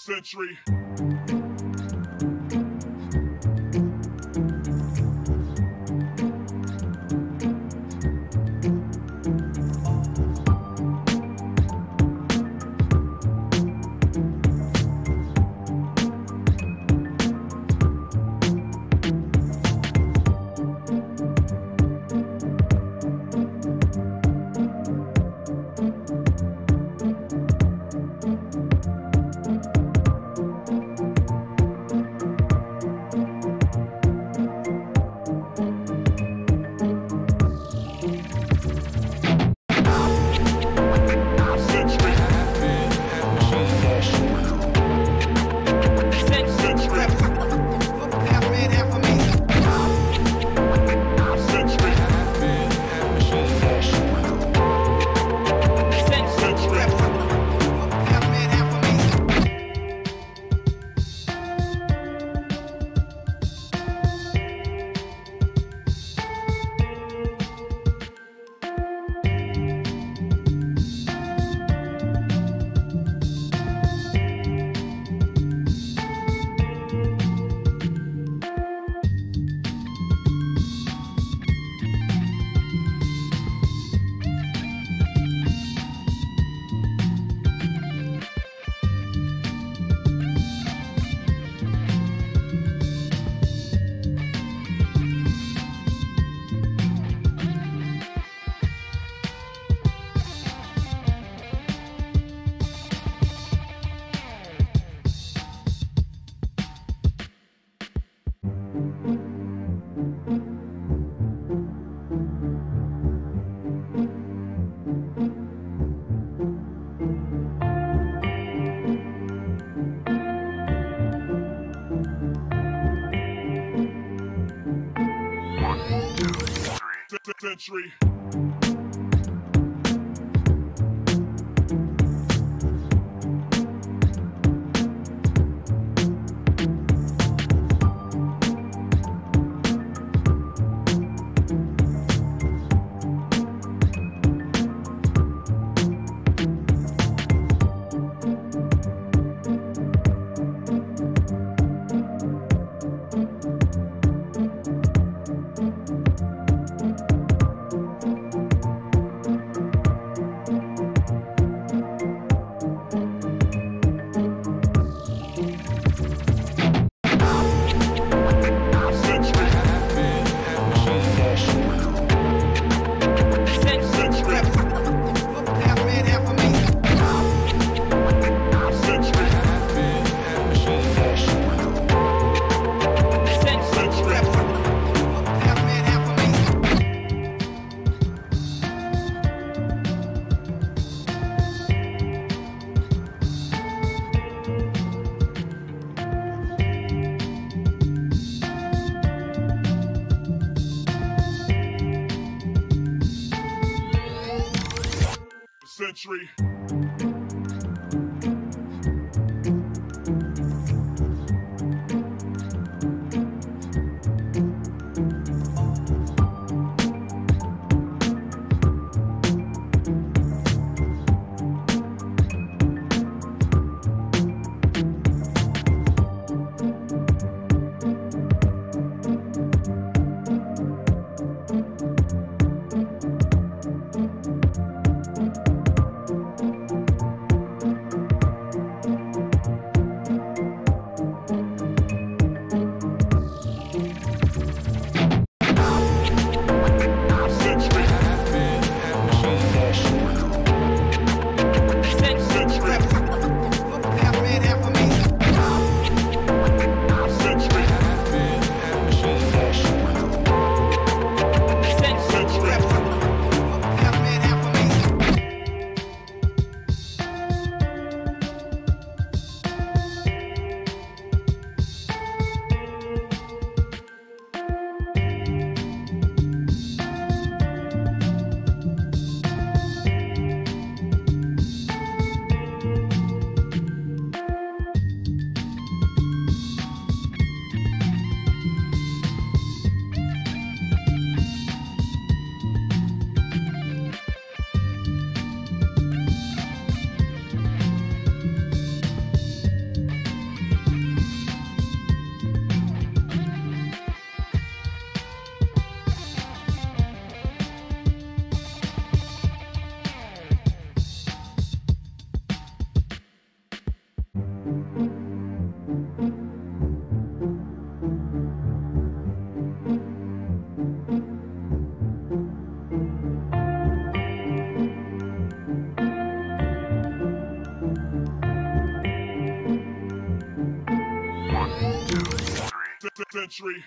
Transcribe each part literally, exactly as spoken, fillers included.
Century. Century. Century. Century.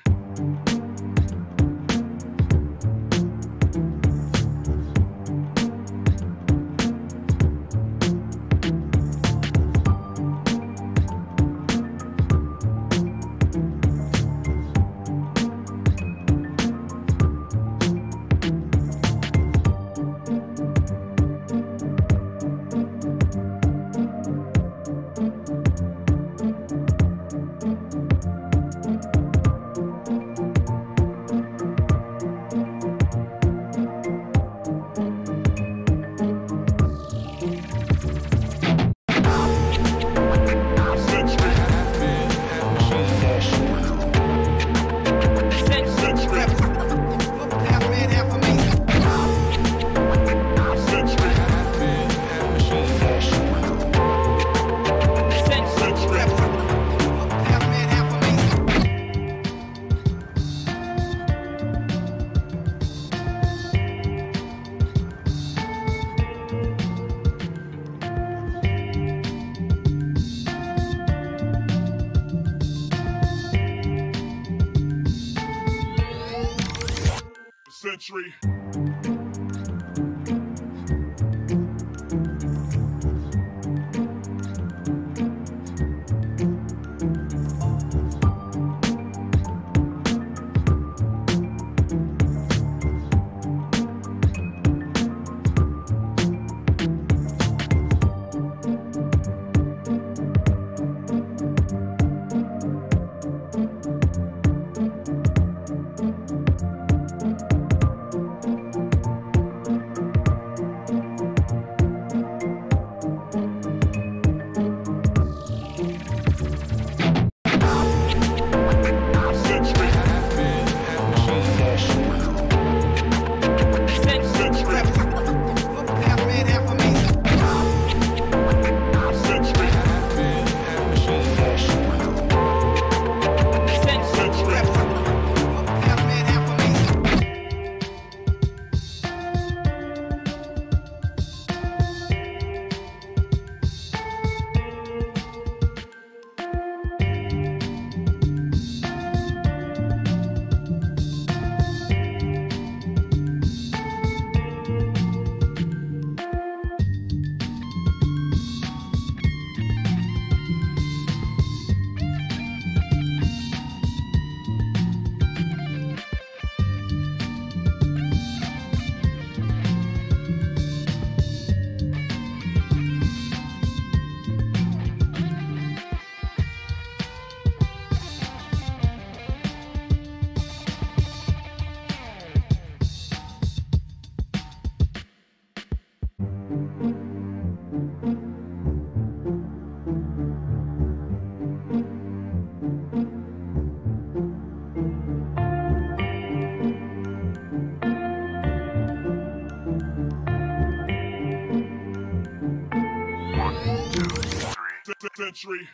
Century. Century.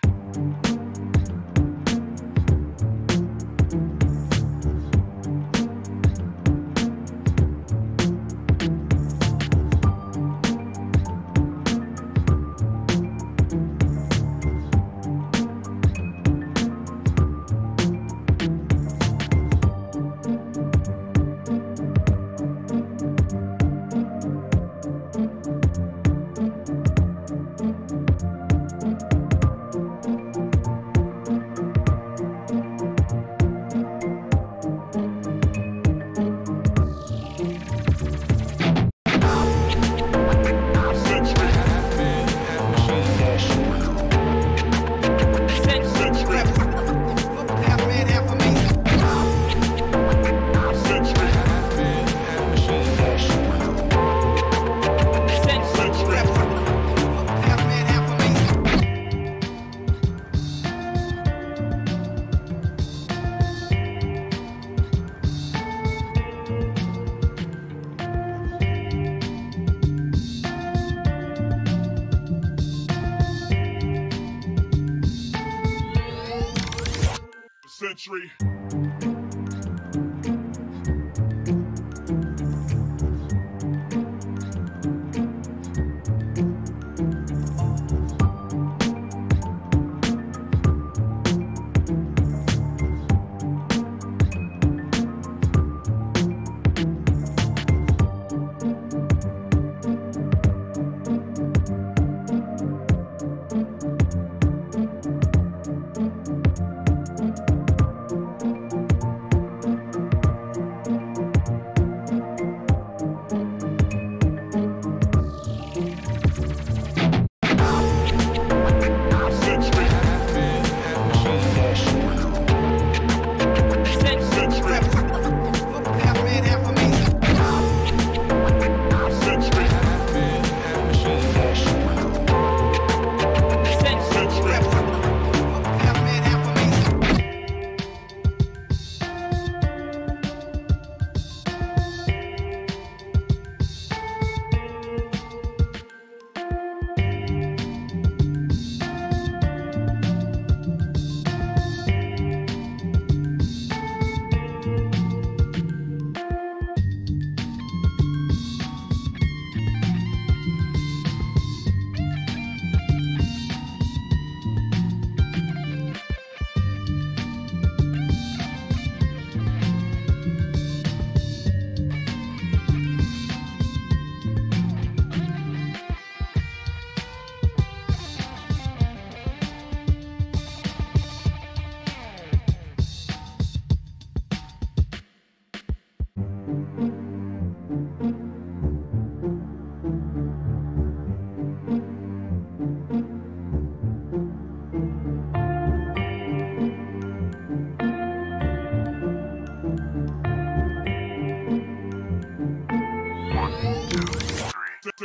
Century.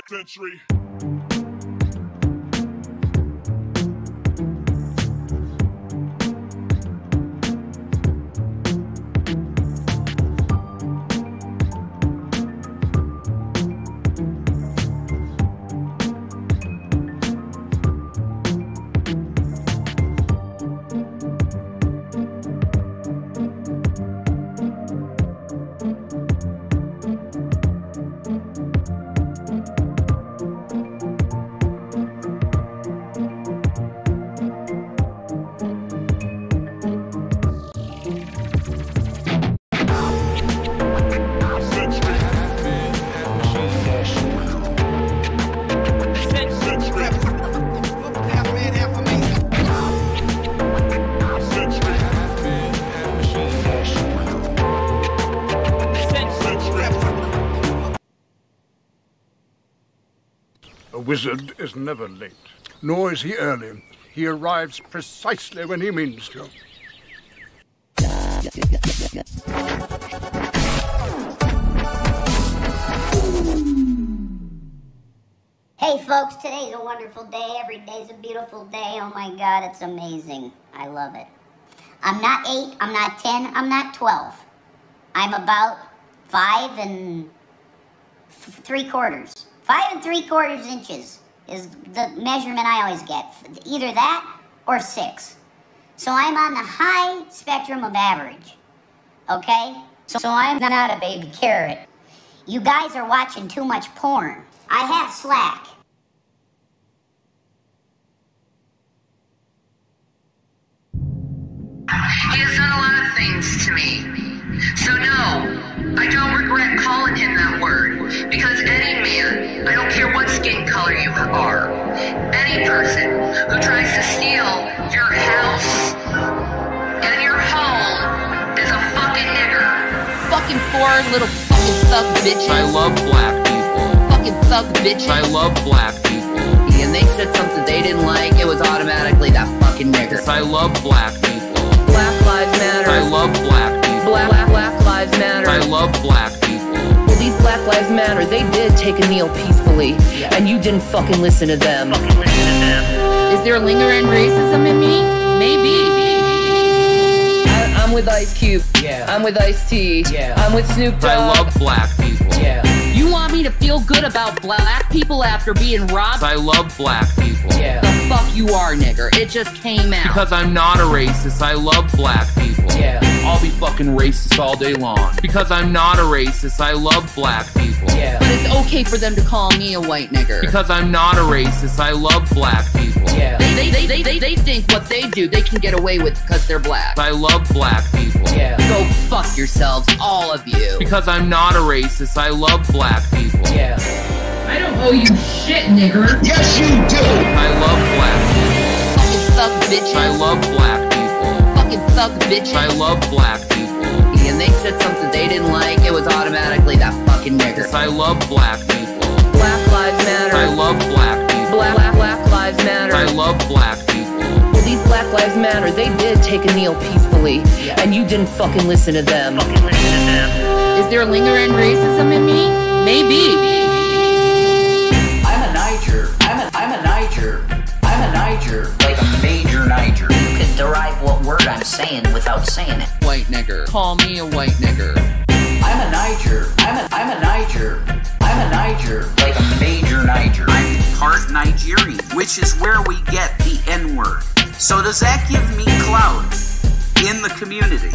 Century. A wizard is never late, nor is he early. He arrives precisely when he means to. Hey folks, today's a wonderful day. Every day's a beautiful day. Oh my God, it's amazing. I love it. I'm not eight, I'm not ten, I'm not twelve. I'm about five and th three quarters. Five and three quarters inches is the measurement I always get. Either that or six. So I'm on the high spectrum of average. Okay? So, so I'm not a baby carrot. You guys are watching too much porn. I have Slack. He has done a lot of things to me. So no, I don't regret calling him that word. Because any man, I don't care what skin color you are, any person who tries to steal your house and your home is a fucking nigger. Fucking four little fucking thug bitches. I love black people. Fucking thug bitches. I love black people. And they said something they didn't like, it was automatically that fucking nigger. I love black people. Black lives matter. I love black people. Black, black, black lives matter. I love black people. Well, these Black Lives Matter, they did take a kneel peacefully, yeah. And you didn't fucking listen to them. Fucking listen to them. Is there lingering racism in me? Maybe. I, I'm with Ice Cube. Yeah. I'm with Ice-T. Yeah. I'm with Snoop Dogg. I love black people. Yeah. You want me to feel good about black people after being robbed? I love black people. Yeah. The fuck you are, nigger. It just came out. Because I'm not a racist, I love black people. Yeah. I'll be fucking racist all day long. Because I'm not a racist, I love black people. Yeah. But it's okay for them to call me a white nigger. Because I'm not a racist, I love black people. Yeah. They, they, they, they, they think what they do, they can get away with because they're black. I love black people. Yeah. Go fuck yourselves, all of you. Because I'm not a racist, I love black people. Yeah. I don't owe you shit, nigger. Yes, you do. I love black people. Fucking thug bitches. I love black people. Fucking thug bitches. I love black people. And they said something they didn't like, it was automatically that fucking nigger. I love black people. Black lives matter. I love black people. Black, black, black lives matter. I love black people. Well, these Black Lives Matter, they did take a kneel peacefully, yeah. And you didn't fucking listen to them. Fucking listen to them. Is there lingering racism in me? Maybe. I'm a Niger. I'm a, I'm a Niger. I'm a Niger. Like a major Niger. You can derive what word I'm saying without saying it. White nigger. Call me a white nigger. I'm a Niger. I'm a, I'm a Niger. I'm a Niger. Like a major Niger. I'm part Nigerian, which is where we get the N-word. So does that give me clout in the community?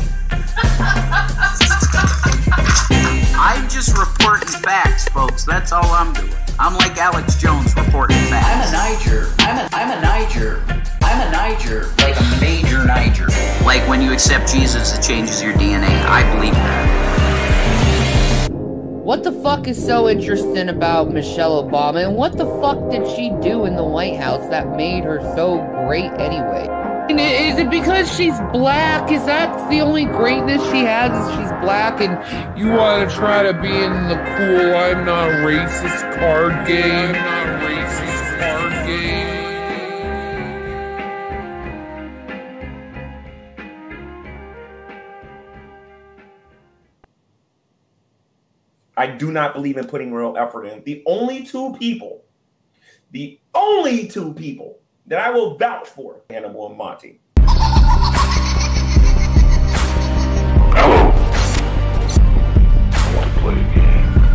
I'm just reporting facts, folks. That's all I'm doing. I'm like Alex Jones reporting facts. I'm a Niger. I'm a, I'm a Niger. I'm a Niger. Like a major Niger. Like when you accept Jesus, it changes your D N A. I believe that. What the fuck is so interesting about Michelle Obama, and what the fuck did she do in the White House that made her so great anyway? Is it because she's black? Is that the only greatness she has, is she's black, and You want to try to be in the cool I'm not racist card game? I'm not racist card game. I do not believe in putting real effort in. The only two people, the only two people that I will vouch for, Hannibal and Monty. Hello. I want to play a game.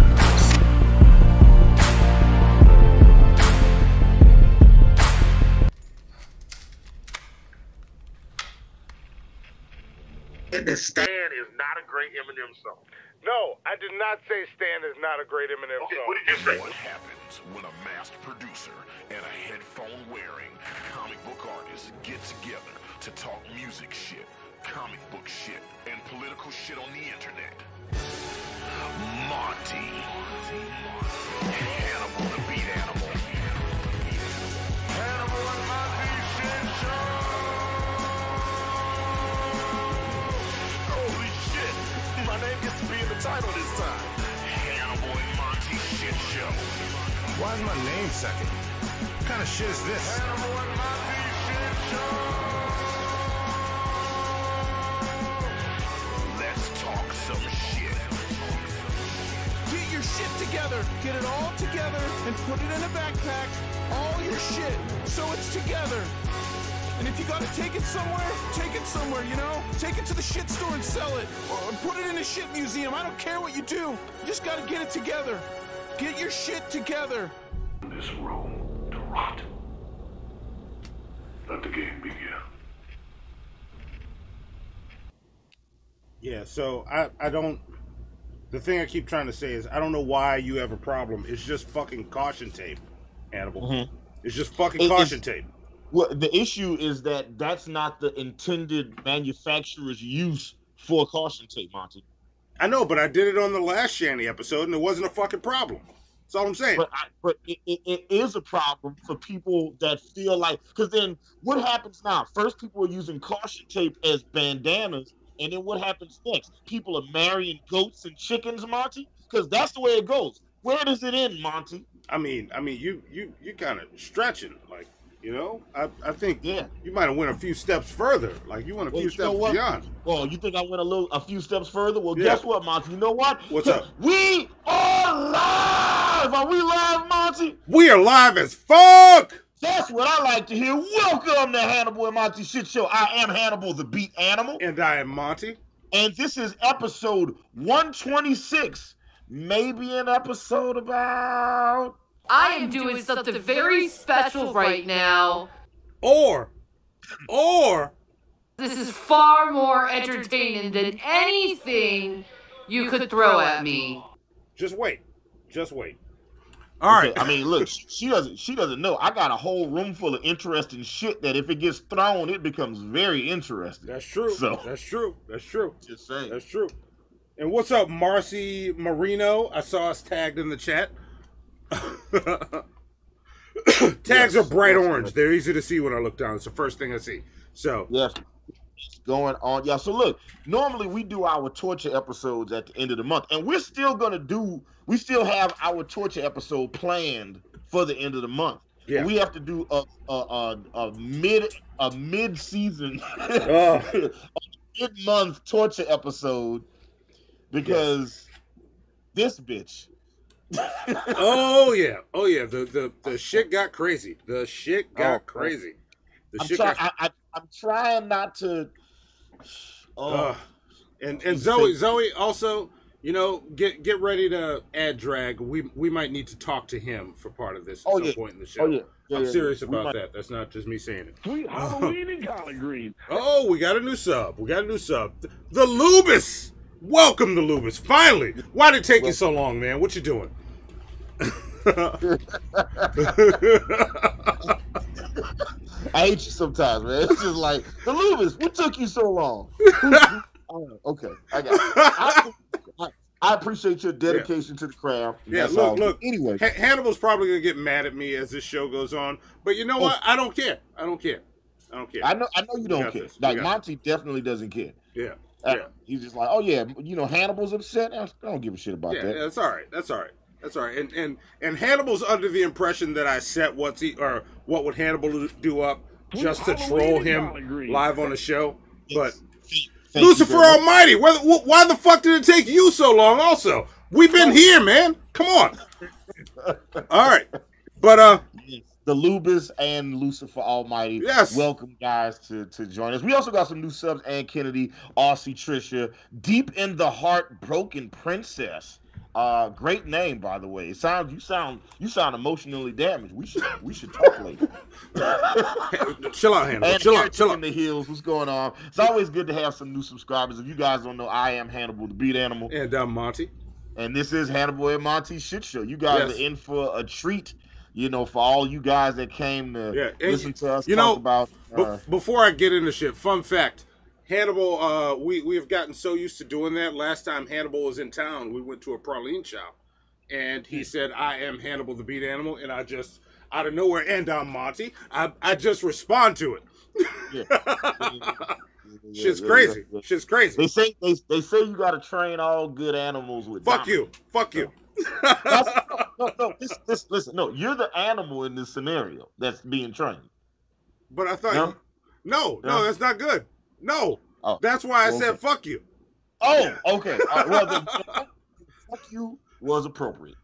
Stan is not a great Eminem song. No, I did not say Stan is not a great Eminem okay, song. What did you say? What happens when a masked producer and a headphone-wearing comic book artist get together to talk music shit, comic book shit, and political shit on the internet? Monty. Hannibal the Beat Animal. Hannibal and Monty shit show. Holy shit. My name gets to be in the title this time. Hannibal and Monty shit show. Why is my name second? What kind of shit is this? Hannibal and Monty shit show. Let's talk some shit. Get your shit together. Get it all together and put it in a backpack. All your shit. So it's together. And if you gotta take it somewhere, take it somewhere, you know? Take it to the shit store and sell it. Or put it in a shit museum. I don't care what you do. You just gotta get it together. Get your shit together. This room to rot. Let the game begin. Yeah, so I, I don't... The thing I keep trying to say is I don't know why you have a problem. It's just fucking caution tape, Hannibal. Mm-hmm. It's just fucking it, caution tape. Well, the issue is that that's not the intended manufacturer's use for caution tape, Monty. I know, but I did it on the last Shanny episode, and it wasn't a fucking problem. That's all I'm saying. But, I, but it, it, it is a problem for people that feel like... Because then what happens now? First, people are using caution tape as bandanas, and then what happens next? People are marrying goats and chickens, Monty? Because that's the way it goes. Where does it end, Monty? I mean, I mean, you you you kind of stretching, like, you know. I I think yeah, you might have went a few steps further. Like you went a well, few you know steps what? beyond. Well, you think I went a little, a few steps further? Well, Yeah. guess what, Monty? You know what? What's up? We are live. Are we live, Monty? We are live as fuck. That's what I like to hear. Welcome to Hannibal and Monty Shit Show. I am Hannibal, the Beat Animal, and I am Monty. And this is episode one twenty-six. Maybe an episode about... I am doing something very special right now. Or, or... This is far more entertaining than anything you could throw at me. Just wait. Just wait. All right. Okay, I mean, look, she doesn't she doesn't know. I got a whole room full of interesting shit that if it gets thrown, it becomes very interesting. That's true. So, That's true. That's true. Just saying. That's true. And what's up, Marcy Marino? I saw us tagged in the chat. Tags yes, are bright yes, orange. yes. They're easy to see when I look down. It's the first thing I see. So yes, it's going on. Yeah. So look, normally we do our torture episodes at the end of the month, and we're still gonna do. We still have our torture episode planned for the end of the month. Yeah. We have to do a a, a, a mid a mid season, Oh. mid month torture episode because this bitch. oh yeah, oh yeah. The the the shit got crazy. The shit got Oh, crazy. The I'm, shit try, got. I, I, I'm trying not to. Oh, Uh, and and Zoe Zoe also, you know, get get ready to add drag. We we might need to talk to him for part of this at Oh, some yeah. point in the show. Oh, yeah. Yeah, I'm yeah, serious yeah. We about might- that. That's not just me saying it. Sweet Halloween and collard green. Oh, we got a new sub. We got a new sub. The Lubis. Welcome to Lubis. Finally. Why did it take you so long, man? What you doing? I hate you sometimes, man. It's just like the Lubis. What took you so long? Oh, okay, I got it. I, I, I appreciate your dedication to the craft. Yeah, That's look, all. look. Anyway, Ha- Hannibal's probably gonna get mad at me as this show goes on, but you know what? I don't care. I don't care. I don't care. I know, I know you We don't got care. this. We Like got Monty definitely doesn't care. Yeah, Uh, yeah. He's just like, oh yeah, you know, Hannibal's upset. I don't give a shit about Yeah, that. that's all right. That's all right. That's all right. And and and Hannibal's under the impression that I set what's he or what would Hannibal do up just to troll him live on the show. But Thank you Lucifer very much. Almighty, why, why the fuck did it take you so long? Also, We've been here, man. Come on. All right. But uh the Lubis and Lucifer Almighty. Yes. Welcome guys to, to join us. We also got some new subs, Ann Kennedy, Aussie Trisha, Deep in the Heart, Broken Princess. Uh, great name, by the way. It sounds you sound you sound emotionally damaged. We should we should talk later. Hey, chill out, Hannibal. And Chill out, chill out. In the hills, what's going on? It's always good to have some new subscribers. If you guys don't know, I am Hannibal, the Beat Animal, and I'm Monty. And this is Hannibal and Monty Shit Show. You guys Yes. are in for a treat. You know, for all you guys that came to Yeah, listen to us you talk know, about. Uh, be- before I get into shit, fun fact. Hannibal, uh, we, we have gotten so used to doing that. Last time Hannibal was in town, we went to a praline shop. And he said, I am Hannibal the Beat Animal. And I just, out of nowhere, and I'm Monty, I, I just respond to it. yeah. Shit's yeah, crazy. yeah, yeah. Shit's crazy. They say they, they say you got to train all good animals with. Fuck dominance. you. Fuck you. That's, no, no, this, this, listen, no, you're the animal in this scenario that's being trained. But I thought, Yeah. you, no, Yeah. no, that's not good. No. Oh, That's why I okay. said fuck you. Oh, okay. Uh, well, then, fuck you was appropriate.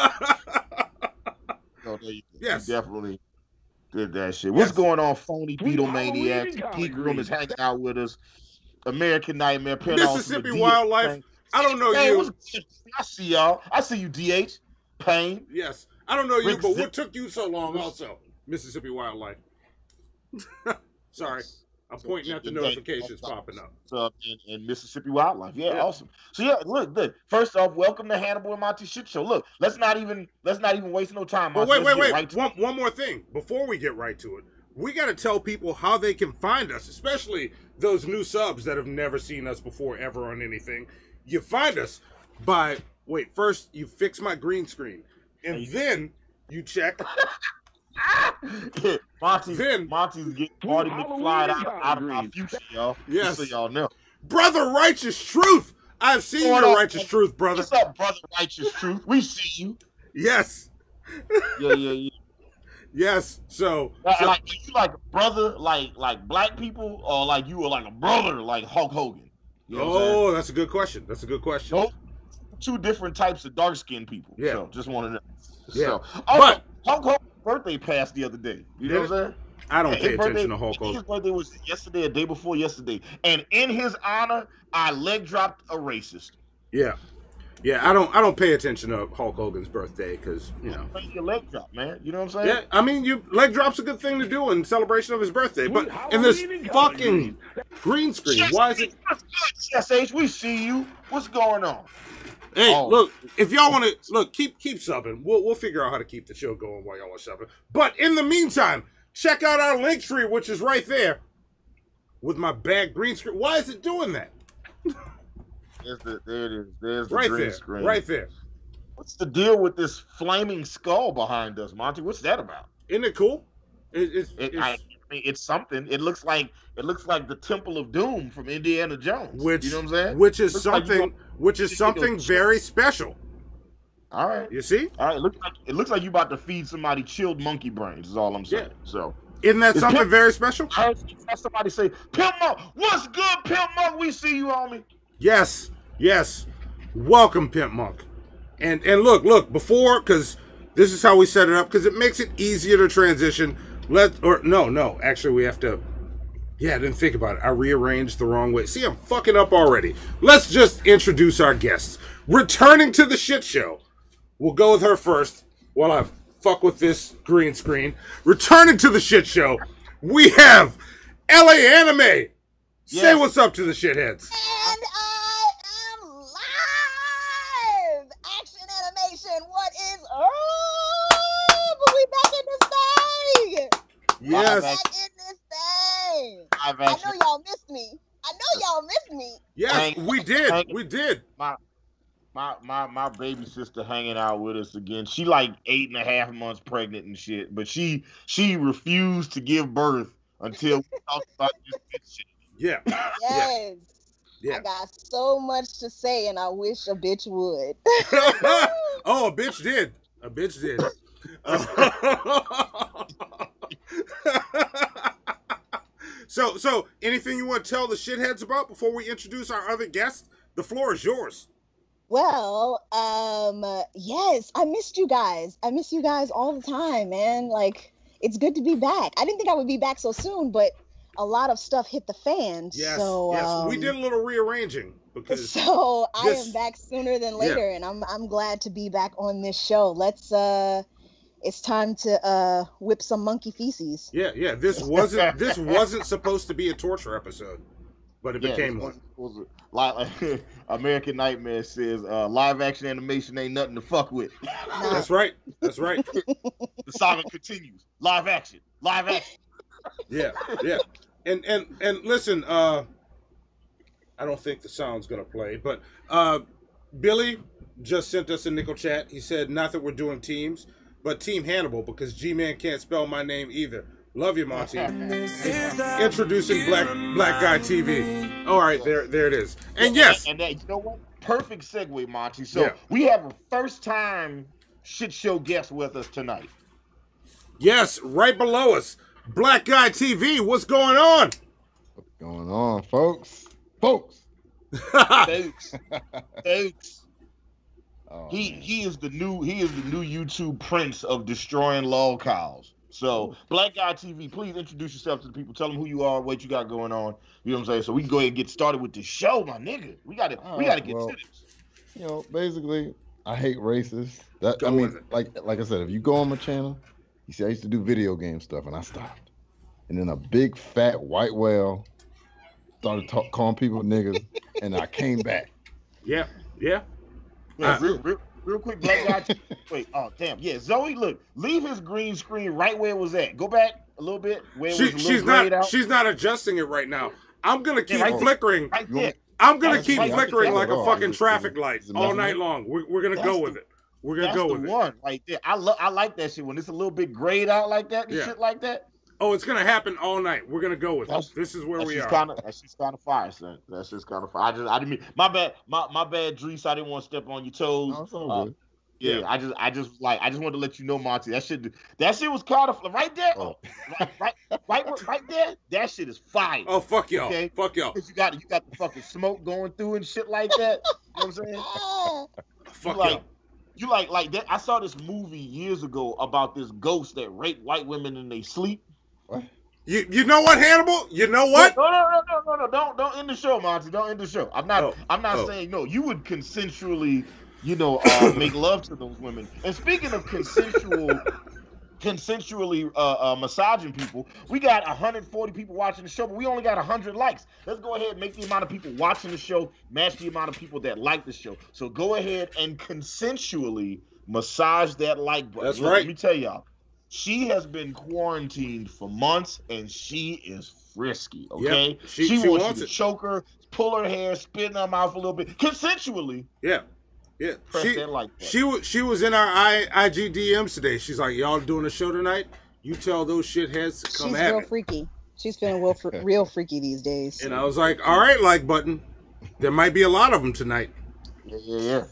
No, there you go. Yes. You definitely did that shit. What's Yes. going on, phony Beetle Halloween Maniacs? collard Geek Room greens. is hanging out with us. American Nightmare, Pen Mississippi Awesome, Wildlife. I don't know Hey, you. what's good? I see y'all. I see you, D H. Payne. Yes. I don't know you, Rick but Zip- what took you so long also? Mississippi Wildlife. Sorry. I'm pointing at the notifications popping up. So, in, in Mississippi Wildlife. Yeah, Yeah. awesome. So yeah, look, look. First off, welcome to Hannibal and Monty Shit Show. Look, let's not even let's not even waste no time. But Monty. wait, wait, Let's wait. get right to- one, one more thing. Before we get right to it, we got to tell people how they can find us, especially those new subs that have never seen us before ever on anything. You find us by, wait, first you fix my green screen, and then you check. Yeah, Monty, Then- Monty's getting Marty McFly out, out of our future, y'all. Yes. Just so y'all know. Brother Righteous Truth. I've seen What your up, Righteous man? Truth, brother. What's up, brother Righteous Truth? We see you. Yes. Yeah, yeah, yeah. Yes. So, Like, so like, are you like a brother, like like black people, or like you were like a brother, like Hulk Hogan? You know what I'm saying? oh, that's a good question. That's a good question. Nope. Two different types of dark skinned people. Yeah. So just want to know. Yeah. So, But- also, Hulk Hogan's birthday passed the other day. You know Did what I'm saying? I don't His pay birthday- attention to Hulk His Hogan. birthday was yesterday, a day before yesterday. And in his honor, I leg dropped a racist. Yeah. Yeah, I don't I don't pay attention to Hulk Hogan's birthday because, you know. Your leg drop, man. You know what I'm saying? Yeah, I mean, you leg drop's a good thing to do in celebration of his birthday. But in this fucking green screen, why is it? S H, we see you. What's going on? Hey, Oh. look, if y'all want to look, keep keep subbing. We'll we'll figure out how to keep the show going while y'all are subbing. But in the meantime, check out our link tree, which is right there, with my bad green screen. Why is it doing that? There's the, there it is. There's the Right green there, screen. right there. What's the deal with this flaming skull behind us, Monty? What's that about? Isn't it cool? It, it's, It, it's I, I mean, it's something. It looks like it looks like the Temple of Doom from Indiana Jones. which you know what I'm saying? which is Looks like you something gonna- which is something very special. All right. You see? All right. It looks like it looks like you about to feed somebody chilled monkey brains. Is all I'm saying. Yeah. So. Isn't that Is something Pimp- very special? I heard somebody say, "Pimp Monk, what's good, Pimp Monk? We see you, homie." Yes, yes. Welcome, Pimp Monk. And and look, look, before, because this is how we set it up, because it makes it easier to transition. Let or no, no, actually we have to. Yeah, I didn't think about it. I rearranged the wrong way. See, I'm fucking up already. Let's just introduce our guests. Returning to the shit show. We'll go with her first while I fuck with this green screen. Returning to the shit show, we have L A Anime. Say Yes. what's up to the shitheads. And I am live! Action animation, what is up? We back in this thing! Yes. Back in this thing! I've I know actually, y'all missed me. I know y'all missed me. Yes, Thank- we did. thank- We did. my my my my baby sister hanging out with us again. She like eight and a half months pregnant and shit, but she she refused to give birth until we talked about this shit. Yeah. Yes. Yeah. I got so much to say, and I wish a bitch would. Oh, a bitch did. A bitch did. so, so anything you want to tell the shitheads about before we introduce our other guest? The floor is yours. Well, um, uh, yes, I missed you guys. I miss you guys all the time, man. Like, it's good to be back. I didn't think I would be back so soon, but a lot of stuff hit the fan. Yes, so, yes, um, we did a little rearranging because so I this- am back sooner than later, Yeah. and I'm I'm glad to be back on this show. Let's uh, it's time to uh whip some monkey feces. Yeah, yeah. This wasn't this wasn't supposed to be a torture episode, but it Yeah, became this one. was- was a- Like American Nightmare says, uh, live action animation ain't nothing to fuck with. That's right. That's right. The saga continues. Live action. Live action. Yeah, yeah. And and and listen, uh I don't think the sound's gonna play, but uh Billy just sent us a nickel chat. He said, not that we're doing teams, but Team Hannibal, because G-Man can't spell my name either. Love you, Monty. Introducing Black Black Guy T V. All right, there there it is. And yes, and that, you know what? Perfect segue, Monty. So Yeah. we have a first time shit show guest with us tonight. yes, right below us, Black Guy T V. What's going on? What's going on, folks? Folks. Folks. Folks. Oh, He he is the new he is the new YouTube prince of destroying lol cows. So Black Guy T V, please introduce yourself to the people. Tell them who you are, what you got going on. You know what I'm saying? So we can go ahead and get started with the show, my nigga. We gotta All we gotta right, get well, to this. You know, basically, I hate racists. That Go I with mean, it. like like I said, if you go on my channel, you see I used to do video game stuff, and I stopped. And then a big fat white whale started talk, calling people niggas, and I came back. Yeah, yeah. Yeah, Uh, real, real, real quick, Black Guy T V. Wait, oh damn. Yeah, Zoe, look, leave his green screen right where it was at. Go back a little bit where it She, was a little she's grayed not out. she's not adjusting it right now. I'm gonna keep right there. flickering. Right there. I'm gonna That's keep right. flickering That's like a right. fucking Just- traffic light just all imagine night it. long. We're, we're gonna That's go the- with it. We're gonna That's go the with it. one right there. I love I like that shit when it's a little bit grayed out like that and Yeah. shit like that. Oh, it's gonna happen all night. We're gonna go with it. That's- This is where That's we just are. kind of that's just kind of fire, son. That's just kind of fire. I just I didn't mean my bad, my my bad, Drees. I didn't want to step on your toes. No, it's all Uh, good. yeah, Yeah. I just I just like I just wanted to let you know, Monty. That shit that shit was kind of right there. Oh. Right, right, right, right there. That shit is fire. Oh, fuck y'all. Okay. Fuck y'all. Because you got you got the fucking smoke going through and shit like that. You know what I'm saying? Fuck you like y'all. you like like that. I saw this movie years ago about this ghost that raped white women in their sleep. What? You you know what, Hannibal? You know what? No, no, no, no, no, no! Don't don't end the show, Monty. Don't end the show. I'm not. Oh, I'm not oh. saying no. You would consensually, you know, uh, make love to those women. And speaking of consensual, consensually uh, uh, massaging people, we got one hundred forty people watching the show, but we only got one hundred likes. Let's go ahead and make the amount of people watching the show match the amount of people that like the show. So go ahead and consensually massage that like button. That's Look, right. Let me tell y'all. She has been quarantined for months, and she is frisky. Okay, Yep, she- she, she wants, wants you to it. choke her, pull her hair, spit in her mouth a little bit, consensually. Yeah. Yeah. Press She, that like button. she was she was in our I, IG D Ms today. She's like, y'all doing a show tonight? You tell those shitheads to come She's at real me. freaky. She's feeling real, fr- real freaky these days. And I was like, all right, like button. There might be a lot of them tonight. Yeah, yeah, yeah.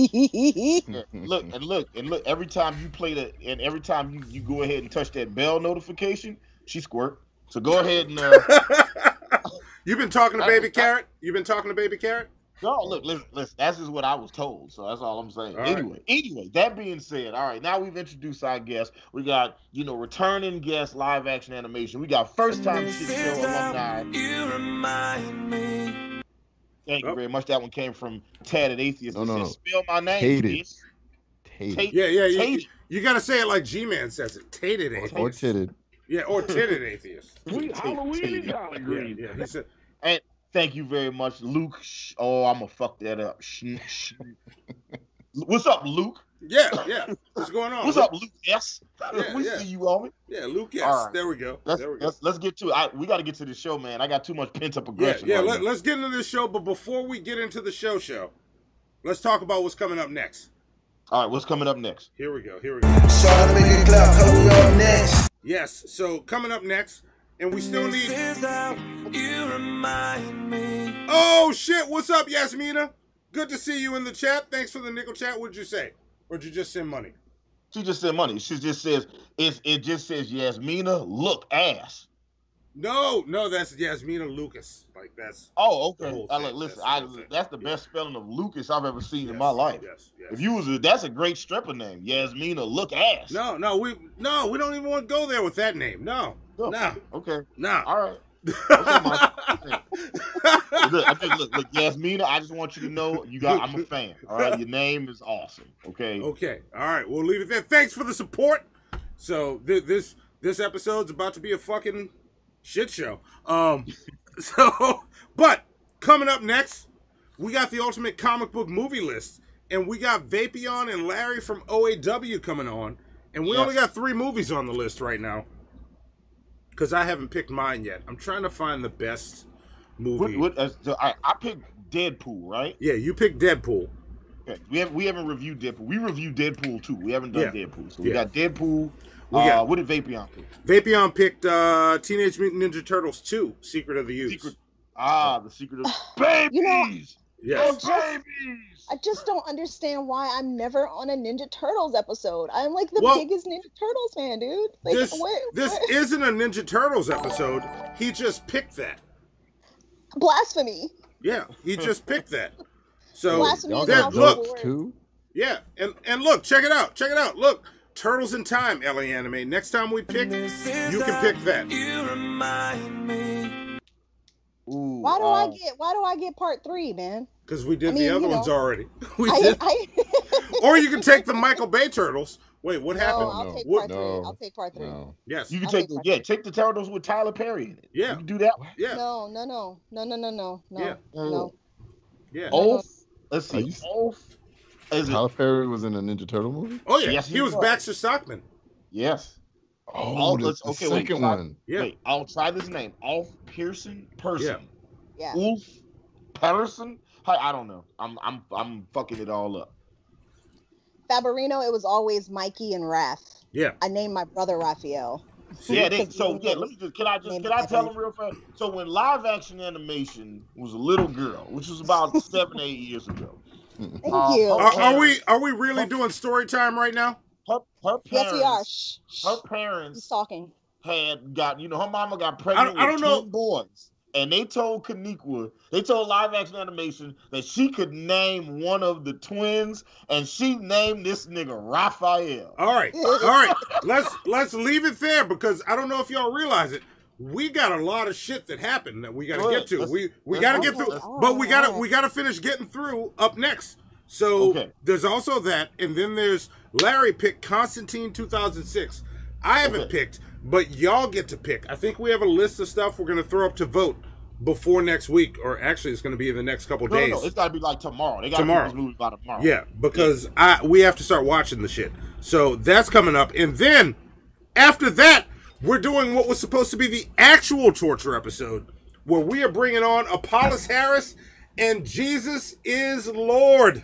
Yeah, look and look and look. Every time you play the, and every time you, you go ahead and touch that bell notification, she squirt. So go ahead and. Uh, You've been talking to I- Baby I- Carrot? You've been talking to Baby Carrot? No, look, listen, listen. That's just what I was told. So that's all I'm saying. All right. Anyway, anyway, that being said, all right, now we've introduced our guests. We got, you know, returning guests, live action animation. We got first time shit show alumni. Thank you very much. That one came from Tatted Atheist. No, It no, says, no. spell my name. Tated. bitch." Tated. Tate- Yeah, yeah. You, Tated. you got to say it like G-Man says it. Tated atheist. Or titted. Yeah, or titted atheist. Sweet Halloween Tated. collard Yeah, greens. yeah. He said, And thank you very much, Luke. Sh- Oh, I'm gonna fuck that up. Sh- sh- What's up, Luke? yeah, yeah. What's going on? What's Luke? up, Luke? Yes, Yeah, we yeah. see you on it. Yeah, Luke, yes. All right. There we go. Let's there we go. let's, let's get to it. I, we got to get to the show, man. I got too much pent up Yeah, aggression. yeah. right Let, now. let's get into this show, but before we get into the show show, let's talk about what's coming up next. All right, what's coming up next? Here we go. Here we go. Yes. So coming up next, and we still need. Oh shit! What's up, Yasmina? Good to see you in the chat. Thanks for the nickel chat. What'd you say? Or did you just send money? She just said money. She just says it's. It just says Yasmina look ass. No, no, that's Yasmina Lucas. Like that's. Oh, the okay. whole I, thing. look, listen, That's the I, whole thing. that's the best spelling of Lucas I've ever seen Yes, in my life. Yes, yes. If you was a, that's a great stripper name, Yasmina Look Ass. No, no, we no, we don't even want to go there with that name. No, no. no. Okay. No. All right. Okay, look, I just, look, look, Yasmina, I just want you to know you got. I'm a fan. All right, your name is awesome. Okay. Okay. All right. We'll leave it there. Thanks for the support. So th- this this episode's about to be a fucking shit show. Um. So, but coming up next, we got the ultimate comic book movie list, and we got Vapion and Larry from O A W coming on, and we Yes. only got three movies on the list right now. Because I haven't picked mine yet. I'm trying to find the best movie. What, what, uh, so I, I picked Deadpool, right? Yeah, you picked Deadpool. Okay. We have we haven't reviewed Deadpool. We reviewed Deadpool too. We haven't done Yeah. Deadpool. So we Yeah. got Deadpool. We uh, got- what did Vapion pick? Vapion picked uh, Teenage Mutant Ninja Turtles two, Secret of the Use. Secret. Ah, the Secret of Babies. You know, Yes. I just, I just don't understand why I'm never on a Ninja Turtles episode. I'm like the Well, biggest Ninja Turtles fan, dude. Like, This, what, this what? isn't a Ninja Turtles episode. He just picked that. Blasphemy. Yeah, he just picked that. So Blasphemy is there- also look, the word. Too? yeah, and and look, check it out, check it out. Look, Turtles in Time, L A Anime. Next time we pick, you can pick that. Ooh, Why do uh, I get? Why do I get part three, man? Because we did I mean, the other you know, ones already. We I, did. I, Or you can take the Michael Bay Turtles. Wait, what no, happened? I'll take What- part three. I'll take part three. No. Yes. You can I'll take take the, part yeah, take the Turtles with Tyler Perry in it. Yeah. You can do that one. Yeah. No, no, no, no, no, no, no, no, Yeah. no. Yeah. Oath. Let's Are see. you- Oath. Is it? Tyler Perry was in a Ninja Turtle movie? Oh yeah, Yes, he he was was. Baxter Stockman. Yes. Oh, All- the, let's- the okay, wait, second try- one. Yeah. Wait, I'll try this name. Ulf Pearson Person. Yeah. Ulf Patterson. I, I don't know. I'm I'm I'm fucking it all up. Fabarino, it was always Mikey and Raph. Yeah. I named my brother Raphael. Yeah, they, Because so he yeah, was let me just can I just named can I after tell him. them real fast? So when live action animation was a little girl, which was about seven, eight years ago. Thank uh, you. her Are, are we parents- are we really doing story time right now? Her, her Yes, parents, we are. Shh, shh. her He's parents talking. had got, you know, her mama got pregnant I with don't know. twin boys. And they told Kaniqua, they told live action animation that she could name one of the twins, and she named this nigga Raphael. All right, all right. Let's let's leave it there because I don't know if y'all realize it. We got a lot of shit that happened that we got to Go get ahead. to. Let's- We we let's got to go. get through, Let's- but we got to alright. we got to finish getting through up next. So Okay. there's also that, and then there's Larry picked Constantine two thousand six. I haven't Okay. picked, but y'all get to pick. I think we have a list of stuff we're gonna throw up to vote before next week, or actually it's gonna be in the next couple No, days. no, no, it's got to be like tomorrow. They got to Tomorrow. this movie by tomorrow. Yeah, because I we have to start watching the shit. So that's coming up. And then after that, we're doing what was supposed to be the actual torture episode, where we are bringing on Apollos Harris and Jesus is Lord.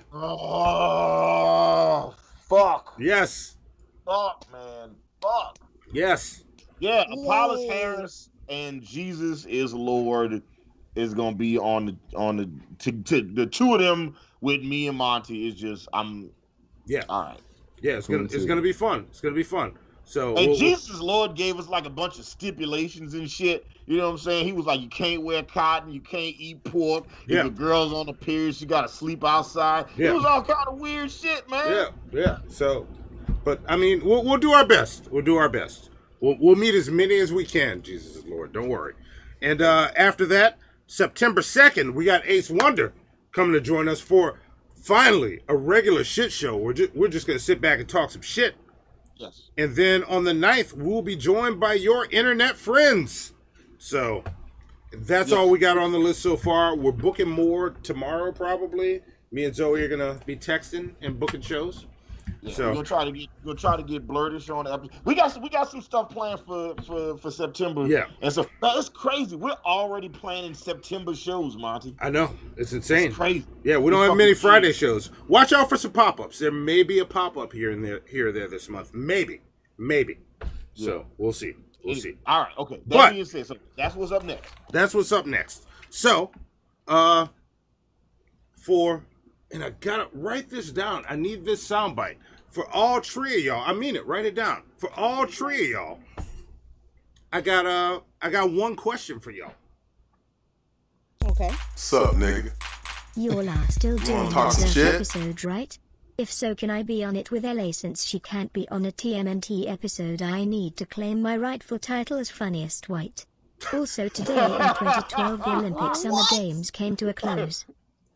Oh, fuck. Yes. Fuck, man. Fuck. Yes. Yeah, Apollos Yay. Harris and Jesus is Lord is gonna be on the on the to, to the two of them with me and Monty is just I'm Yeah. all right. Yeah, it's gonna it's gonna be fun. It's gonna be fun. So And we'll- Jesus is Lord gave us like a bunch of stipulations and shit. You know what I'm saying? He was like, you can't wear cotton, you can't eat pork. Yeah. If the girl's on the period, she gotta sleep outside. Yeah. It was all kind of weird shit, man. Yeah, yeah. So, but I mean, we'll we'll do our best. We'll do our best. We'll we'll meet as many as we can. Jesus is Lord. Don't worry. And uh, after that, September second, we got Ace Wonder coming to join us for finally a regular shit show. We're just we're just gonna sit back and talk some shit. Yes. And then on the ninth, we'll be joined by your internet friends. So that's Yes. all we got on the list so far. We're booking more tomorrow, probably. Me and Zoe are gonna be texting and booking shows. Yeah, So- we're gonna try to get we're gonna try to get Blurtish on the episode. We got some, we got some stuff planned for for for September. Yeah. and so that's crazy. We're already planning September shows, Monty. I know. It's insane. It's crazy. Yeah, we don't It's have many fucking Friday crazy. shows. Watch out for some pop-ups. There may be a pop-up here and there here or there this month. Maybe. Maybe. So we'll see. We'll see. All right, okay. That But- being said, so that's what's up next. That's what's up next. So, uh for and I gotta write this down. I need this soundbite. For all three of y'all, I mean it, write it down. For all three of y'all, I got uh I got one question for y'all. Okay. Sup, nigga? You all are still You doing wanna talk the some shit? episode, right? If so, can I be on it with L A since she can't be on a T M N T episode? I need to claim my rightful title as funniest white. Also, today in twenty twelve, the Olympic Summer Games came to a close.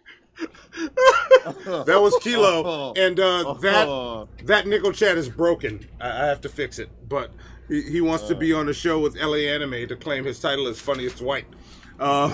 That was Kilo, and uh, that that nickel chat is broken. I, I have to fix it, but he, he wants to be on the show with L A Anime to claim his title as funniest white. Uh,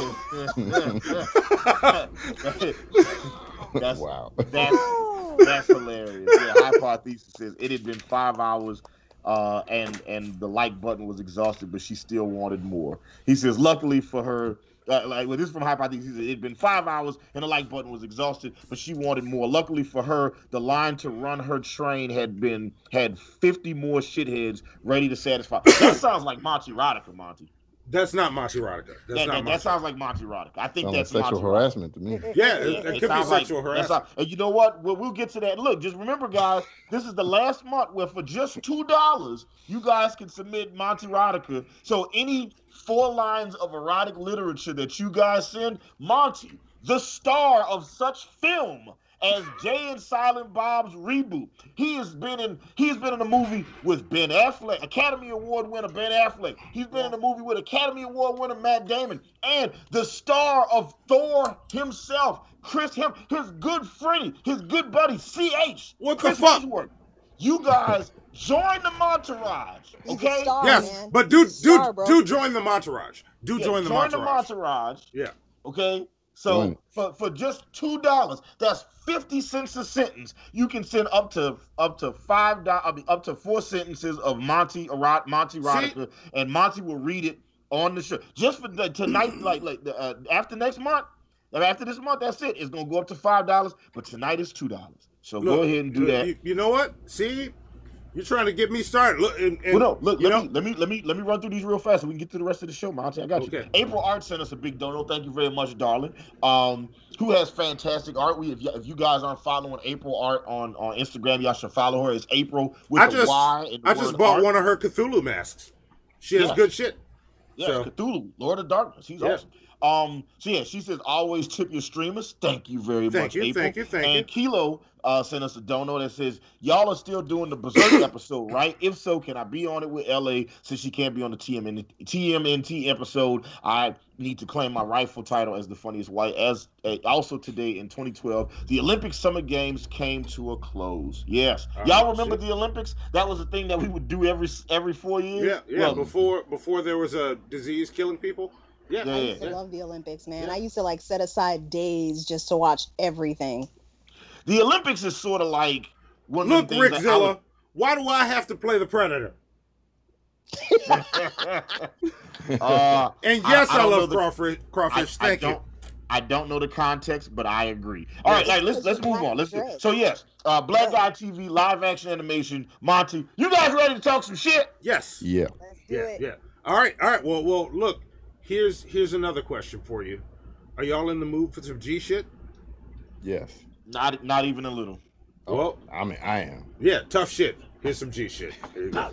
that's, wow. That's, that's hilarious. Yeah, hypothesis says it had been five hours uh, and and the like button was exhausted, but she still wanted more. He says, luckily for her, uh, like well, this is from hypothesis. He says, it had been five hours and the like button was exhausted, but she wanted more. Luckily for her, the line to run her train had been had fifty more shitheads ready to satisfy. That sounds like Monty Rodica, Monty. That's not Monty Rodica. That's that, not that, that sounds like Monty Rodica. I think Sounds that's like sexual Monty harassment to me. Yeah, it, it, it could be sexual like, harassment. And you know what? We'll, we'll get to that. Look, just remember, guys, this is the last month where for just two dollars, you guys can submit Monty Rodica. So any four lines of erotic literature that you guys send, Monty, the star of such film as Jay and Silent Bob's reboot. He has been in he's been in a movie with Ben Affleck, Academy Award winner Ben Affleck. He's been in a movie with Academy Award winner Matt Damon, and the star of Thor himself, Chris Hem, his good friend, his good buddy C H. What Chris the fuck? Hemsworth. You guys join the Montourage, okay? Star, yes, man. but do do Star, bro. do join the Montourage. Do Yeah, join the join Montourage. the Montourage. Yeah. Okay. So Right. for, for just two dollars, that's fifty cents a sentence. You can send up to up to five dollars, I mean, up to four sentences of Monty Erot, Monty Rodica, and Monty will read it on the show. Just for the, tonight, like like uh, after next month, after this month, that's it. It's gonna go up to five dollars, but tonight is two dollars. So Look, go ahead and do look, that. You, you know what? See, you're trying to get me started. Look, and, and, Well, no, look, you let know, me, let me let me let me run through these real fast so we can get to the rest of the show, Monty. I got you. Okay. April Art sent us a big dono. Thank you very much, darling. Um, who has fantastic art? We if you, if you guys aren't following April Art on, on Instagram, y'all should follow her. It's April with I a just Y and the I just word bought art. one of her Cthulhu masks. She has Yeah. good shit. Yeah, So- Cthulhu, Lord of Darkness. He's Yeah. awesome. Um, so yeah, she says always tip your streamers. Thank you very Thank much, you, April. thank you, thank and you. Kilo uh, sent us a dono that says y'all are still doing the Berserk episode, right? If so, can I be on it with L A since she can't be on the T M N T M N T episode? I need to claim my rightful title as the funniest white. As uh, also today in twenty twelve, the Olympic Summer Games came to a close. Yes, Oh, y'all remember shit. the Olympics? That was a thing that we would do every every four years. Yeah, yeah. Well, before before there was a disease killing people. Yeah, Yeah, I used to love the Olympics, man. I used to like set aside days just to watch everything. The Olympics is sort of like one Look, of the things that I Rickzilla, why do I have to play the Predator? Uh, And yes, I, don't know love the- crawfish. Crawfish. I, I Thank you. don't, I don't know the context, but I agree. All right, Yes. all right, let's let's move Black on. Let's do, Drake. so yes, uh, Black Guy T V live action animation. Monty, you guys ready to talk some shit? Yes. Yeah. Let's do Yeah, it. yeah. All right, all right. Well, well. Look, here's here's another question for you. Are y'all in the mood for some G shit? Yes. Not not even a little. Well, I mean, I am. yeah, tough shit. Here's some G shit. Here you go.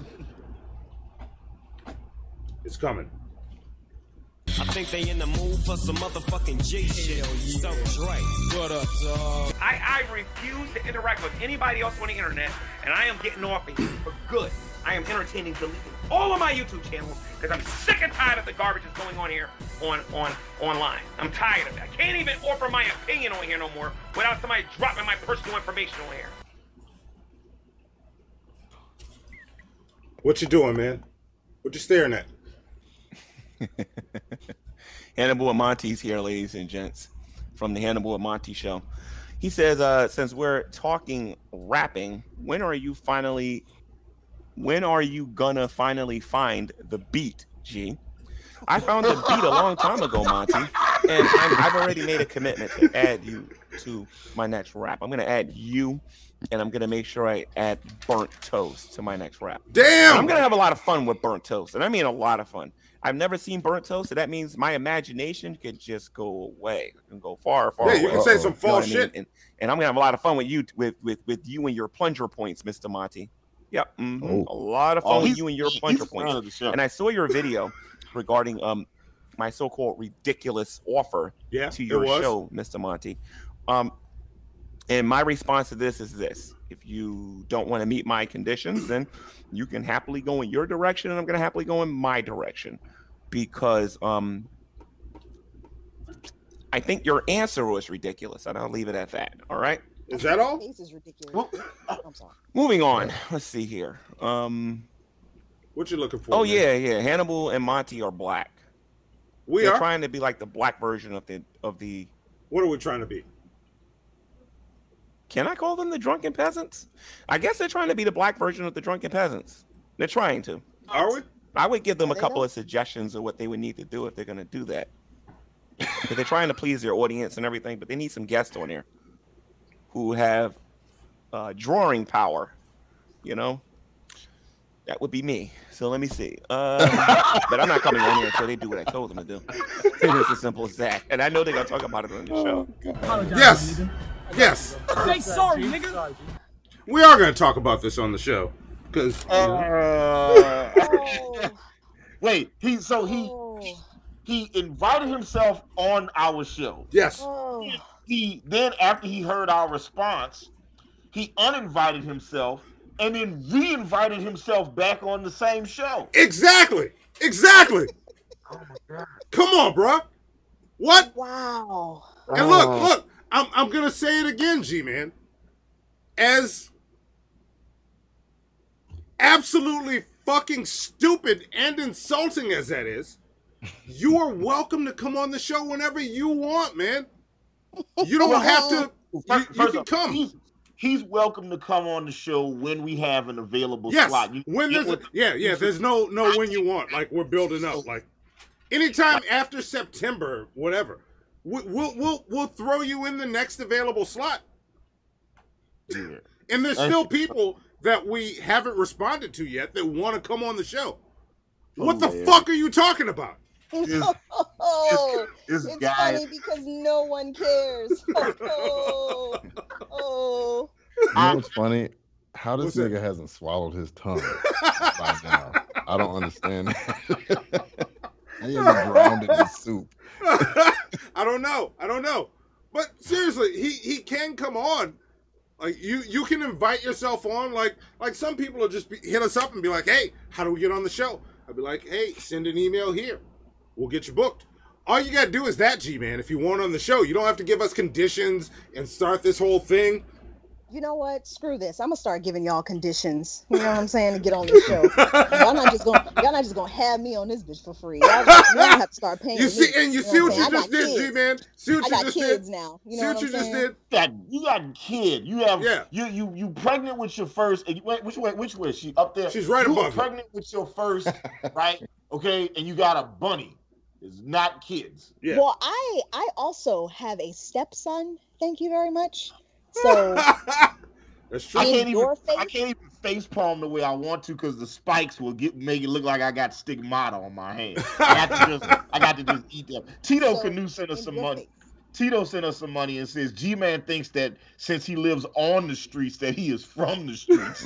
It's coming. I think they in the mood for some motherfucking G shit. So Dre. What up, dog? I, I refuse to interact with anybody else on the internet, and I am getting off of here for good. I am entertaining deleting all of my YouTube channels because I'm sick and tired of the garbage that's going on here on, on online. I'm tired of it. I can't even offer my opinion on here no more without somebody dropping my personal information on here. What you doing, man? What you staring at? Hannibal and Monty's here, ladies and gents, from the Hannibal and Monty show. He says, uh, since we're talking rapping, when are you finally, when are you gonna finally find the beat, G? I found the beat a long time ago, Monty, and I'm, I've already made a commitment to add you to my next rap. I'm gonna add you, and I'm gonna make sure I add Burnt Toast to my next rap. Damn! And I'm gonna have a lot of fun with Burnt Toast, and I mean a lot of fun. I've never seen Burnt Toast, so that means my imagination could just go away. It can go far, far Yeah, away. you can say some You know false what I mean? shit. And, and I'm gonna have a lot of fun with you, with with with you and your plunger points, Mister Monty. Yep, mhm. Oh. A lot of fun Oh, with he's- you and your he's plunger a fan points. of the show. And I saw your video regarding um my so-called ridiculous offer yeah, to your it was. show, Mister Monty. Um, and my response to this is this: if you don't want to meet my conditions, then you can happily go in your direction, and I'm going to happily go in my direction, because um, I think your answer was ridiculous, and I'll leave it at that. All right. Is that all? Face is ridiculous. I'm sorry. Moving on. Let's see here. Um, what you looking for? Oh man? yeah, yeah. Hannibal and Monty are black. We They're are trying to be like the black version of the of the. What are we trying to be? Can I call them the drunken peasants? I guess they're trying to be the black version of the drunken peasants. They're trying to. Are we? I would give them a Are they couple though? of suggestions of what they would need to do if they're going to do that. Because they're trying to please their audience and everything, but they need some guests on there who have uh, drawing power. You know, that would be me. So let me see. Um, but I'm not coming on here until they do what I told them to do. It is as simple as that. And I know they're going to talk about it on the show. Yes. Yes. Say sorry, nigga. We are going to talk about this on the show. Because. Uh, wait, he so he he invited himself on our show. Yes. Oh. He then, after he heard our response, he uninvited himself and then re-invited himself back on the same show. Exactly. Exactly. Oh my god. Come on, bro. What? Wow. And look, look. I'm I'm gonna say it again, G-Man. As absolutely fucking stupid and insulting as that is, you are welcome to come on the show whenever you want, man. You don't have to. First, You, you first can off, come. He's, he's welcome to come on the show when we have an available Yes. slot. You When get there's a, what- yeah, yeah. There's no no when you want. Like we're building up. Like anytime after September, whatever. We, we'll we'll we'll throw you in the next available slot. Yeah. And there's still people that we haven't responded to yet that want to come on the show. What the man. fuck are you talking about? Oh, this it's guy- funny because no one cares. Oh, oh. You know what's funny? How this What's that? nigga hasn't swallowed his tongue by now. I don't understand that. He hasn't drowned in his soup. I don't know. I don't know. But seriously, he he can come on. Like you you can invite yourself on. Like like some people will just be, hit us up and be like, "Hey, how do we get on the show?" I'd be like, "Hey, send an email here. We'll get you booked." All you got to do is that, G-Man. If you want on the show, you don't have to give us conditions and start this whole thing. You know what? Screw this. I'm gonna start giving y'all conditions. You know what I'm saying? To get on this show. Y'all not just gonna y'all not just gonna have me on this bitch for free. Y'all, y'all have to start paying You see, me. and you know see what I'm you saying? I just got did, kids. G-Man. See what I you got just kids did. now. You know See what, what you I'm just saying? did. That you got a kid. You have Yeah. you you you pregnant with your first. and you- Wait, which way? Which way? She up there. She's right you above you. pregnant with your first, right? Okay, and you got a bunny. It's not kids. Yeah. Well, I I also have a stepson. Thank you very much. So That's true. I In can't even. your face? I can't even face palm the way I want to because the spikes will get make it look like I got stigmata on my hand. I have to just. I got to just eat them. Tito So, Canoe sent us in some your money. face. Tito sent us some money and says G-Man thinks that since he lives on the streets that he is from the streets.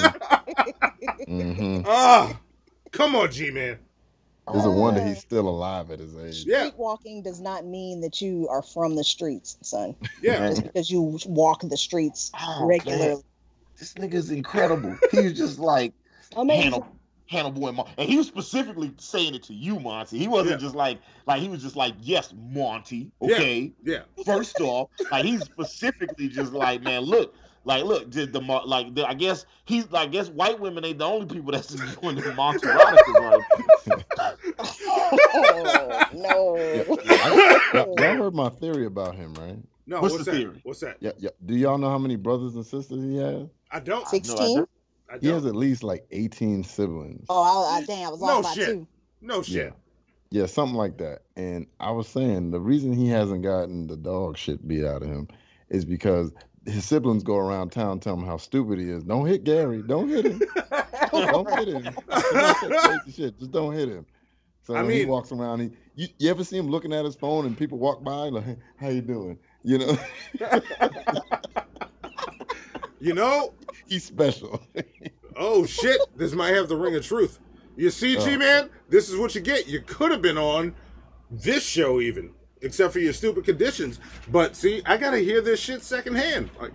Mm-hmm. Ah, come on, G-Man. It's a wonder he's still alive at his age. Yeah. Street walking does not mean that you are from the streets, son. Yeah. Just because you walk the streets Oh, regularly. man. This nigga's incredible. He was just like Amazing. Hannibal, Hannibal and Monty. And he was specifically saying it to you, Monty. He wasn't Yeah. just like, like he was just like, yes, Monty. Okay. Yeah. First off, like he's specifically just like, man, look, like, look, did the Mo- like, the, I guess he's, I guess white women ain't the only people that's enjoying the Monty erotica, right? Oh, no. Y'all y'all heard my theory about him, right? No, What's what's, the that? theory? What's that? Yeah, yeah. Do y'all know how many brothers and sisters he has? I don't. sixteen? I He has don't. at least like eighteen siblings. Oh, I, I, damn, I was No off by shit. two. No shit. Yeah, something like that. And I was saying the reason he hasn't gotten the dog shit beat out of him is because his siblings go around town telling him how stupid he is. Don't hit Gary. Don't hit him. Don't hit him. He does that crazy shit. Just don't hit him. So I when he mean- walks around, he you, you ever see him looking at his phone and people walk by like, "Hey, how you doing?" You know, You know? he's special. Oh shit! This might have the ring of truth. You see, Oh. G-Man, this is what you get. You could have been on this show even, except for your stupid conditions. But see, I gotta hear this shit secondhand. Like,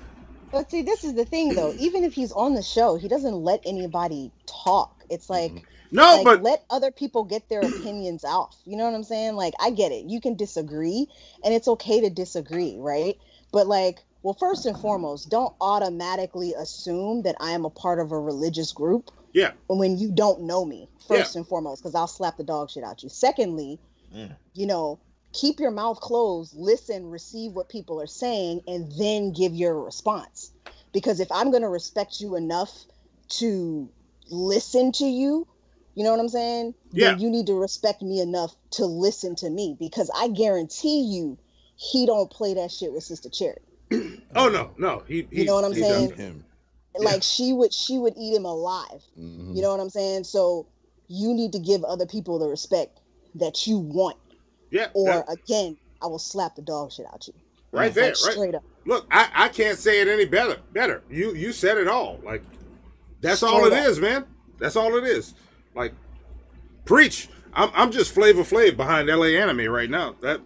But see, this is the thing, though. Even if he's on the show, he doesn't let anybody talk. It's like, no, like, but let other people get their opinions off. You know what I'm saying? Like, I get it. You can disagree, and it's okay to disagree, right? But like, well, first and foremost, don't automatically assume that I am a part of a religious group. Yeah. When you don't know me, first and foremost, because I'll slap the dog shit out you. Secondly, you know, keep your mouth closed, listen, receive what people are saying, and then give your response. Because if I'm going to respect you enough to listen to you, you know what I'm saying? Yeah. Then you need to respect me enough to listen to me, because I guarantee you he don't play that shit with Sister Cherry. Oh no, no. He, he You know what I'm he saying? does him. Like she would she would eat him alive. Mm-hmm. You know what I'm saying? So you need to give other people the respect that you want. Yeah. Or that- again, I will slap the dog shit out you. Right there, Like, straight right. up. Look, I, I can't say it any better. Better. You you said it all. Like, that's all Straight it up. is, man. That's all it is. Like, preach. I'm I'm just Flavor Flav behind L A Anime right now. That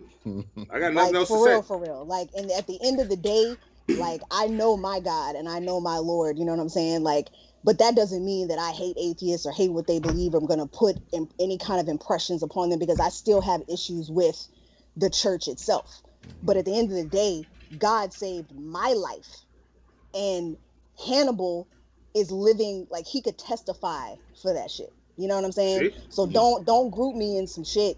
I got nothing Like, else for to real, say. for real. Like, and at the end of the day, like, I know my God and I know my Lord. You know what I'm saying? Like, but that doesn't mean that I hate atheists or hate what they believe. I'm going to put in, any kind of impressions upon them, because I still have issues with the church itself. But at the end of the day, God saved my life, and Hannibal is living, like, he could testify for that shit. You know what I'm saying? See? So don't don't group me in some shit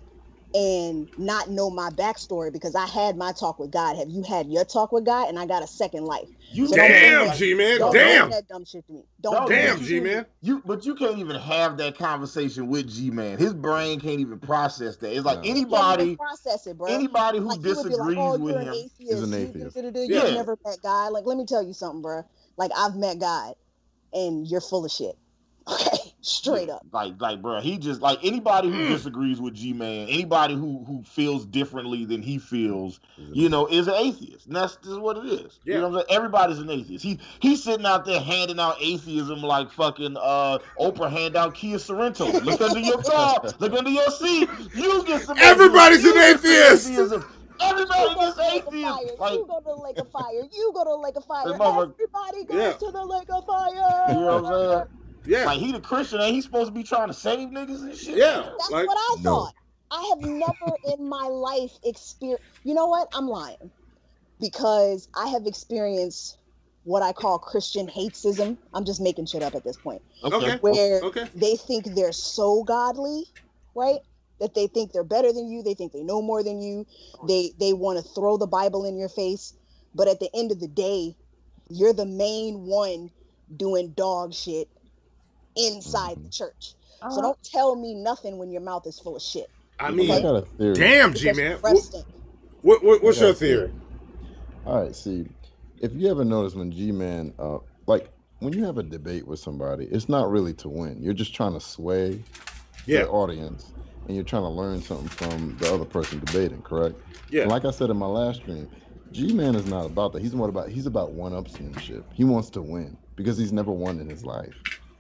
and not know my backstory, because I had my talk with God. Have you had your talk with God? And I got a second life. You So don't Damn, bring that- G-Man, don't damn. bring that dumb shit to me. Don't No, bring Damn, that- G-Man. You, but you can't even have that conversation with G-Man. His brain can't even process that. It's like He can't anybody, even process it, bro. anybody who Like, he would be disagrees like, oh, with you're him an atheist. is an You- atheist. You've Yeah. never met God. Like, let me tell you something, bro. Like, I've met God, and you're full of shit. Okay, straight up. Like, like, bro, he just like anybody who disagrees with G-Man, anybody who who feels differently than he feels, you know, is an atheist. And that's just what it is. Yeah. You know what I'm saying? Everybody's an atheist. He he's sitting out there handing out atheism like fucking uh Oprah hand out Kia Sorrento. Look under your car, look under your seat. You get some. Everybody's you an get some atheist. atheism. Everybody You go gets to the lake of atheist. fire. Like, You go to the lake of fire. You go to the lake of fire. That motherfucker- Everybody goes Yeah. to the lake of fire. you know what I'm saying? Yeah. Like he the Christian, ain't he supposed to be trying to save niggas and shit? Yeah. That's Like, what I No. thought. I have never in my life experienced. You know what? I'm lying, because I have experienced what I call Christian hatesism. I'm just making shit up at this point. okay. Where Okay. they think they're so godly, right? That they think they're better than you. They think they know more than you. They they want to throw the Bible in your face. But at the end of the day, you're the main one doing dog shit inside the church. So don't tell me nothing when your mouth is full of shit. I mean, I got a theory. damn, Because G-Man. your breath What, stink. what, what- what's I got your a theory. theory? All right, see, if you ever notice when G-Man, uh, like when you have a debate with somebody, it's not really to win. You're just trying to sway Yeah. the audience, and you're trying to learn something from the other person debating. Correct? Yeah. And like I said in my last stream, G-Man is not about that. He's more about he's about one-upsmanship. He wants to win because he's never won in his life.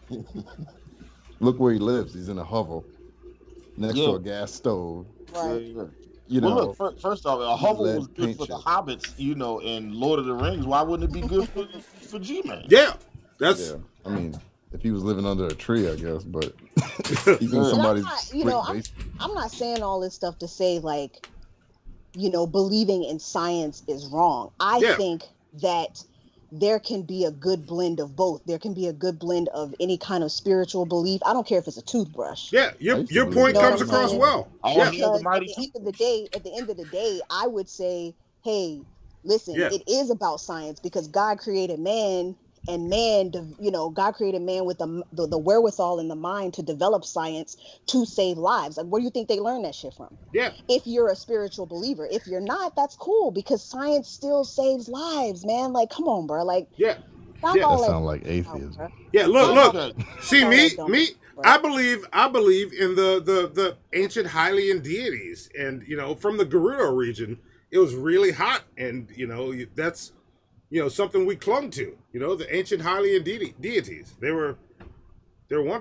Look where he lives. He's in a hovel next Yeah. to a gas stove. Right. Yeah, yeah. You well, know, look, fir- first off, a hovel lead was good paint for the shit. hobbits, you know, and Lord of the Rings. Why wouldn't it be good for, for G-Man? Yeah. That's yeah. I mean, if he was living under a tree, I guess, but he's in But I'm somebody's not, you brick know, I'm, basement. I'm not saying all this stuff to say, like, you know, believing in science is wrong. I Yeah. think that there can be a good blend of both. There can be a good blend of any kind of spiritual belief. I don't care if it's a toothbrush. yeah. Your I used to your believe point that. comes You know what I'm across saying? well. All Yeah. he has Because the mighty at the end of the day, at the end of the day, I would say, hey, listen, Yeah. it is about science, because God created man, and man, de- you know, God created man with the, the the wherewithal and the mind to develop science to save lives. Like, where do you think they learned that shit from? Yeah. If you're a spiritual believer, if you're not, that's cool, because science still saves lives, man. Like, come on, bro. Like, Yeah. stop Yeah. all That that. sound like out, atheism. bro. Yeah, look, look. Okay. See all me, that dumb me. shit, bro. I believe, I believe in the the the ancient Hylian deities, and you know, from the Gerudo region, it was really hot, and you know, that's you know something we clung to. You know, the ancient Hylian deity, deities. They were, they're wonderful.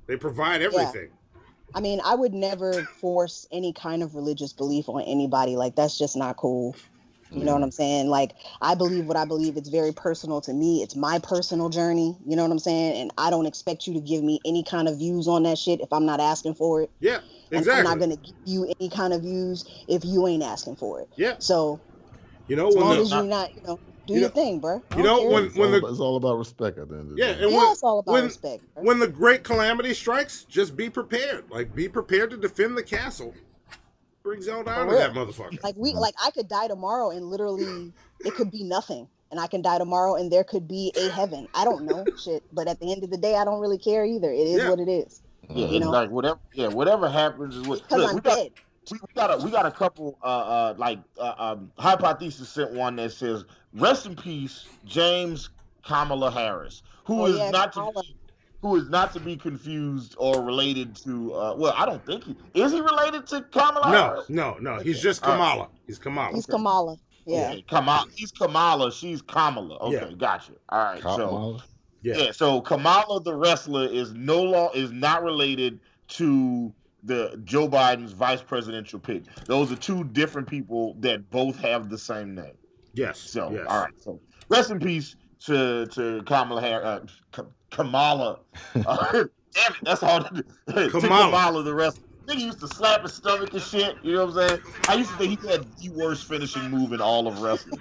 They provide everything. Yeah. I mean, I would never force any kind of religious belief on anybody. Like, that's just not cool. You know what I'm saying? Like, I believe what I believe. It's very personal to me. It's my personal journey. You know what I'm saying? And I don't expect you to give me any kind of views on that shit if I'm not asking for it. Yeah, exactly. And I'm not going to give you any kind of views if you ain't asking for it. Yeah. So, you know, as when long the, as you're not, you know, do you your know, thing, bro. You know, when, It's when all the about- it's all about respect at the end of the yeah, day. and Yeah, when, it's all about when, respect, bro. when the great calamity strikes, just be prepared. Like, be prepared to defend the castle. Bring Zelda out of real. that motherfucker. Like we, like I could die tomorrow and literally it could be nothing, and I can die tomorrow and there could be a heaven. I don't know, shit. But at the end of the day, I don't really care either. It is Yeah. what it is. Yeah, You it's know? like whatever. Yeah, whatever happens is what. Because Look, I'm we got, dead. we, we got a we got a couple uh uh like uh, um hypothesis sent one that says rest in peace James Kamala Harris, who Oh, is yeah, not Kamala. to be, who is not to be confused or related to uh well I don't think he is he related to Kamala No, Harris? no, no. He's just All right. Kamala. He's Kamala. He's Kamala. Yeah. Okay, Kamala. He's Kamala. She's Kamala. Okay, Yeah. gotcha. All right, so Kamala. Yeah. yeah, so Kamala the wrestler is no law is not related to the Joe Biden's vice presidential pick. Those are two different people that both have the same name. Yes. So yes. all right, so rest in peace to to Kamala Harris, uh, K- Kamala. Uh, damn it, that's all. to Kamala. Kamala the wrestler. Nigga used to slap his stomach and shit. You know what I'm saying? I used to think he had the worst finishing move in all of wrestling.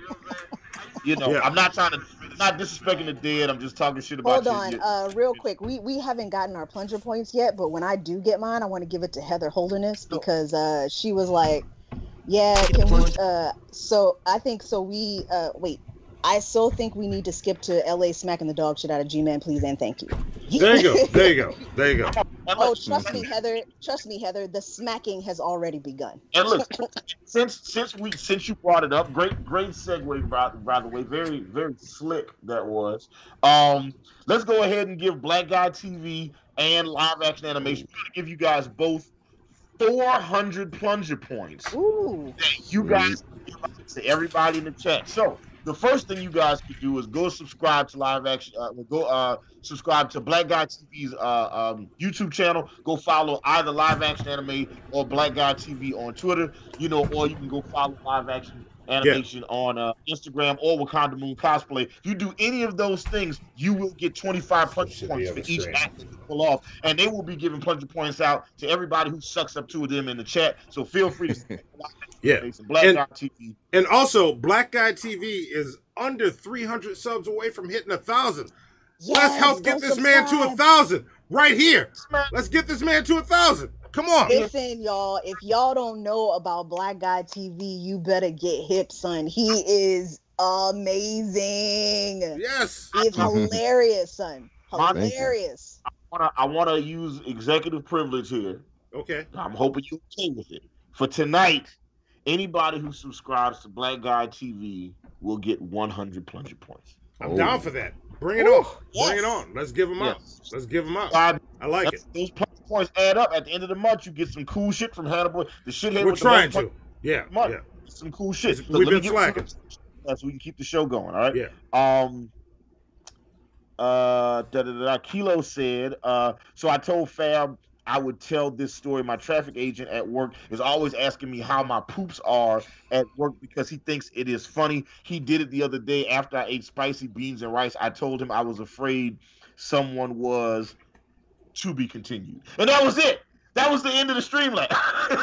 You know, Yeah. I'm not trying to, I'm not disrespecting the dead. I'm just talking shit about Hold you. on, You- uh, real quick. We we haven't gotten our plunger points yet, but when I do get mine, I want to give it to Heather Holiness because uh, she was like, "Yeah, can we?" Uh, so I think so. We uh, wait. I still think we need to skip to L A smacking the dog shit out of G-Man, please and thank you. There you go. There you go. There you go. Oh, trust me, Heather. Trust me, Heather. The smacking has already begun. And look, since since we since you brought it up, great great segue by, by the way, very very slick that was. Um, let's go ahead and give Black Guy T V and live action animation. We're gonna give you guys both four hundred plunger points. Ooh. That you guys can give out to everybody in the chat. So the first thing you guys can do is go subscribe to live action. Uh, go uh, subscribe to Black Guy T V's uh, um, YouTube channel. Go follow either Live Action Anime or Black Guy T V on Twitter. You know, or you can go follow Live Action Animation yeah. on uh, Instagram or Wakanda Moon Cosplay. If you do any of those things, you will get twenty-five plunger points for each act that you pull off, and they will be giving plunger points out to everybody who sucks up two of them in the chat. So feel free to. Yeah, Black and, Guy T V. And also, Black Guy T V is under three hundred subs away from hitting a thousand. Yes, Let's help get this man to a thousand right here. Let's get this man to a thousand. Come on. Listen, y'all. If y'all don't know about Black Guy T V, you better get hip, son. He is amazing. Yes, it's hilarious, son. Hilarious. I wanna, I wanna use executive privilege here. Okay. I'm hoping you're okay with it. For tonight, anybody who subscribes to Black Guy T V will get one hundred plunger points. I'm oh. down for that. Bring it Ooh, on. yes. Bring it on. Let's give them yes. up. Let's give them up. I, I like That's, it. Those plunger points add up. At the end of the month, you get some cool shit from Hannibal. The shithead. We're with trying the to. Yeah. Month. Yeah. Some cool shit. We've Look, been slacking. So we can keep the show going. All right. Yeah. Um. Uh. Da, da, da, da. Kilo said. Uh. So I told Fab I would tell this story. My traffic agent at work is always asking me how my poops are at work because he thinks it is funny. He did it the other day after I ate spicy beans and rice. I told him I was afraid someone was to be continued. And that was it. That was the end of the stream. Like,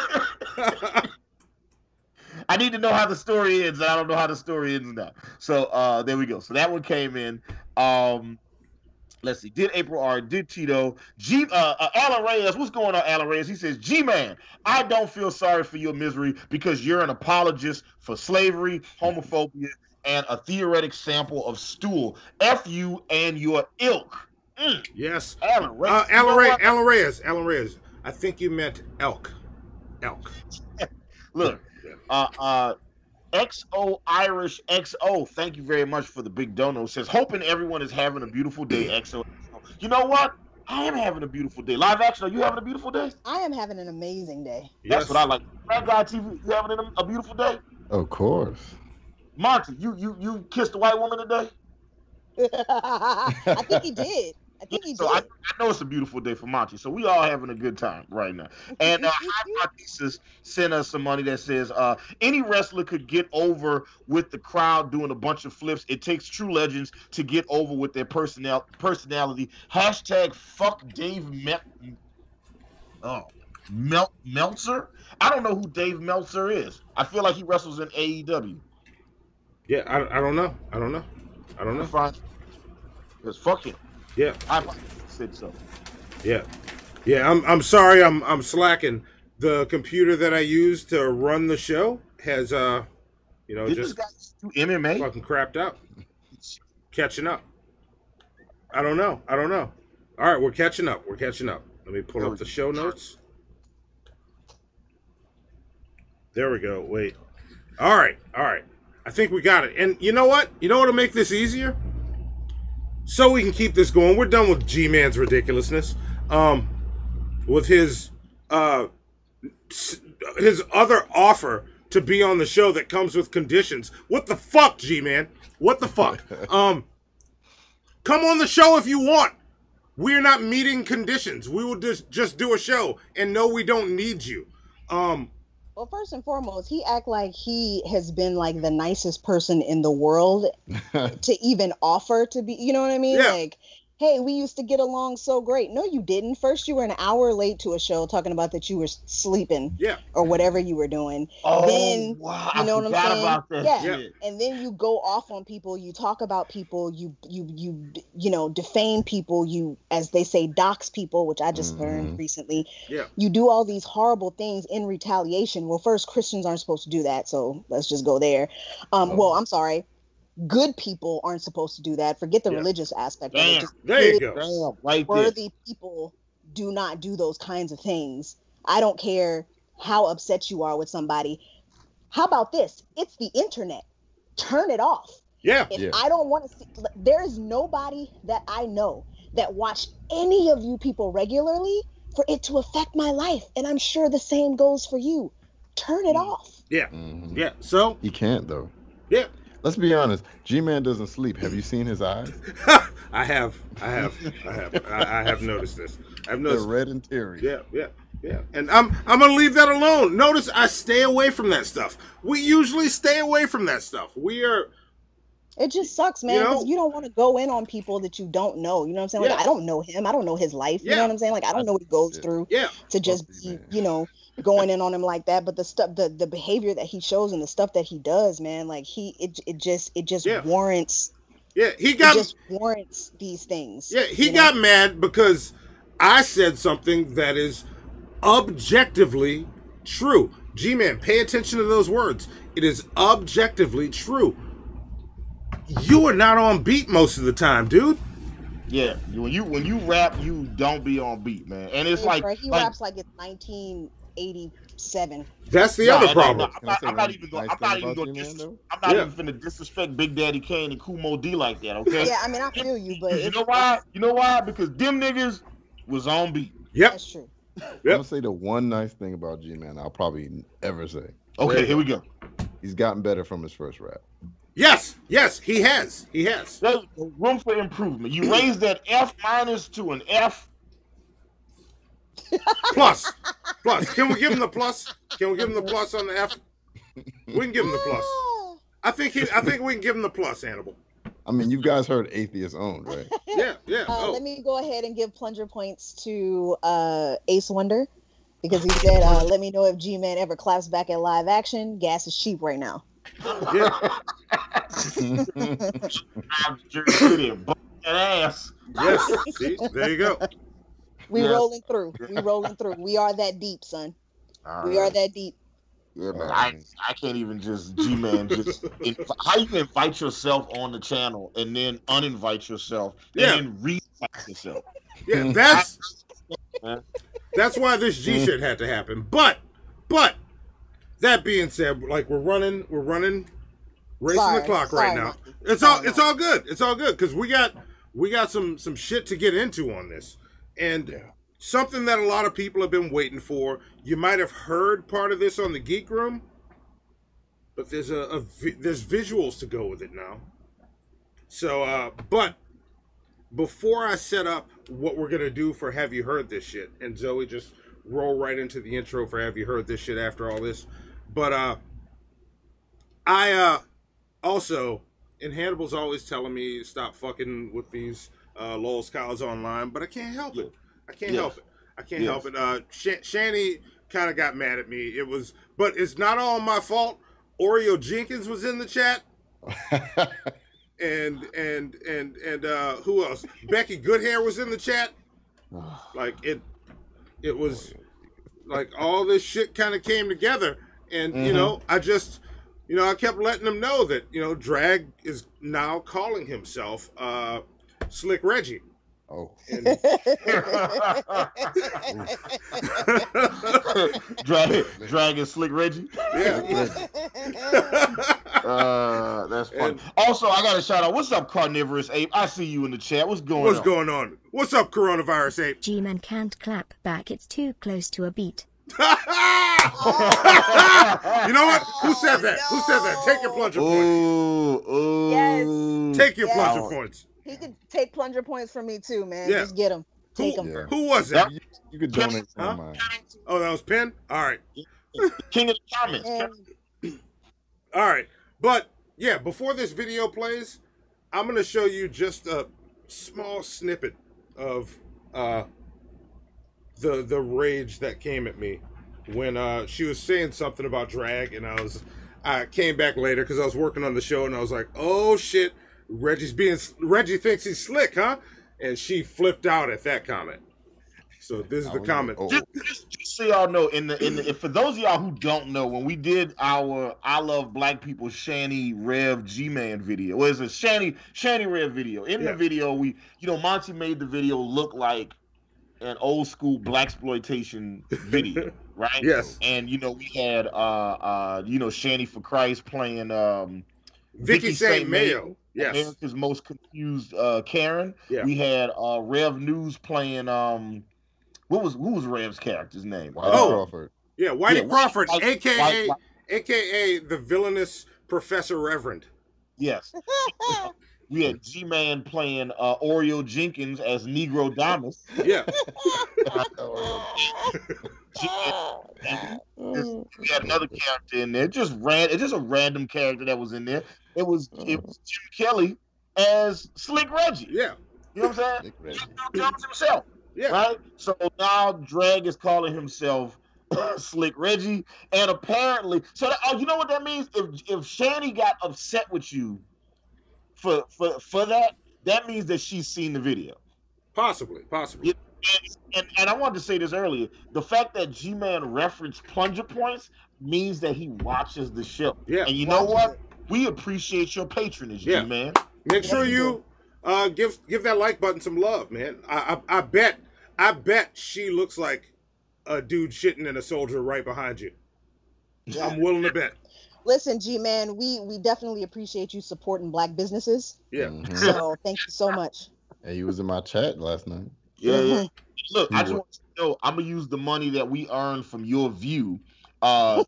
I need to know how the story ends. I don't know how the story ends now. So uh, there we go. So that one came in. Um, Let's see. Did April R? Did Tito? G. Uh, uh, Alan Reyes. What's going on, Alan Reyes? He says, G-Man, I don't feel sorry for your misery because you're an apologist for slavery, homophobia, and a theoretic sample of stool. F you and your ilk. Mm. Yes. Alan Reyes. Uh, Alan, Reyes Alan Reyes. Alan Reyes. I think you meant elk. Elk. Look. Uh, uh, X O Irish X O, thank you very much for the big dono. Says, hoping everyone is having a beautiful day. X O. You know what? I am having a beautiful day. Live action, are you having a beautiful day? I am having an amazing day. That's yes. what I like. Black Guy T V, you having a, a beautiful day? Of course. Monty, you you you kissed a white woman today? I think he did. I think he so did. I, I know it's a beautiful day for Monty, so we all having a good time right now. And uh, Hypothesis sent us some money that says uh, any wrestler could get over with the crowd doing a bunch of flips. It takes true legends to get over with their personnel personality. Hashtag fuck Dave Mel- oh, Mel- Meltzer. I don't know who Dave Meltzer is. I feel like he wrestles in A E W. Yeah, I, I don't know. I don't know. I don't know. Fine. Because fuck him. Yeah. I said so. Yeah. Yeah, I'm I'm sorry I'm I'm slacking. The computer that I use to run the show has uh you know Did just this guy do M M A? fucking crapped out. Catching up. I don't know. I don't know. All right, we're catching up. We're catching up. Let me pull up the show notes. There we go. Wait. All right. All right. I think we got it. And you know what? You know what'll make this easier? So we can keep this going. We're done with G-Man's ridiculousness. Um, with his uh, his other offer to be on the show that comes with conditions. What the fuck, G-Man? What the fuck? um, come on the show if you want. We're not meeting conditions. We will just just do a show. And no, we don't need you. Um. Well, first and foremost, he act like he has been like the nicest person in the world to even offer to be, you know what I mean? Yeah. Like, hey, we used to get along so great. No, you didn't. First, you were an hour late to a show talking about that you were sleeping, yeah, or whatever you were doing. Oh, then, wow. you know I what I'm forgot saying? about that yeah. shit. And then you go off on people. You talk about people. You, you, you, you know, defame people. You, as they say, dox people, which I just Mm-hmm. learned recently. Yeah. You do all these horrible things in retaliation. Well, first, Christians aren't supposed to do that, so let's just go there. Um, Oh. Well, I'm sorry. Good people aren't supposed to do that. Forget the Yeah. religious aspect of Damn. it. Just There you good, go. Damn, right there. worthy people do not do those kinds of things. I don't care how upset you are with somebody. How about this? It's the internet. Turn it off. Yeah. If Yeah. I don't want to see, there is nobody that I know that watch any of you people regularly for it to affect my life. And I'm sure the same goes for you. Turn it off. Yeah. Mhm. Yeah. So, He can't though. yeah. Let's be honest. G-Man doesn't sleep. Have you seen his eyes? I have. I have. I have. I, I have noticed this. I've They're noticed. red and teary. Yeah, yeah, yeah. And I'm I'm gonna leave that alone. Notice I stay away from that stuff. We usually stay away from that stuff. We are. It just sucks, man, You know? because you don't want to go in on people that you don't know. You know what I'm saying? Like, Yeah. I don't know him. I don't know his life. You Yeah. know what I'm saying? Like, I don't know what he goes Yeah. through Yeah. to just Fuck be, you, man. you know, going in on him like that. But the stuff, the the behavior that he shows and the stuff that he does, man, like he, it, it just, it just Yeah. warrants, Yeah. He it got. just warrants these things. Yeah. He you know? got mad because I said something that is objectively true. G-Man, pay attention to those words. It is objectively true. You are not on beat most of the time, dude. Yeah, when you when you rap, you don't be on beat, man. And it's Yeah, like, bro, he like raps like it's nineteen eighty-seven. That's the Nah, other nah, problem. nah, I'm not, I'm not even going. Nice I'm not thing even about going. G-Man, Dis- though? I'm not Yeah. even finna disrespect Big Daddy Kane and Kumo D like that. Okay. Yeah, I mean, I feel you, but You it's, know why? You know why? Because them niggas was on beat. Yep. that's true. I'm Yep. gonna say the one nice thing about G-Man I'll probably ever say. Okay, here we go. He's gotten better from his first rap. Yes. Yes. He has. He has. There's room for improvement. You raise that F minus to an F. Plus. Plus. Can we give him the plus? Can we give him the plus on the F? We can give him the plus. I think he. I think we can give him the plus, Hannibal. I mean, you guys heard Atheist Owned, right? Yeah. Yeah. Uh, Oh. Let me go ahead and give plunger points to uh, Ace Wonder because he said, uh, "Let me know if G-Man ever claps back at live action. Gas is cheap right now." Yeah. That ass. Yes. See, there you go. We Yes. rolling through. We rolling through. We are that deep, son. All We are right. that deep. Yeah, man. I I can't even just G-Man just inv- how you invite yourself on the channel and then uninvite yourself and Yeah. then re-invite yourself. Yeah. That's Man. that's why this G shit had to happen. But, but that being said, like we're running, we're running, racing Sorry. the clock Sorry, right now. Monty. It's Sorry, all, it's all good. It's all good because we got, we got some some shit to get into on this, and something that a lot of people have been waiting for. You might have heard part of this on the Geek Room, but there's a, a vi- there's visuals to go with it now. So, uh, but before I set up what we're gonna do for Have You Heard This Shit, and Zoe just roll right into the intro for Have You Heard This Shit after all this. But uh, I uh, also, and Hannibal's always telling me stop fucking with these uh, lol scholars online, but I can't help it. I can't Yes. help it. I can't Yes. help it. Uh, Sh- Shanny kind of got mad at me. It was, but it's not all my fault. Oreo Jenkins was in the chat. and and and and uh who else? Becky Goodhair was in the chat. Like it it was like all this shit kind of came together, and you Mhm. know, I just you know, I kept letting them know that, you know, Drag is now calling himself uh Slick Reggie. Oh. And Drag, Dragon Slick Reggie. Yeah. uh, that's funny. And- also, I got to shout out. What's up, Carnivorous Ape? I see you in the chat. What's going What's on? going on? What's up, Coronavirus Ape? G-Man can't clap back, it's too close to a beat. You know what? Who said that? Who said that? Take your plunger points. Ooh, ooh. Yes. Take your Yes. plunger points. He could take plunger points from me too, man. Yeah. Just get him. Take him. Yeah. Who was that? You, you could donate some Huh? of mine. Oh, that was Penn? All right. King of the comments. And All right. But, yeah, before this video plays, I'm going to show you just a small snippet of uh, the the rage that came at me when uh, she was saying something about drag, and I was I came back later because I was working on the show, and I was like, oh, shit, Reggie's being, Reggie thinks he's slick, huh? And she flipped out at that comment. So this is the comment. Oh. Just, just, just so y'all know, in the in the, if for those of y'all who don't know, when we did our I Love Black People Shanny Rev G-Man video, well, it's a Shanny Shanny Rev video. In Yeah. the video, we you know Monty made the video look like an old school blaxploitation video, right? Yes. And you know we had uh uh you know Shanny for Christ playing um Vicky Saint Mayo. Yes. America's Most Confused uh Karen. Yeah. We had uh Rev News playing um what was who was Rev's character's name? Whitey Oh. Crawford. Yeah, Whitey Yeah, Crawford, White- a k a. White- White- A K A the villainous Professor Reverend. Yes. We had G-Man playing uh, Oreo Jenkins as Negro Damas. Yeah. We had another character in there. Just ran. It's just a random character that was in there. It was it was Jim Kelly as Slick Reggie. Yeah. You know what I'm saying? Slick Reggie. He was himself. Yeah. Right. So now Drag is calling himself Slick Reggie, and apparently, so that, oh, you know what that means? If if Shanny got upset with you for for for that, that means that she's seen the video. Possibly, possibly. And, and, and I wanted to say this earlier. The fact that G-Man referenced plunger points means that he watches the show. Yeah. And you know what? We appreciate your patronage, Yeah. G-Man. Make sure you uh, give give that like button some love, man. I, I I bet I bet she looks like a dude shitting in a soldier right behind you. I'm willing to bet. listen, G-Man, we we definitely appreciate you supporting black businesses. Yeah. Mhm. So thank you so much. Hey, he was in my chat last night. Yeah, yeah. Look, He I just wa- want you to know I'm gonna use the money that we earn from your view, uh,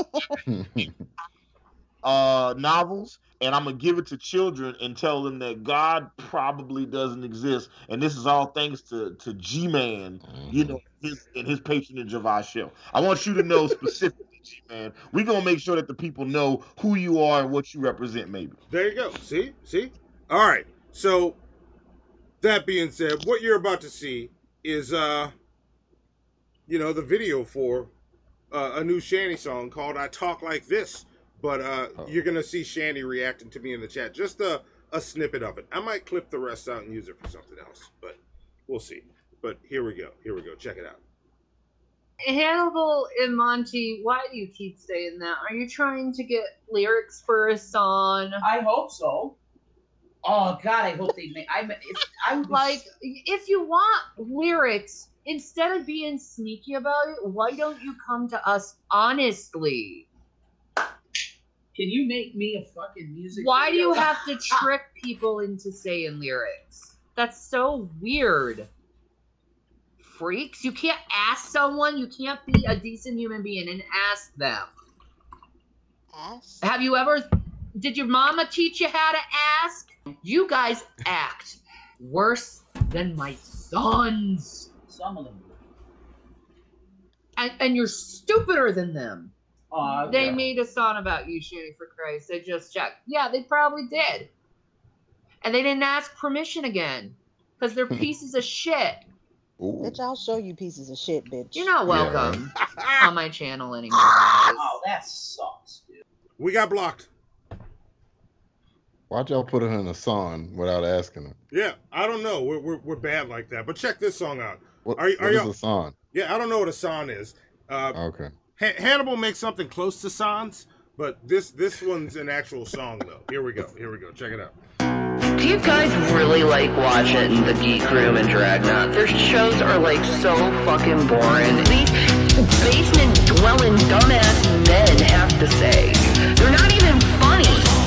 uh, novels, and I'm gonna give it to children and tell them that God probably doesn't exist, and this is all thanks to to G-Man, you know, his and his patronage of our show. I want you to know specifically, G-Man. We're gonna make sure that the people know who you are and what you represent. Maybe. There you go. See? See? All right. So, that being said, what you're about to see is, uh, you know, the video for uh, a new Shanny song called I Talk Like This. But uh, Oh. you're going to see Shanny reacting to me in the chat. Just a, a snippet of it. I might clip the rest out and use it for something else. But we'll see. But here we go. Here we go. Check it out. Hannibal and Monty, why do you keep saying that? Are you trying to get lyrics for a song? I hope so. Oh God, I hope they make. I if I would Like, if you want lyrics, instead of being sneaky about it, why don't you come to us honestly? Can you make me a fucking music? Why do video? you have to trick people into saying lyrics? That's so weird. Freaks, you can't ask someone, you can't be a decent human being and ask them. Ask? Have you ever, did your mama teach you how to ask? You guys act. worse than my sons. Some of them. And, and you're stupider than them. Oh, they yeah. made a song about you, Shanny for Christ. They just checked. Yeah, they probably did. And they didn't ask permission again. Because they're pieces of shit. Ooh. Bitch, I'll show you pieces of shit, bitch. You're not welcome yeah. on my channel anymore, guys. Oh, that sucks, dude. We got blocked. Why'd y'all put her in a song without asking her? Yeah, I don't know. We're, we're, we're bad like that. But check this song out. What, are, are what is you, a song? Yeah, I don't know what a song is. Uh, okay. Ha Hannibal makes something close to songs, but this this one's an actual song, though. Here we go. Here we go. Check it out. Do you guys really like watching The Geek Room and Dragnaught? Their shows are like so fucking boring. These basement-dwelling dumbass men have to say. They're not even funny.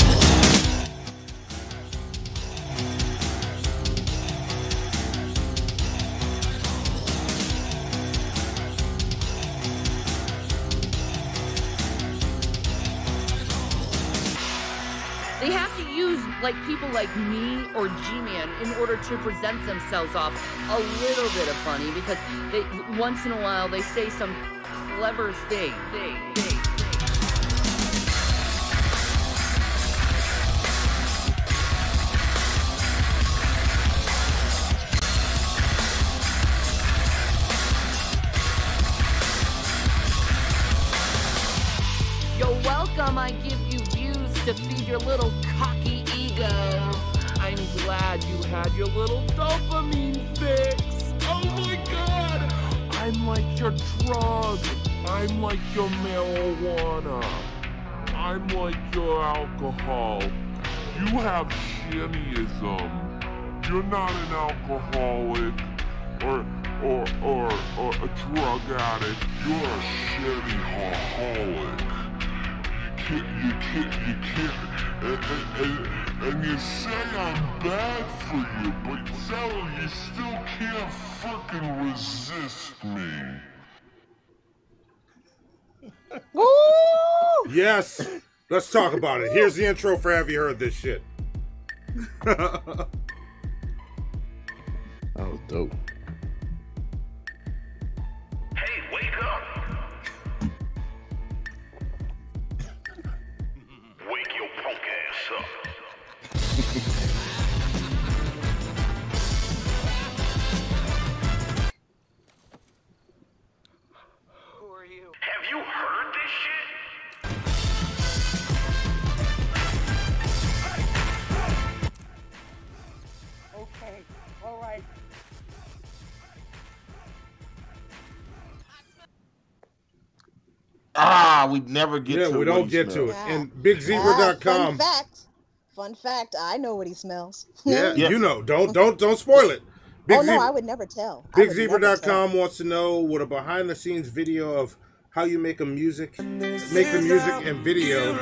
They have to use like people like me or G-Man in order to present themselves off a little bit of funny because they once in a while they say some clever thing. thing, thing. You're welcome, I give you views to feed your little cocky ego. I'm glad you had your little dopamine fix. Oh my god! I'm like your drug. I'm like your marijuana. I'm like your alcohol. You have shannyism. You're not an alcoholic or or or or a drug addict. You're a shanny-holic. You can't, you can't, you can't, and, and, and, and you say I'm bad for you, but Sally, you still can't fucking resist me. Woo! Yes! Let's talk about it. Here's the intro for Have You Heard This Shit? That was dope. Hey, wake up! Wake your punk ass up. Who are you? Have you heard this shit? Okay, all right. Ah, we never get yeah, to it. we what don't he get smells. to it. And big zebra dot com. Fun fact. Fun fact. I know what he smells. Yeah, you know. Don't don't don't spoil it. Big oh no, Zebra, I would never tell. big zebra dot com wants to know what a behind the scenes video of how you make a music, make the music and video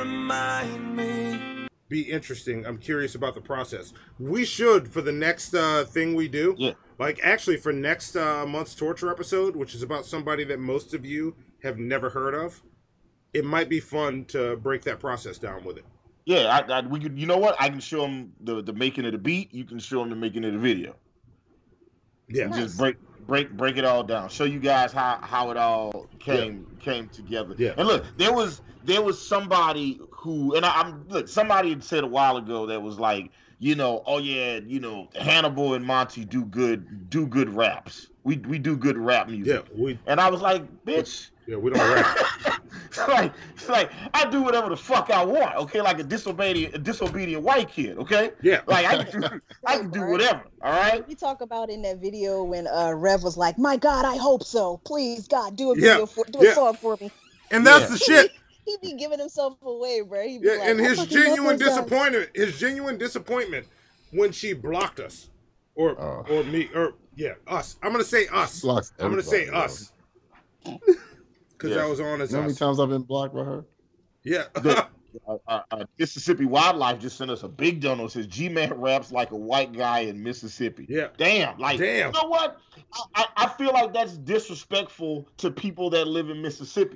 be interesting. I'm curious about the process. We should for the next uh, thing we do. Yeah. Like actually for next uh, month's torture episode, which is about somebody that most of you have never heard of. It might be fun to break that process down with it. Yeah, I, I, we could. You know what? I can show them the the making of the beat. You can show them the making of the video. Yeah, and just break break break it all down. Show you guys how how it all came yeah. came together. Yeah. And look, there was there was somebody who, and I, I'm look, somebody had said a while ago that was like, you know, oh yeah, you know, Hannibal and Monty do good do good raps. We we do good rap music. Yeah, we. And I was like, bitch. Yeah, we don't rap. It's like, it's like I do whatever the fuck I want, okay? Like a disobedient, a disobedient white kid, okay? Yeah. Like I can do, I can do whatever. All right. You talk about in that video when uh, Rev was like, "My God, I hope so. Please, God, do a video yeah. for, do a yeah. song for me." And that's yeah. the shit. He be giving himself away, bro. He be yeah, like, and his genuine disappointment, disappointment, his genuine disappointment when she blocked us, or oh. or me, or yeah, us. I'm gonna say us. I'm gonna say us. Because yeah. I was on as You know how many us. times I've been blocked by her? Yeah. the, uh, uh, uh, Mississippi Wildlife just sent us a big dono. Says G-Man raps like a white guy in Mississippi. Yeah. Damn. Like, Damn. you know what? I, I feel like that's disrespectful to people that live in Mississippi.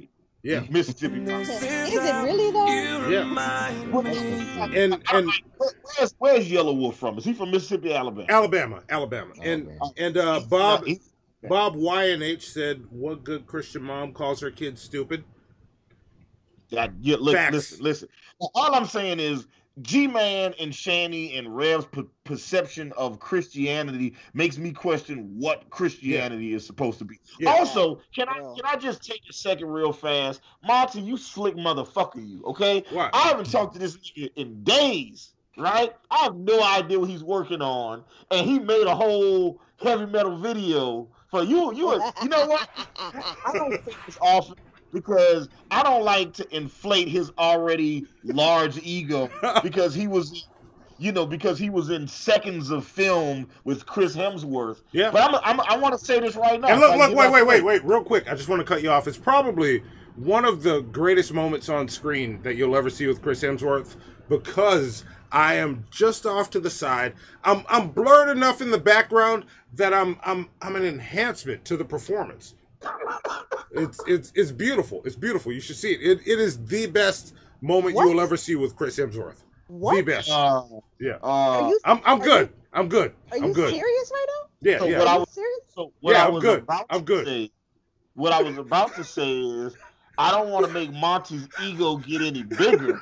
Yeah. Mississippi. Is it really though? Yeah. And And and where's, where's Yellow Wolf from? Is he from Mississippi, Alabama? Alabama, Alabama. And and uh, Bob Bob Y N H said, "What good Christian mom calls her kids stupid?" That yeah, look, Facts. listen, listen. All I'm saying is G-Man and Shanny and Rev's per- perception of Christianity makes me question what Christianity yeah. is supposed to be. Yeah. Also, can I can I just take a second real fast? Monty, you slick motherfucker, you, okay? What? I haven't talked to this nigga in days, right? I have no idea what he's working on, and he made a whole heavy metal video for you. You, you know what? I don't think it's awesome. Because I don't like to inflate his already large ego because he was, you know, because he was in seconds of film with Chris Hemsworth. Yeah. But I'm, I'm, I want to say this right now. And look, so look, wait, wait, wait, wait, real quick. I just want to cut you off. It's probably one of the greatest moments on screen that you'll ever see with Chris Hemsworth because I am just off to the side. I'm, I'm blurred enough in the background that I'm, I'm, I'm an enhancement to the performance. It's it's it's beautiful. It's beautiful. You should see it. It, it is the best moment What? you will ever see with Chris Hemsworth. What? The best. Uh, yeah. Uh, you- I'm I'm are good. you- I'm good. Are I'm you good. serious right now? Yeah, So yeah. what I Are you was, serious? so what Yeah, I I'm was good. about I'm to good. say, what I was about to say is, I don't want to make Monty's ego get any bigger.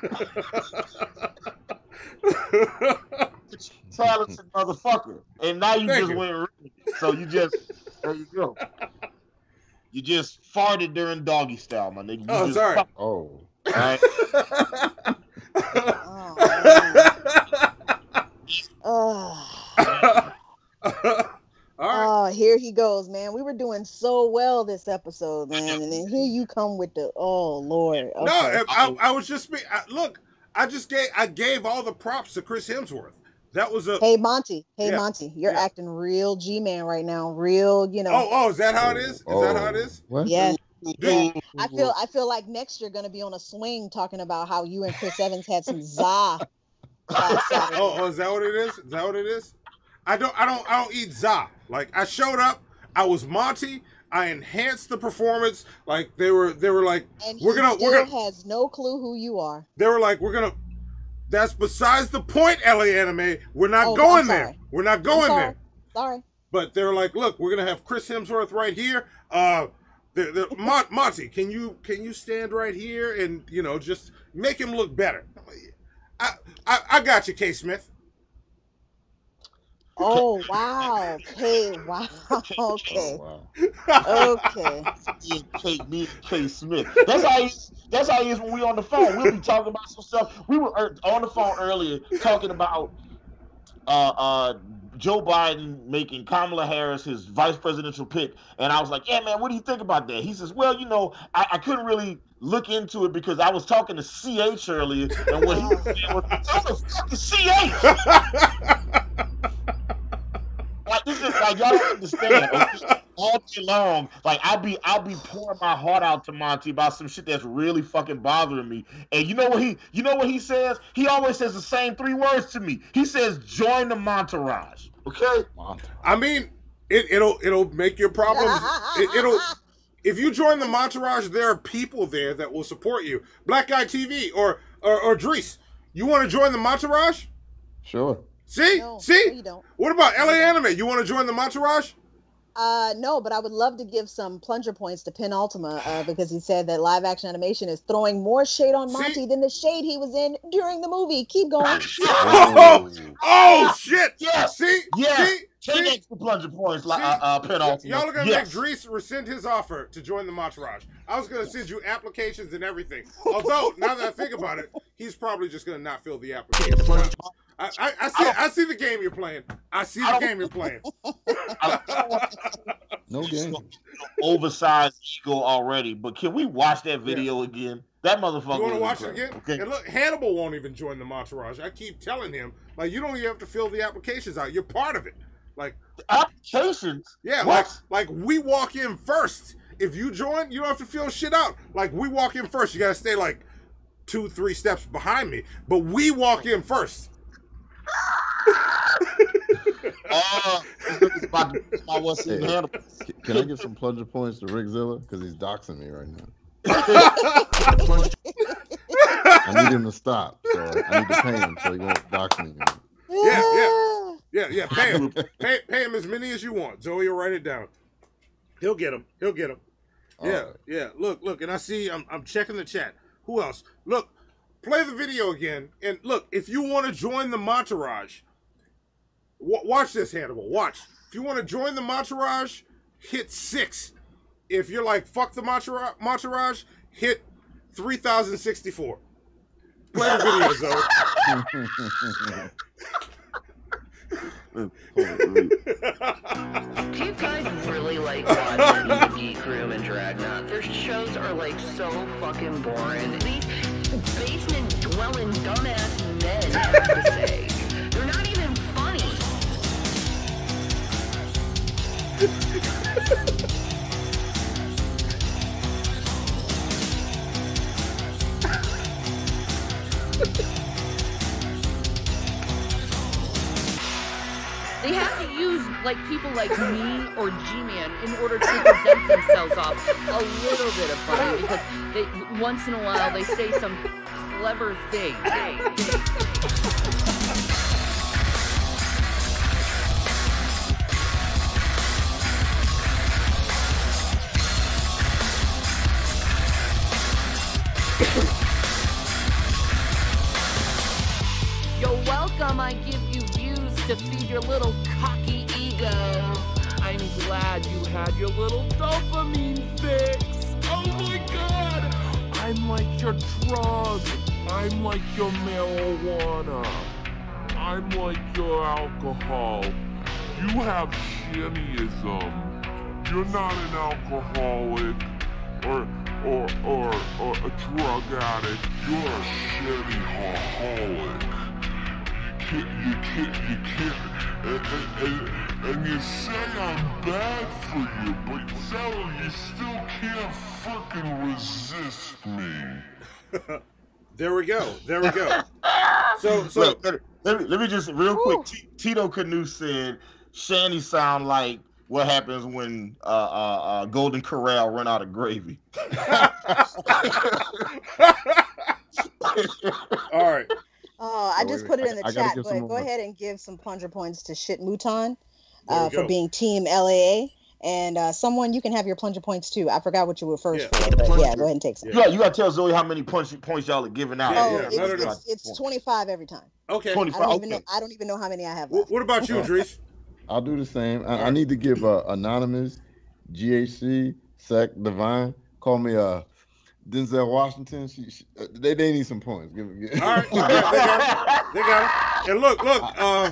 Talented motherfucker, and now you Thank just you. went. rude. So you just there you go. You just farted during doggy style, my nigga. You Oh, just sorry. fuck- Oh. All right. Oh, oh, here he goes, man. We were doing so well this episode, man, and then here you come with the oh Lord. Okay. No, I, I was just I, look. I just gave I gave all the props to Chris Hemsworth. That was a Hey Monty, hey Yeah. Monty, you're Yeah. acting real G-Man right now, real, you know. Oh, oh, is that how it is? Is that how it Oh. is? What? Yes. Dude. Yeah. I feel I feel like next you're gonna be on a swing talking about how you and Chris Evans had some za. last Saturday. Oh, oh, is that what it is? Is that what it is? I don't I don't I don't eat za. Like I showed up, I was Monty, I enhanced the performance. Like they were they were like And we're he gonna still we're gonna has no clue who you are. they were like we're gonna that's besides the point, L A Anime. We're not Oh, going I'm there. sorry. We're not I'm going sorry. there. Sorry. But they were like, look, we're gonna have Chris Hemsworth right here. Uh the, the, Mon- Monty, can you can you stand right here and you know just make him look better? I I, I got you, K. Smith. Oh wow. Okay, wow. Okay. Oh, Oh, wow. Okay. Me and K, me and K Smith. That's how he is. That's how he is when we on the phone. We'll be talking about some stuff. We were er, on the phone earlier talking about uh, uh, Joe Biden making Kamala Harris his vice presidential pick, and I was like, "Yeah, man, what do you think about that?" He says, "Well, you know, I, I couldn't really look into it because I was talking to C H earlier, and what he was saying was, who the fuck is C H?" Like this is like y'all don't understand. Okay? All day long, like I'll be I'll be pouring my heart out to Monty about some shit that's really fucking bothering me. And you know what he you know what he says? He always says the same three words to me. He says, "Join the Montourage." Okay? I mean, it, it'll it'll make your problems. It, it'll if you join the Montourage, there are people there that will support you. Black Guy T V or or, or Drees. You want to join the Montourage? Sure. See, No, see. no, you don't. What about L A Anime? You want to join the Montourage? Uh, no, but I would love to give some plunger points to Penultima uh, because he said that live action animation is throwing more shade on Monty See? than the shade he was in during the movie. Keep going. Oh, oh shit! Yeah. See, Yeah. see, Take see. extra plunger points, like See? uh, uh, Penultima. Y'all are gonna Yes. make Drees rescind his offer to join the Montourage. I was gonna send you applications and everything. Although now that I think about it, he's probably just gonna not fill the application. I, I, I see. I see the game you're playing. I see the game you're playing. No game. Oversized ego already, but can we watch that video again? That motherfucker. You want to was watch it incredible. again? Okay. And look, Hannibal won't even join the Montourage. I keep telling him, like, you don't even have to fill the applications out. You're part of it. Like applications. Yeah, What? like like we walk in first. If you join, you don't have to fill shit out. Like we walk in first. You gotta stay like two, three steps behind me. But we walk in first. Uh, it's about to- about what's in Hey, Hannibal. Can I give some plunger points to Rick Zilla? Because he's doxing me right now. I need him to stop. So I need to pay him so he won't dox me. Yeah, yeah, yeah, yeah. Pay him. pay, pay him as many as you want. Zoe will write it down. He'll get him. He'll get him. Yeah, right. yeah. Look, look, and I see. I'm, I'm checking the chat. Who else? Look, play the video again. And look, if you want to join the Montourage, watch this, Hannibal. Watch. If you want to join the Montourage, hit six. If you're like, fuck the Montourage, hit three thousand sixty-four. Play the video, Zoe. Do you guys really like watching the Geek Room and Dragnaught? Their shows are like so fucking boring. These basement dwelling dumbass men have to say. They're not even funny. They have to use like people like me or G-Man in order to present themselves off a little bit of funny, because they once in a while they say some clever thing. You're welcome. I give you views to feed your little cocky ego. I'm glad you had your little dopamine fix. Oh my god! I'm like your drug. I'm like your marijuana. I'm like your alcohol. You have shannyism. You're not an alcoholic or or or or a drug addict. You're a shanny-holic. You can't, you can't, and, and, and, and you say I'm bad for you, but Zeller, you still can't fucking resist me. There we go. There we go. So, so Look, let, let, me, let me just real quick. T Tito Canoe said, "Shanny sound like what happens when uh, uh, uh, Golden Corral run out of gravy." All right. Oh, I just put it in the I, I chat, but go ahead and give some plunger points to Shit Mouton uh, for being Team L A A. And uh, someone, you can have your plunger points too. I forgot what you were first yeah. for, but yeah, go ahead and take some. Yeah, you gotta tell Zoe how many punch points y'all are giving out. Oh, yeah, it's, it's, it's twenty-five every time. Okay. twenty-five. I don't, okay. even know, I don't even know how many I have left. What about you, Dries? I'll do the same. I, I need to give uh, Anonymous, G H C, Sec, Divine. Call me uh, Denzel Washington. She, she, uh, they they need some points. Give, give. All right, all right, they got it. They got it. And look, look, uh,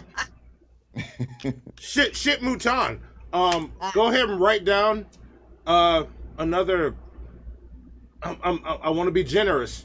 shit, shit, Mouton. Um, go ahead and write down uh another. I'm, I'm, I want to be generous.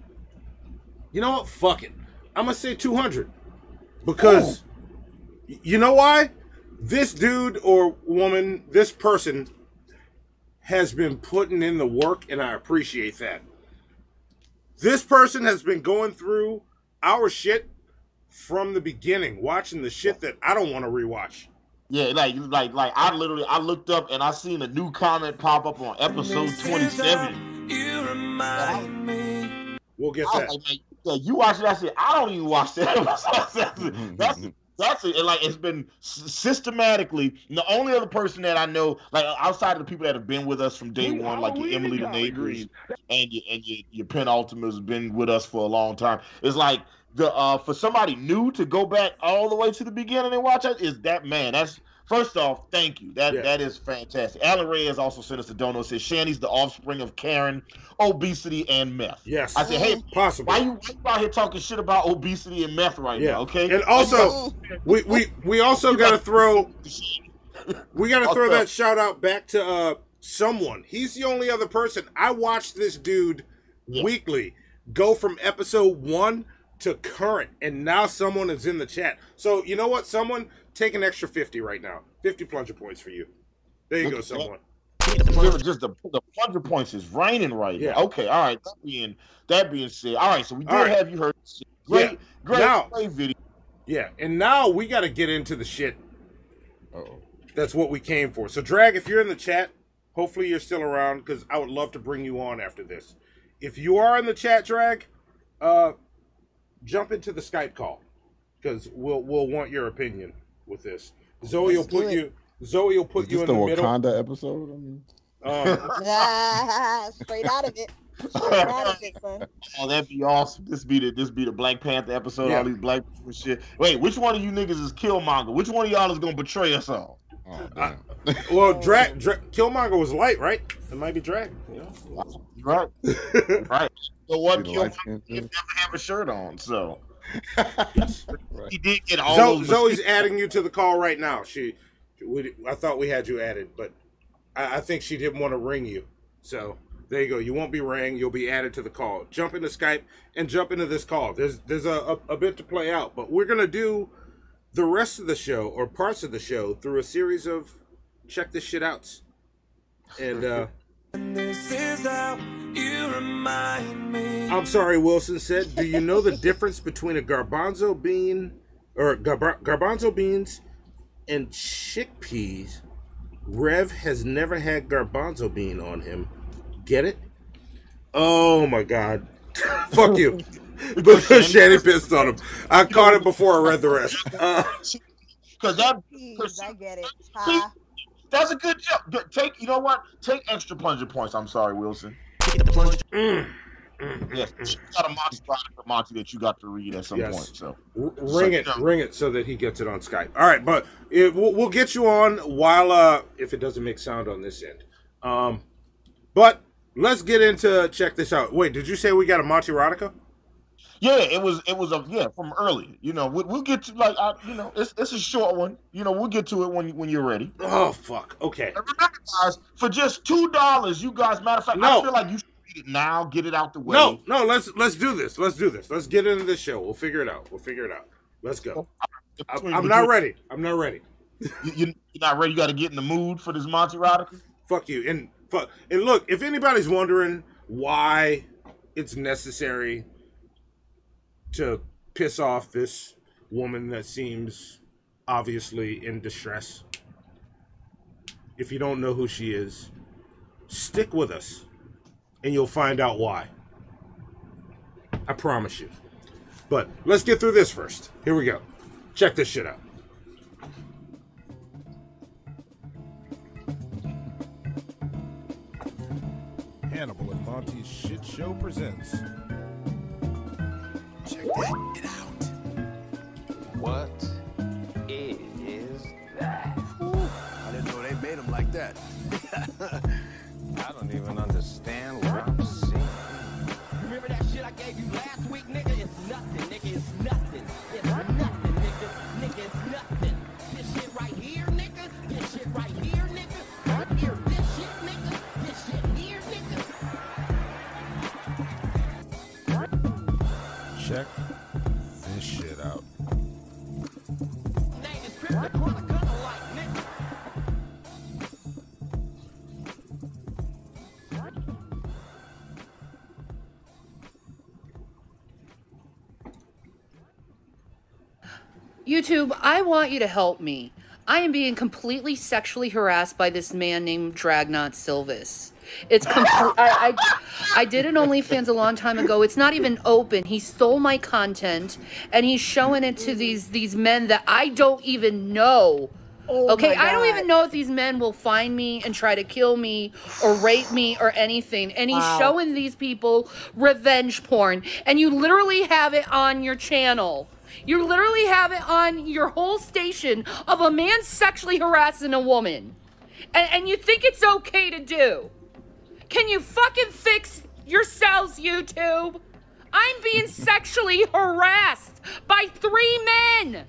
You know what? Fuck it. I'm gonna say two hundred because oh. you know why? This dude or woman, this person, has been putting in the work, and I appreciate that. This person has been going through our shit from the beginning, watching the shit that I don't want to rewatch. Yeah, like, like, like, I literally, I looked up and I seen a new comment pop up on episode twenty-seven. You remind me. We'll get I that. was like, yeah, you watch it. I said, I don't even watch that episode. That's that's it. And like, it's been systematically. And the only other person that I know, like outside of the people that have been with us from day we one, like your Emily the Neighbors and your and your, your penultimate has been with us for a long time. It's like the uh for somebody new to go back all the way to the beginning and watch it is that man. That's first off, thank you. That yeah. that is fantastic. Alan Ray has also sent us a dono. Says Shanny's the offspring of Karen, obesity, and meth. Yes. I said, hey, possible. Why you, why you out here talking shit about obesity and meth right yeah. now? Okay. And also, we we we also got to throw we got to throw that shout out back to uh someone. He's the only other person I watched this dude yeah. weekly go from episode one to current, and now someone is in the chat. So you know what? Someone take an extra fifty right now. fifty plunger points for you. There you go, someone. Just the, the plunger points is raining right yeah. now. Okay, all right. That being that being said, all right. So we did right. have you heard this shit. Great, yeah. great, now, great video. Yeah, and now we got to get into the shit. Uh-oh. That's what we came for. So, Drag, if you're in the chat, Hopefully you're still around because I would love to bring you on after this. If you are in the chat, Drag, uh, jump into the Skype call because we'll we'll want your opinion with this. Zoe Let's will put do it. you. Zoe will put Is you this in the the middle. Wakanda episode? I mean, Um, Straight out of it. Straight out of it, son. Oh, that'd be awesome. This be the this be the Black Panther episode. Yeah. All these black people and shit. Wait, which one of you niggas is Killmonger? Which one of y'all is gonna betray us all? oh, damn. well, Drag, Dra- Killmonger was light, right? It might be Drag. You know? Right, right. So what? See the light Killmonger skin didn't too? never have a shirt on, so Yes. he did get all Zo- those. Zoe's adding you to the call right now. She, we, I thought we had you added, but I, I think she didn't want to ring you. So there you go. You won't be rang. You'll be added to the call. Jump into Skype and jump into this call. There's there's a, a, a bit to play out, but we're gonna do the rest of the show or parts of the show through a series of check this shit outs. And uh, This is how you remind me. I'm sorry, Wilson said. Do you know the difference between a garbanzo bean or gar- garbanzo beans and chickpeas? Rev has never had garbanzo bean on him. Get it? Oh my god. Fuck you. Because Shanny pissed on him. I caught it before I read the rest. Uh, Because that, Jeez, I get it. See, Ha. that's a good job. Good- Take, you know what? Take extra plunger points. I'm sorry, Wilson. mm, mm, Yes, mm. you got a Monty product for Monty that you got to read at some Yes. point. So R- ring it, So- ring it, so that he gets it on Skype. All right, but it, we'll, we'll get you on while uh, if it doesn't make sound on this end. Um, but let's get into check this out. Wait, did you say we got a Monty Erotica? yeah, it was it was a yeah from early. You know, we'll, we'll get to like I, you know it's it's a short one. You know, we'll get to it when when you're ready. Oh fuck. Okay. And remember, guys, for just two dollars, you guys. Matter of fact, No. I feel like you should read it now. Get it out the way. No, no. Let's let's do this. Let's do this. Let's get into this show. We'll figure it out. We'll figure it out. Let's go. I, I'm not ready. I'm not ready. You, you, you're not ready. You got to get in the mood for this Monty Erotica. Fuck you. And fuck. And look, if anybody's wondering why it's necessary to piss off this woman that seems obviously in distress, if you don't know who she is, stick with us and you'll find out why. I promise you. But let's get through this first. Here we go. Check this shit out. Hannibal and Monty's Shit Show presents. Check that shit out. What is that? I didn't know they made them like that. I don't even understand what I'm seeing. Remember that shit I gave you last week, nigga? It's nothing, nigga. It's nothing. It's nothing, nigga. Nigga, it's nothing. This shit right here, nigga. This shit right here, nigga. Right here, this shit, nigga. This shit here, nigga. Check this shit out. Name is Crypto Chronicle alike, nigga. YouTube, I want you to help me. I am being completely sexually harassed by this man named Dragnauct Silvis. It's complete. I, I I did an OnlyFans a long time ago. It's not even open. He stole my content and he's showing it to these these men that I don't even know. Oh Okay, my I don't God. even know if these men will find me and try to kill me or rape me or anything. And he's Wow. showing these people revenge porn. And you literally have it on your channel. You literally have it on your whole station of a man sexually harassing a woman. And, and you think it's okay to do. Can you fucking fix yourselves, YouTube? I'm being sexually harassed by three men.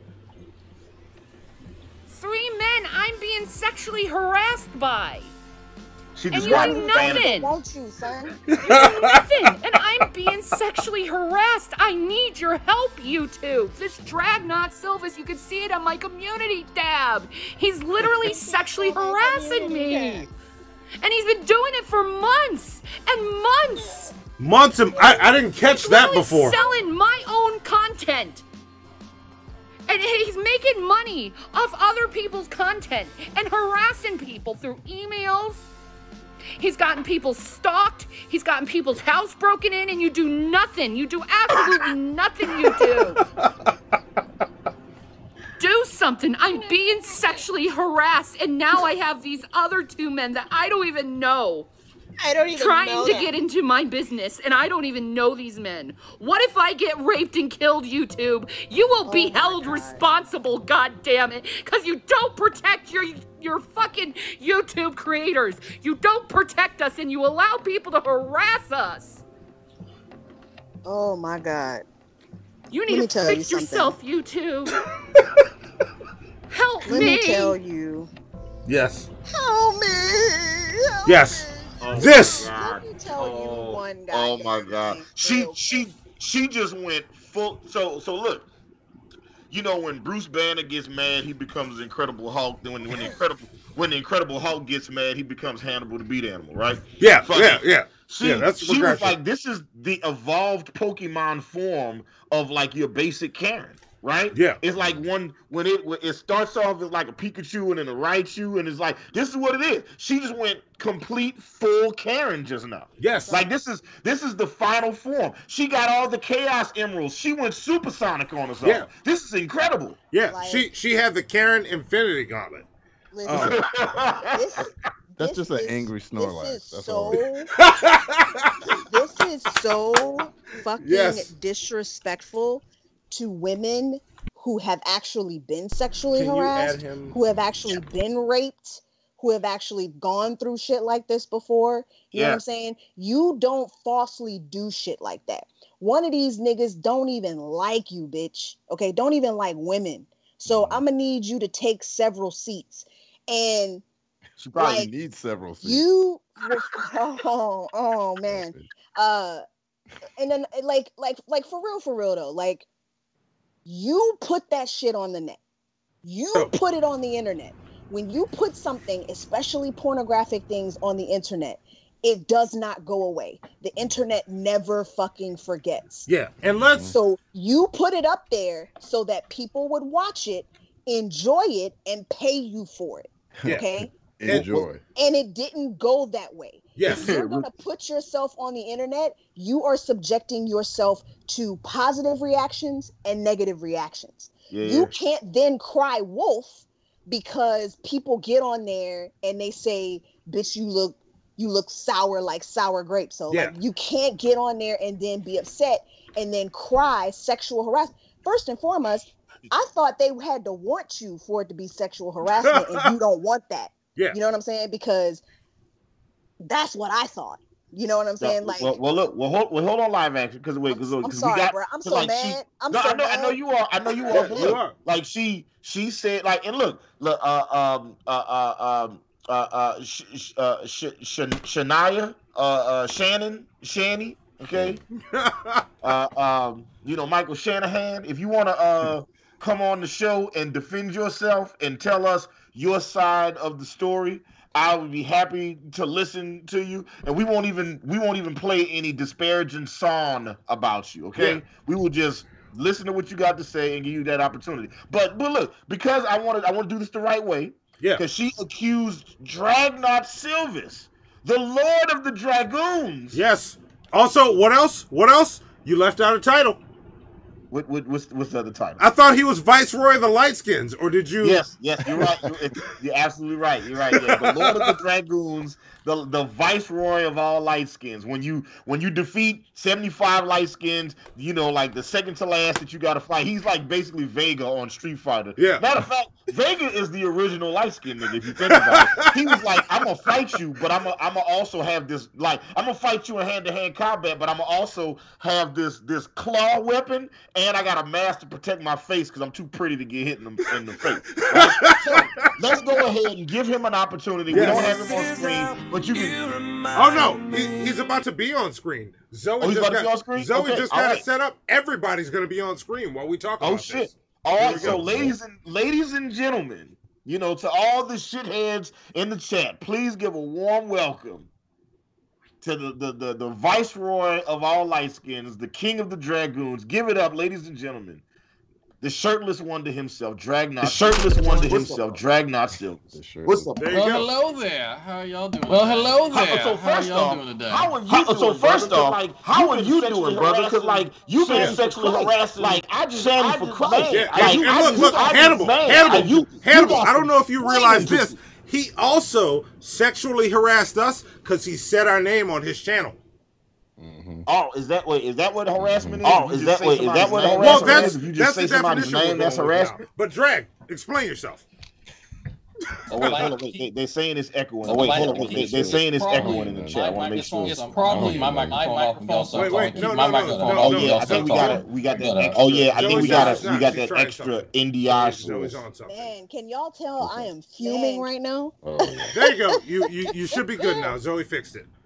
Three men I'm being sexually harassed by. She And just you got do the nothing. band- Won't you, son? You do nothing. And I'm being sexually harassed. I need your help, YouTube. This Dragnauct Silvis, you can see it on my community tab. He's literally sexually harassing me. And he's been doing it for months and months. Months of, I, I didn't catch that Literally before. Selling my own content. And he's making money off other people's content and harassing people through emails, He's gotten people stalked. He's gotten people's house broken in, and you do nothing. You do absolutely nothing, YouTube. Do something. I'm being sexually harassed, and now I have these other two men that I don't even know. I don't even trying know to that. get into my business, and I don't even know these men. What if I get raped and killed, YouTube? You will Oh be held God. responsible, goddammit, because you don't protect your your fucking YouTube creators. You don't protect us, and you allow people to harass us. Oh my God. You Let need me to tell you fix something. yourself, YouTube. Help Let me. me tell you. Yes. Help me. Help Yes. Oh This. my God. Let me tell oh, you one oh my goddamn God. thing She real she she just went full. So so look. You know, when Bruce Banner gets mad, he becomes Incredible Hulk. Then when when the Incredible when the Incredible Hulk gets mad, he becomes Hannibal the Beat Animal, right? Yeah, Fuck yeah, it. yeah. She Yeah, that's she was progression. like, this is the evolved Pokemon form of like your basic Karen, right? Yeah. It's like one when it when it starts off as like a Pikachu and then a Raichu, and it's like this is what it is. She just went complete full Karen just now. Yes. Like this is this is the final form. She got all the Chaos Emeralds. She went supersonic on us all. Yeah. This is incredible. Yeah, Like- she she had the Karen Infinity Gauntlet. Listen, Oh. this, That's this just an is- angry Snorlax. This is That's so. all. This is so fucking Yes. disrespectful to women who have actually been sexually Can you harassed, add him? who have actually been raped, who have actually gone through shit like this before. You know what Yeah. I'm saying? You don't falsely do shit like that. One of these niggas don't even like you, bitch. Okay, don't even like women. So I'm gonna need you to take several seats. And She probably like, needs several seats. you oh, oh man. Uh and then like like like for real, for real though, like you put that shit on the net. You put it on the internet. When you put something, especially pornographic things, on the internet, it does not go away. The internet never fucking forgets. Yeah, and let's. So you put it up there so that people would watch it, enjoy it, and pay you for it. Yeah. Okay? Enjoy. And it didn't go that way. Yes. If you're gonna put yourself on the internet, you are subjecting yourself to positive reactions and negative reactions. Yeah. You can't then cry wolf because people get on there and they say, bitch, you look you look sour like sour grapes. So Yeah. like you can't get on there and then be upset and then cry sexual harassment. First and foremost, I thought they had to want you for it to be sexual harassment, and you don't want that. Yeah. You know what I'm saying? Because that's what I thought. You know what I'm saying? No, Like, well, well, look, well, hold, well, hold on, live action, because wait, because I'm we sorry, got, bro. I'm 'cause so like, mad. She, I'm no, so I know, I know mad. you are, I know you are, but You look, are. like she, she said, like, and look, look, uh, um, uh, uh, um, uh, uh, sh, sh, uh, sh, sh, Shania, uh, uh, Shannon, Shanny, okay, uh, um, you know, Michael Shanahan. If you want to, uh, come on the show and defend yourself and tell us your side of the story, I would be happy to listen to you, and we won't even we won't even play any disparaging song about you. Okay, Yeah. we will just listen to what you got to say and give you that opportunity. But but look, because I wanted I want to do this the right way. Yeah. Because she accused Dragnaught Silvis, the Lord of the Dragoons. Yes. Also, what else? What else? You left out a title. What, what what's what's the other title? I thought he was Viceroy of the Lightskins, or did you? Yes, yes, you're right. You're, you're absolutely right. You're right. Yeah. The Lord of the Dragoons, the the Viceroy of all Lightskins. When you when you defeat seventy-five Lightskins, you know, like the second to last that you got to fight, he's like basically Vega on Street Fighter. Yeah. Matter of fact, Vega is the original Lightskin nigga. If you think about it, he was like, I'm gonna fight you, but I'm gonna I'm gonna also have this like I'm gonna fight you in hand to hand combat, but I'm gonna also have this this claw weapon. And I got a mask to protect my face because I'm too pretty to get hit in the, in the face. Right? So let's go ahead and give him an opportunity. Yes. We don't have him on screen, but you can. Oh no, he, he's about to be on screen. Zoe Oh, he's just about to got, be on screen? Zoe Okay, just all got right. it set up. Everybody's going to be on screen while we talk about Oh this. shit! All Here right, we so go. ladies and ladies and gentlemen, you know, to all the shitheads in the chat, please give a warm welcome to the the the, the Viceroy of all Lightskins, the King of the Dragoons. Give it up, ladies and gentlemen. The shirtless wonder himself, Dragnaught. The shirtless wonder himself, Dragnaught Silvers. What's up? Well, hello there. How are y'all doing? Well, hello there. How, so how are first y'all off, doing today? how are you how, doing, So first brother? off, like, how are you doing, brother? Because like you've been sexually harassing, like I just Shanny for Christ. Yeah, like, and, you, and look, just, look, I Hannibal, just, Hannibal, man, you, Hannibal. You I don't know if you realize this. this. He also sexually harassed us because he said our name on his channel. Mm-hmm. Oh, is that what is that what harassment is? Oh, is that what is that what harassment well, that's, is? If you that's just say the somebody's definition name, we're that's going with harassment. now. But Drag, explain yourself. Oh wait, hold on, wait. They, they're saying it's echoing. Oh wait, hold on, wait. They, they're saying it's echoing in the chat. I want to make sure. It's probably my microphone off and y'all Wait, wait, no, my no, microphone no, off. Oh yeah, I think we got it. We got that. Extra, oh yeah, I think we got it. We got that extra N D I source. Man, can y'all tell I am fuming right now? There you go. You you you should be good now. Zoe fixed it.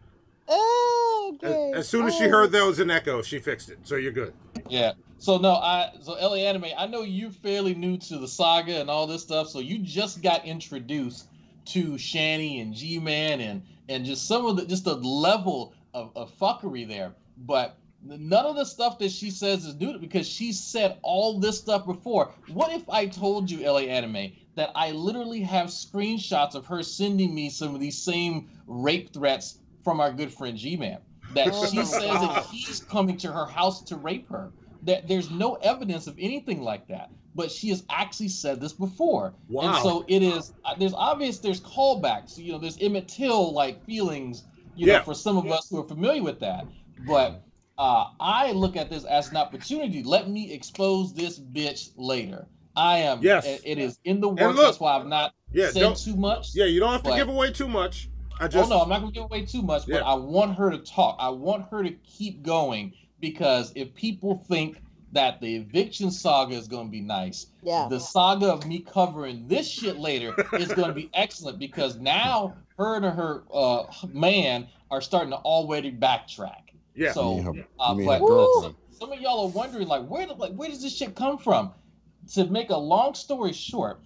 Oh, okay. As, as soon as she heard there was an echo, she fixed it. So you're good. Yeah. So no, I so L A Anime, I know you're fairly new to the saga and all this stuff. So you just got introduced to Shanny and G-Man and and just some of the just the level of, of fuckery there. But none of the stuff that she says is new because she said all this stuff before. What if I told you, L A Anime, that I literally have screenshots of her sending me some of these same rape threats from our good friend G-Man? That Oh she my says God. that he's coming to her house to rape her. That there's no evidence of anything like that. But she has actually said this before. Wow. And so it is, uh, there's obvious, there's callbacks, you know, there's Emmett Till like feelings, you Yeah. know, for some of us who are familiar with that. But uh, I look at this as an opportunity. Let me expose this bitch later. I am, Yes. it, it is in the And works. look, That's why I've not yeah, said don't- too much. Yeah, you don't have to but- give away too much. I just Oh no, I'm not gonna give away too much, but Yeah. I want her to talk. I want her to keep going because if people think that the eviction saga is gonna be nice, Yeah. the saga of me covering this shit later is gonna be excellent because now her and her uh, man are starting to already backtrack. Yeah. So, You mean her- uh, you mean but her girlfriend. some of y'all are wondering like where the, like where does this shit come from? To make a long story short,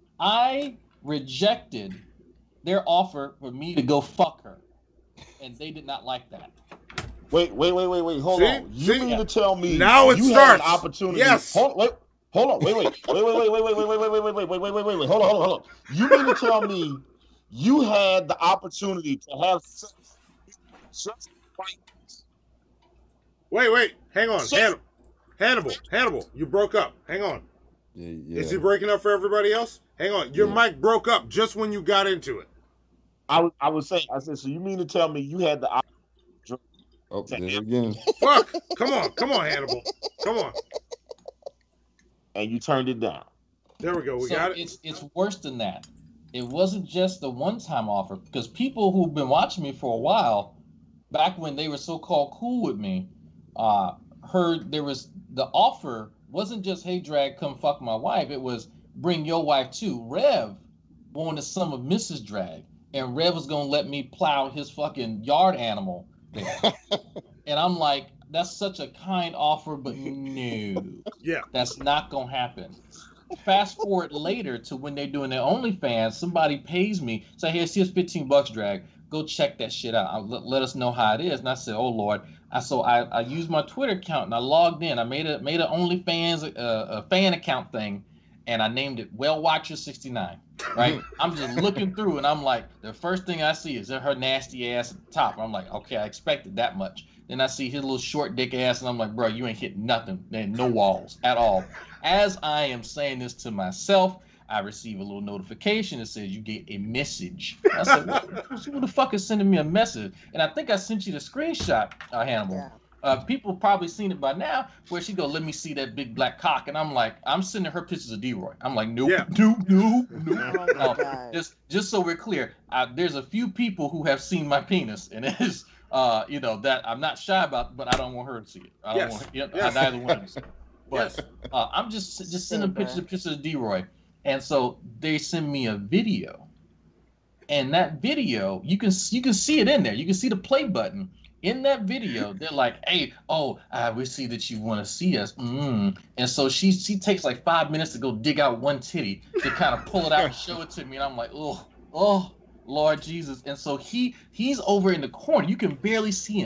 I rejected their offer for me to go fuck her, and they did not like that. Wait, wait, wait, wait, wait. Hold See? on. You See? mean to tell me Now it you starts. had an opportunity? Yes. Hold, wait, hold on. Wait, wait, wait, wait, wait, wait, wait, wait, wait, wait, wait, wait, wait, wait, wait, wait, wait. Hold on, hold on, hold on. You mean to tell me you had the opportunity to have sex with just like wait, wait. Hang on, So- Hannibal. Hannibal, Hannibal, you broke up. Hang on. Yeah, yeah. Is he breaking up for everybody else? Hang on. Your Yeah. mic broke up just when you got into it. I was, I was saying, I said, so you mean to tell me you had the opportunity Oh, there it again. Fuck. Come on. Come on, Hannibal. Come on. and you turned it down? There we go. We so got it. It's it's worse than that. It wasn't just the one-time offer because people who've been watching me for a while, back when they were so-called cool with me, uh, heard there was the offer wasn't just hey Drag come fuck my wife. It was bring your wife too. Rev wanted some of Missus Drag, and Rev was gonna let me plow his fucking yard animal there. And I'm like, that's such a kind offer, but no, Yeah. that's not gonna happen. Fast forward later to when they're doing their OnlyFans, somebody pays me, say, hey, here's fifteen bucks, Drag. Go check that shit out. I'll let, let us know how it is. And I said, oh Lord. I so I, I used my Twitter account and I logged in. I made a made an OnlyFans uh, a fan account thing, and I named it Well Watcher sixty-nine. Right? I'm just looking through and I'm like, the first thing I see is her nasty ass at the top. I'm like, okay, I expected that much. Then I see his little short dick ass, and I'm like, bro, you ain't hitting nothing. There ain't no walls at all. As I am saying this to myself, I receive a little notification that says you get a message. I said, what, who the fuck is sending me a message? And I think I sent you the screenshot, uh, Hannibal. Yeah. Uh, people probably seen it by now, where she go, let me see that big black cock. And I'm like, I'm sending her pictures of D-Roy. I'm like, nope, Yeah. nope, nope, nope. Oh my No, God. just, just so we're clear, uh, there's a few people who have seen my penis, and it is, uh, you know, that I'm not shy about, but I don't want her to see it. I don't Yes. want, yeah, Yes. I neither want her to see it. But Yes. uh, I'm just just sending Super. pictures pictures of D-Roy. And so they send me a video. And that video, you can you can see it in there. You can see the play button. In that video, they're like, hey, oh, uh, we see that you want to see us. Mm. And so she she takes like five minutes to go dig out one titty to kind of pull it out and show it to me. And I'm like, oh, oh, Lord Jesus. And so he he's over in the corner. You can barely see him.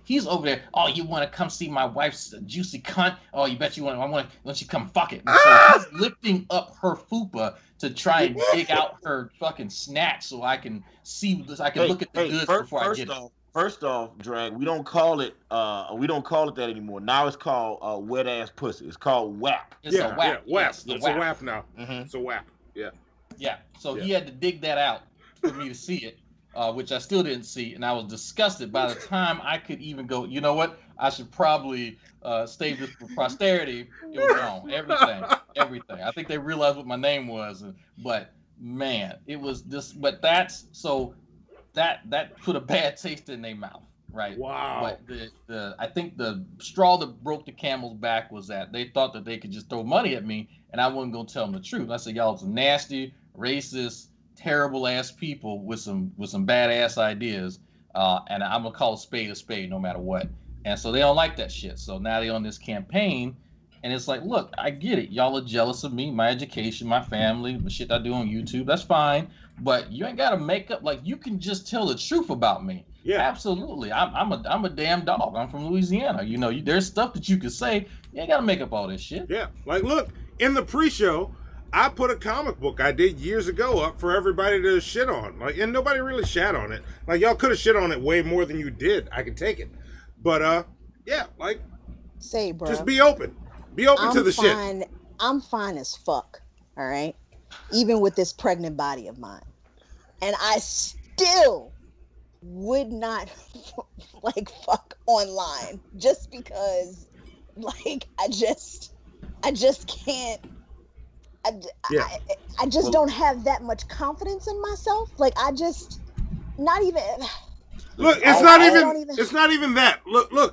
He's over there. Oh, you want to come see my wife's juicy cunt? Oh, you bet you want. I want to let you come fuck it. And so he's lifting up her fupa to try and dig out her fucking snatch, so I can see. I can Hey, look at the hey, goods first, before I first get off, it. First off, drag, we don't call it uh we don't call it that anymore. Now it's called uh wet ass pussy. It's called W A P. It's yeah, a W A P. yeah, W A P. Yes, the It's a W A P now. Mm-hmm. It's a W A P. Yeah. Yeah. So Yeah. he had to dig that out for me to see it, uh, which I still didn't see, and I was disgusted. By the time I could even go, you know what? I should probably uh, save this for posterity. It was gone. Everything, everything. I think they realized what my name was, but man, it was this. But that's so that that put a bad taste in their mouth, right? Wow. But the the I think the straw that broke the camel's back was that they thought that they could just throw money at me, and I wasn't gonna tell them the truth. I said, y'all some nasty, racist, terrible ass people with some with some badass ideas, uh, and I'm gonna call a spade a spade no matter what. And so they don't like that shit. So now they on this campaign, and it's like, look, I get it. Y'all are jealous of me, my education, my family, the shit I do on YouTube. That's fine, but you ain't gotta make up. Like, you can just tell the truth about me. Yeah, absolutely. I'm I'm a I'm a damn dog. I'm from Louisiana. You know, you, there's stuff that you could say. You ain't gotta make up all this shit. Yeah, like look in the pre-show. I put a comic book I did years ago up for everybody to shit on. Like, and nobody really shat on it. Like, y'all could have shit on it way more than you did. I can take it. But, uh, yeah, like, say, bro, just be open. Be open I'm to the fine, shit. I'm fine as fuck, all right? Even with this pregnant body of mine. And I still would not, like, fuck online. Just because, like, I just, I just can't. I, Yeah. I, I just Well- don't have that much confidence in myself. Like, I just, not even. Look, it's I- not I even, don't even- it's not even that. Look, look.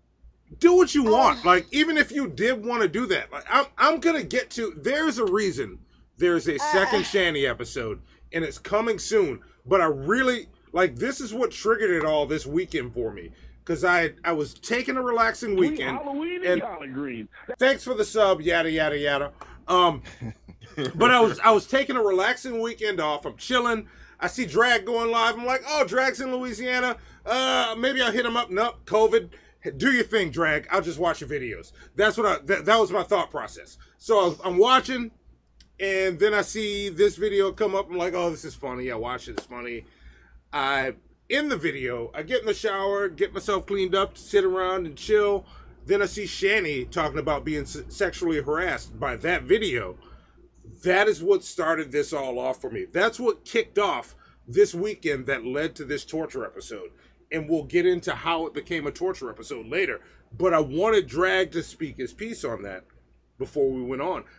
Do what you want. Like, even if you did want to do that, like, I'm, I'm gonna get to. There's a reason. There's a second Shanny episode, and it's coming soon. But I really like. This is what triggered it all this weekend for me, because I, I was taking a relaxing weekend. Halloween and collard greens. thanks for the sub, yada yada yada. Um, but I was, I was taking a relaxing weekend off. I'm chilling. I see Drag going live. I'm like, oh, Drag's in Louisiana. Uh, maybe I'll hit him up. Nope, COVID. Do your thing, Drag. I'll just watch your videos. That's what I, that, that was my thought process. So I'm watching, and then I see this video come up. I'm like, oh, this is funny. I watch it. It's funny. I, in the video, I get in the shower, get myself cleaned up, sit around and chill. Then I see Shanny talking about being se- sexually harassed by that video. That is what started this all off for me. That's what kicked off this weekend that led to this torture episode. And we'll get into how it became a torture episode later. But I wanted Drag to speak his piece on that before we went on.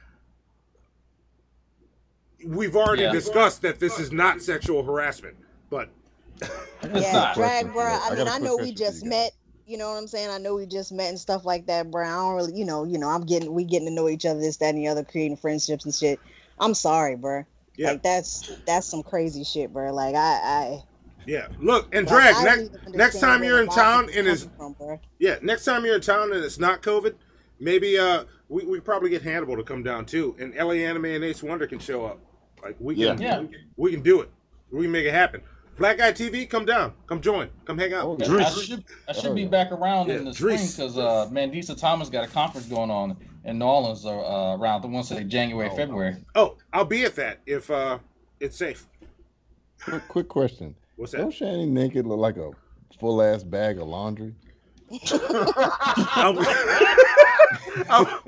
We've already Yeah. discussed that this is not sexual harassment. But Yeah, Drag, bro. I I mean, got a I quick know we question for just you met. You know what I'm saying? I know we just met and stuff like that, bro. I don't really, you know, you know, I'm getting, we getting to know each other, this, that, and the other, creating friendships and shit. I'm sorry, bro. Yeah. Like that's that's some crazy shit, bro. Like I, I yeah, look, and Like, Drag, I don't next, even next understand time where you're the in logic town is and it's, coming from, bro. yeah, next time you're in town and it's not COVID, maybe uh we, we probably get Hannibal to come down too, and L A Anime and Ace Wonder can show up. Like we can, Yeah. we can do it. We can make it happen. Black Guy T V, come down, come join, come hang out. Oh, I Dries. should I should Oh, be yeah. back around Yeah, in the spring Dries. because uh, Mandisa Thomas got a conference going on in New Orleans uh, uh, around the one say January, Oh, February. Oh, I'll be at that if uh it's safe. Quick, quick question. What's that? Don't Shanny naked look like a full ass bag of laundry? I'll- I'll-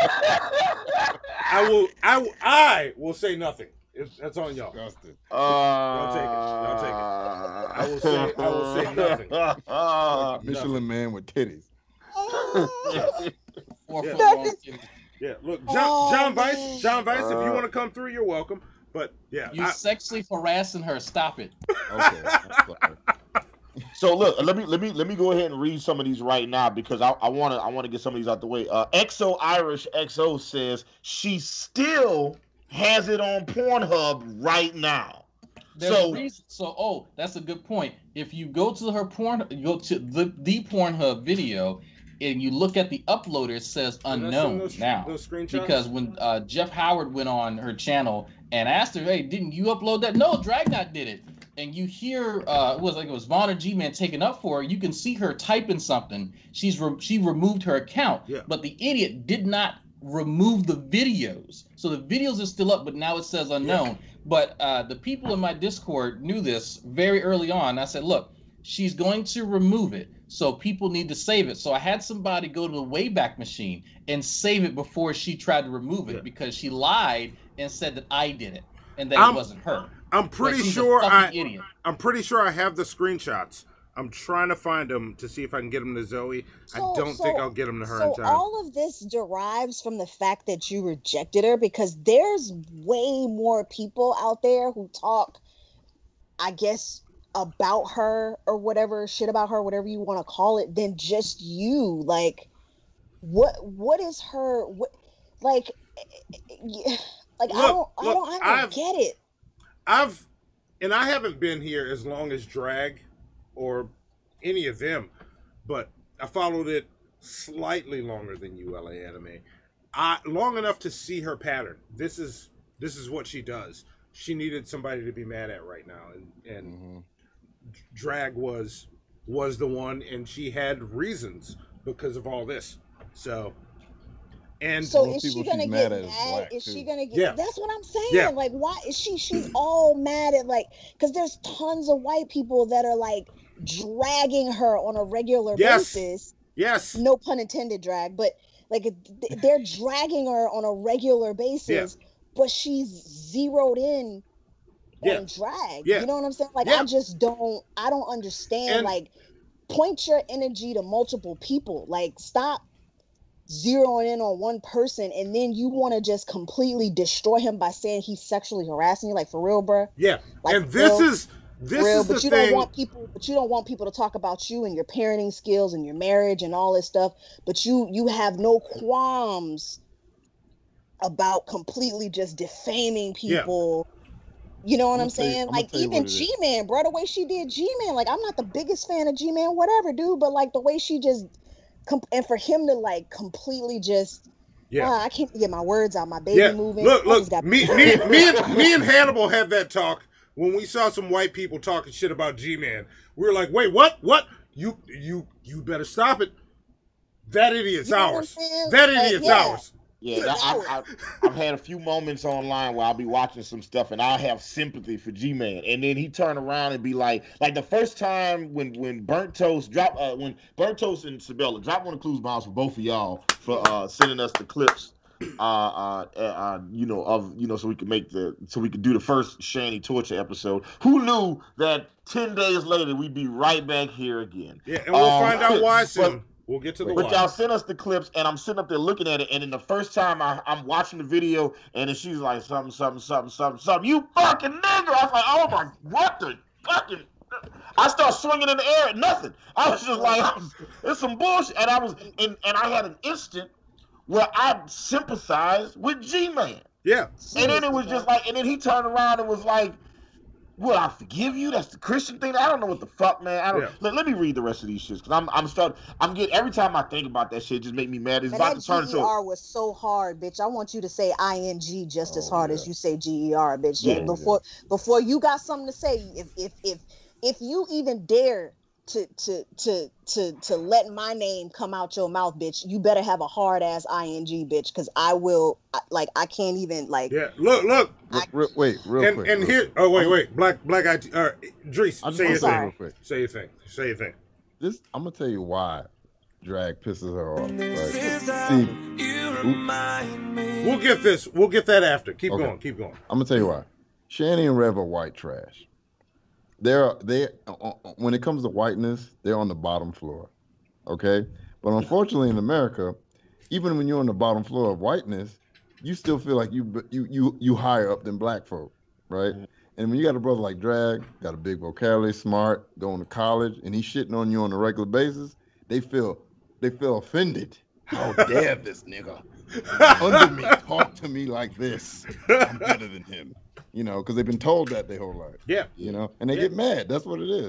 I will, I will, I will say nothing. It's, that's on y'all. Disgusting. Y'all take it. Y'all take it. I will say, I will say nothing. Like a Michelin man with titties. Four Yeah. foot long kid. Yeah, look, John, Oh, John man. Vice, John Vice, if you want to come through, you're welcome. But yeah, You I, sexually harassing her. Stop it. Okay. I'm sorry. So look, let me let me let me go ahead and read some of these right now because I, I wanna I wanna get some of these out the way. Uh, X O Irish X O says she still has it on Pornhub right now. There's So- a reason. So, oh, that's a good point. If you go to her porn, you go to the the Pornhub video, and you look at the uploader, it says unknown those, now. Those screenshots? Because when uh, Jeff Howard went on her channel and asked her, "Hey, didn't you upload that?" No, Dragnauct did it. And you hear uh, it was like it was Vaughn or G-Man taking up for her. You can see her typing something. She's re she removed her account, yeah. but the idiot did not remove the videos. So the videos are still up, but now it says unknown. Yeah. But uh, the people in my Discord knew this very early on. I said, look, she's going to remove it, so people need to save it. So I had somebody go to the Wayback Machine and save it before she tried to remove it, yeah. because she lied and said that I did it and that I'm, it wasn't her. I'm pretty like, sure I. Idiot. I'm pretty sure I have the screenshots. I'm trying to find them to see if I can get them to Zoe. So, I don't so, think I'll get them to her so in time. all of this derives from the fact that you rejected her, because there's way more people out there who talk, I guess, about her or whatever, shit about her, whatever you want to call it, than just you. Like, what what is her what, like? Like look, I don't, I look, don't, I don't I've, get it. I've, and I haven't been here as long as Drag or any of them, but I followed it slightly longer than you, L A Anime. I long enough to see her pattern. This is this is what she does. She needed somebody to be mad at right now, and and mm-hmm. Drag was was the one, and she had reasons because of all this. So. And so is she gonna get mad? mad? Is too. she gonna get? Yeah. That's what I'm saying. Yeah. Like, why is she? She's all mad at, like, because there's tons of white people that are like dragging her on a regular yes. basis. Yes. No pun intended, drag, but like they're dragging her on a regular basis, yeah. but she's zeroed in yeah. on drag. Yeah. You know what I'm saying? Like, yeah. I just don't. I don't understand. And like, point your energy to multiple people. Like, stop zeroing in on one person, and then you want to just completely destroy him by saying he's sexually harassing you. Like, for real, bro. Yeah. Like, and this real, is this real, is but the you thing. don't want people. But you don't want people to talk about you and your parenting skills and your marriage and all this stuff. But you you have no qualms about completely just defaming people. Yeah. You know what I'm, I'm saying? You, like, even G-Man, bro, the way she did G-Man, like, I'm not the biggest fan of G-Man, whatever, dude, but like the way she just. And for him to like completely just, yeah, uh, I can't get my words out. My baby yeah. moving. Look, look, me, me, me, and, me and Hannibal had that talk when we saw some white people talking shit about G-Man. We were like, wait, what? What? You, you, you better stop it. That idiot's you know ours. That idiot's uh, yeah. ours. Yeah, that, I, I, I've had a few moments online where I'll be watching some stuff and I'll have sympathy for G-Man, and then he turn around and be like, like the first time when when Burnt Toast drop, uh, when Burnt Toast and Sabella drop one of the clues bombs for both of y'all for uh, sending us the clips, uh, uh, uh, you know, of you know, so we could make the so we could do the first Shanny torture episode. Who knew that ten days later we'd be right back here again? Yeah, and we'll um, find out why soon. But, We'll get to the But why. y'all sent us the clips, and I'm sitting up there looking at it, and then the first time I, I'm watching the video, and then she's like, something, something, something, something, something, you fucking nigga. I was like, oh my, what the fucking... I start swinging in the air at nothing. I was just like, it's some bullshit. And I was, and, and I had an instant where I sympathized with G-Man. Yeah. And then it was just like, and then he turned around and was like, will I forgive you? That's the Christian thing. I don't know what the fuck, man. I don't. Yeah. Let, let me read the rest of these shits, because I'm I'm starting. I'm getting every time I think about that shit, it just make me mad. It's and about that to turn G E R into. was so hard, bitch. I want you to say I N G just oh, as hard yeah. as you say G E R, bitch. Yeah, before yeah. before you got something to say, if if if if you even dare to to to to to let my name come out your mouth, bitch, you better have a hard ass I N G, bitch, because I will. Like, I can't even like. Yeah. Look, look. I, re, wait, real and, quick. And real here, quick. oh wait, wait, black, black I T. Uh, Drees, I'm say your thing. real quick. Say your thing. Say your thing. This, I'm gonna tell you why drag pisses her off. Right? See, we'll get this. We'll get that after. Keep okay. going. Keep going. I'm gonna tell you why. Shanny and Rev are white trash. They're they when it comes to whiteness, they're on the bottom floor. Okay, but unfortunately in America, even when you're on the bottom floor of whiteness, you still feel like you you you you higher up than black folk, right? Mm-hmm. And when you got a brother like Drag, got a big vocabulary, smart, going to college, and he's shitting on you on a regular basis, they feel they feel offended. How dare this nigga under me talk to me like this? I'm better than him, you know, because they've been told that their whole life. Yeah, you know, and they yeah. get mad. That's what it is.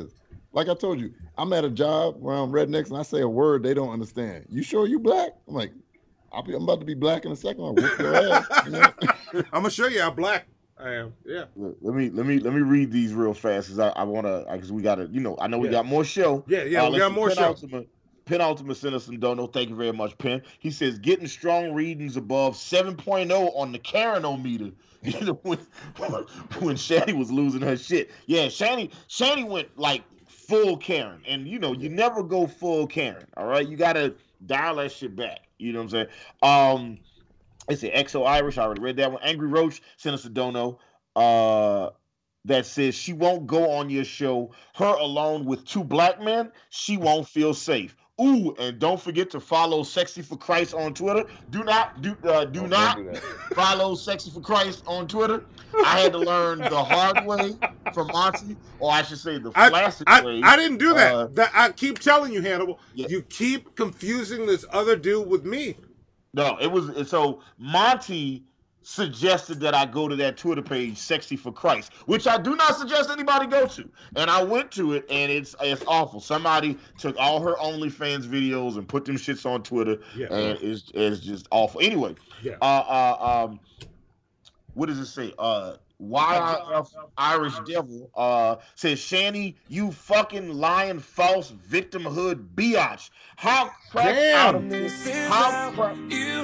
like I told you, I'm at a job around rednecks and I say a word they don't understand. You sure you black? I'm like, I'll be, I'm about to be black in a second. I'll whoop your ass. You know? I'm gonna show you how black I am. Yeah. Let me let me let me read these real fast because I, I want to because we got to you know I know we Yeah. got more show. Yeah, yeah, Uh, we got let's- more Penn show. Ultima, Penn Ultima sent us some dono. Thank you very much, Penn. He says getting strong readings above seven point oh on the Karen-o-meter. You know, when, when Shanny was losing her shit. Yeah, Shanny Shanny went like full Karen, and you know you never go full Karen. All right, you gotta dial that shit back. You know what I'm saying? Um, it's an X O Irish. I already read that one. Angry Roach sent us a dono. Uh. That says she won't go on your show. Her alone with two black men, she won't feel safe. Ooh, and don't forget to follow Sexy for Christ on Twitter. Do not do uh, do Don't not do that. follow Sexy for Christ on Twitter. I had to learn the hard way from Monty, or I should say the I, flaccid I, way. I didn't do that. Uh, that. I keep telling you, Hannibal. Yeah. You keep confusing this other dude with me. No, it was so Monty suggested that I go to that Twitter page, Sexy for Christ, which I do not suggest anybody go to. And I went to it, and it's it's awful. Somebody took all her OnlyFans videos and put them shits on Twitter, Yeah. and it's it's just awful. Anyway, Yeah. uh, uh, um, what does it say? Uh, Y I F Irish Devil uh says, Shanny, you fucking lying false victimhood biatch. How cracked out of Damn. how crack-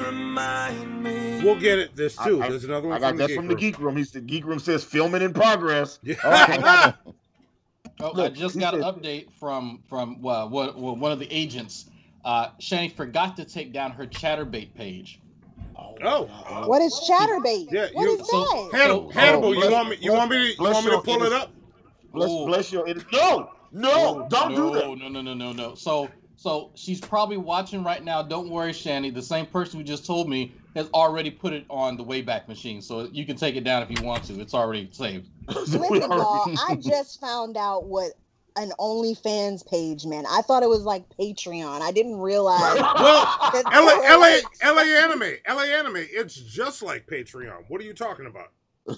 We'll get it. There's two. I- I- There's another one I got from that the from Geek the Room. Geek Room. He said Geek Room says filming in progress. Yeah. Okay. Oh, I Look, just he got an said- update from from uh, what, what one of the agents. Uh, Shanny forgot to take down her ChatterBait page. Oh. What is ChatterBait? Yeah, What you- is so- that? Hannibal, So- Hannibal, Oh, you bless- want me? You want me to? You bless want me to your pull it up? Bless, Oh. bless your edit. No, no, don't no, do that. No, no, no, no, no. So, so she's probably watching right now. Don't worry, Shanny. The same person who just told me has already put it on the Wayback Machine, so you can take it down if you want to. It's already saved. Listen, y'all, I just found out what an OnlyFans page meant. I thought it was like Patreon. I didn't realize. Well, that L A, there L A, were- L A Anime, L A Anime. It's just like Patreon. What are you talking about?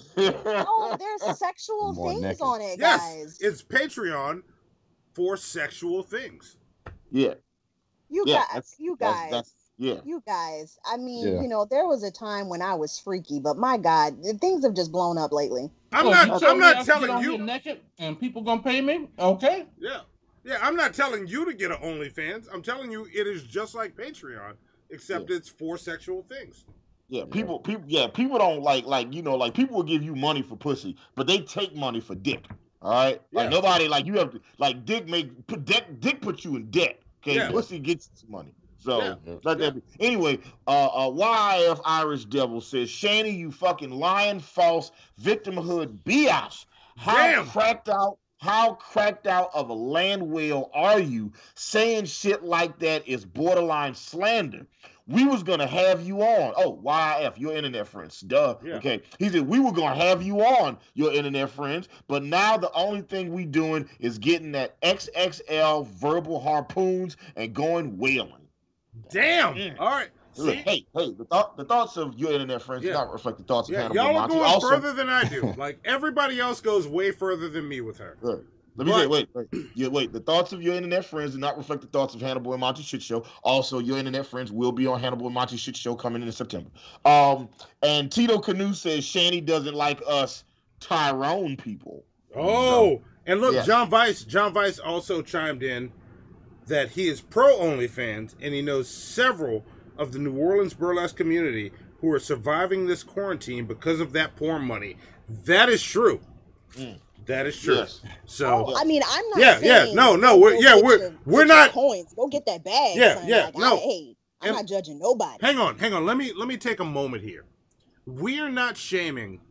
Oh, there's sexual More things naked. on it, Yes, guys. it's Patreon for sexual things. Yeah, You yeah, guys, that's- you that's- guys, that's- yeah. you guys. I mean, Yeah. you know, there was a time when I was freaky, but my God, things have just blown up lately. I'm So not. you tell I'm me I not can get telling on you. here naked and people gonna pay me. Okay. Yeah, yeah. I'm not telling you to get an OnlyFans. I'm telling you it is just like Patreon, except it's for sexual things. Yeah, people, people, yeah, people don't like, like you know, like people will give you money for pussy, but they take money for dick. All right, like Yeah. nobody, like you have to, like dick make put dick, dick put you in debt. Okay, Yeah. pussy gets its money. So Yeah. let that be. Anyway, uh, uh, Y I F Irish Devil says, Shanny, you fucking lying false victimhood biatch. How Damn. cracked out? How cracked out of a land whale are you? Saying shit like that is borderline slander. We was gonna have you on. Oh, Y I F, your internet friends. Duh. Yeah. Okay. He said we were gonna have you on, your internet friends, but now the only thing we doing is getting that X X L verbal harpoons and going whaling. Damn. Mm. All right. Look, See? hey, hey, the, thought, the thoughts of your internet friends Yeah. do not reflect the thoughts of Yeah, Hannibal y'all and are Monty. going Also, further than I do. Like everybody else goes way further than me with her. Look, let me But- say, wait, wait, yeah, wait. The thoughts of your internet friends do not reflect the thoughts of Hannibal and Monty Shit Show. Also, your internet friends will be on Hannibal and Monty Shit Show coming in September. Um, and Tito Canoe says Shanny doesn't like us Tyrone people. Oh, and look, Yeah. John Weiss. John Weiss also chimed in that he is pro OnlyFans and he knows several of the New Orleans burlesque community who are surviving this quarantine because of that porn money. That is true. Mm. That is true. Yes. So Oh, I mean, I'm not. Yeah, yeah, saying no, no, go we're- yeah, get we're- your- we're get your not- coins. Go get that bag. Yeah, son. yeah, Like, no. I, hey, I'm And- not judging nobody. hang on, hang on. Let me let me take a moment here. We are not shaming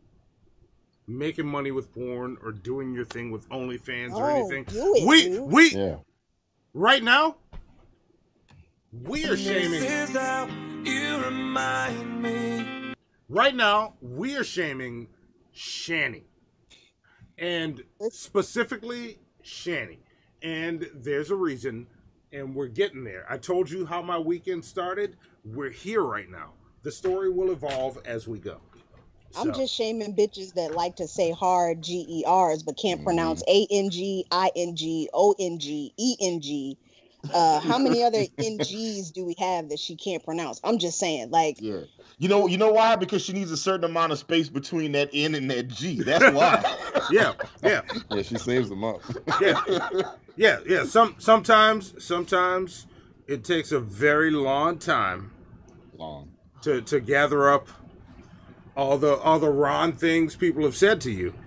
making money with porn or doing your thing with OnlyFans or Oh, anything. do it, we dude. we Yeah. right now we are shaming. Right now, we are shaming Shanny. And specifically Shanny. And there's a reason, and we're getting there. I told you how my weekend started. We're here right now. The story will evolve as we go. I'm So. just shaming bitches that like to say hard G E Rs but can't Mhm. pronounce A N G, I N G, O N G, E N G. Uh, how many other N Gs do we have that she can't pronounce? I'm just saying, like, Yeah. You know, you know why? Because she needs a certain amount of space between that N and that G. That's why. Yeah, yeah, Yeah, she saves them up. yeah, yeah, yeah. Some sometimes, sometimes it takes a very long time Long. to to gather up all the all the wrong things people have said to you.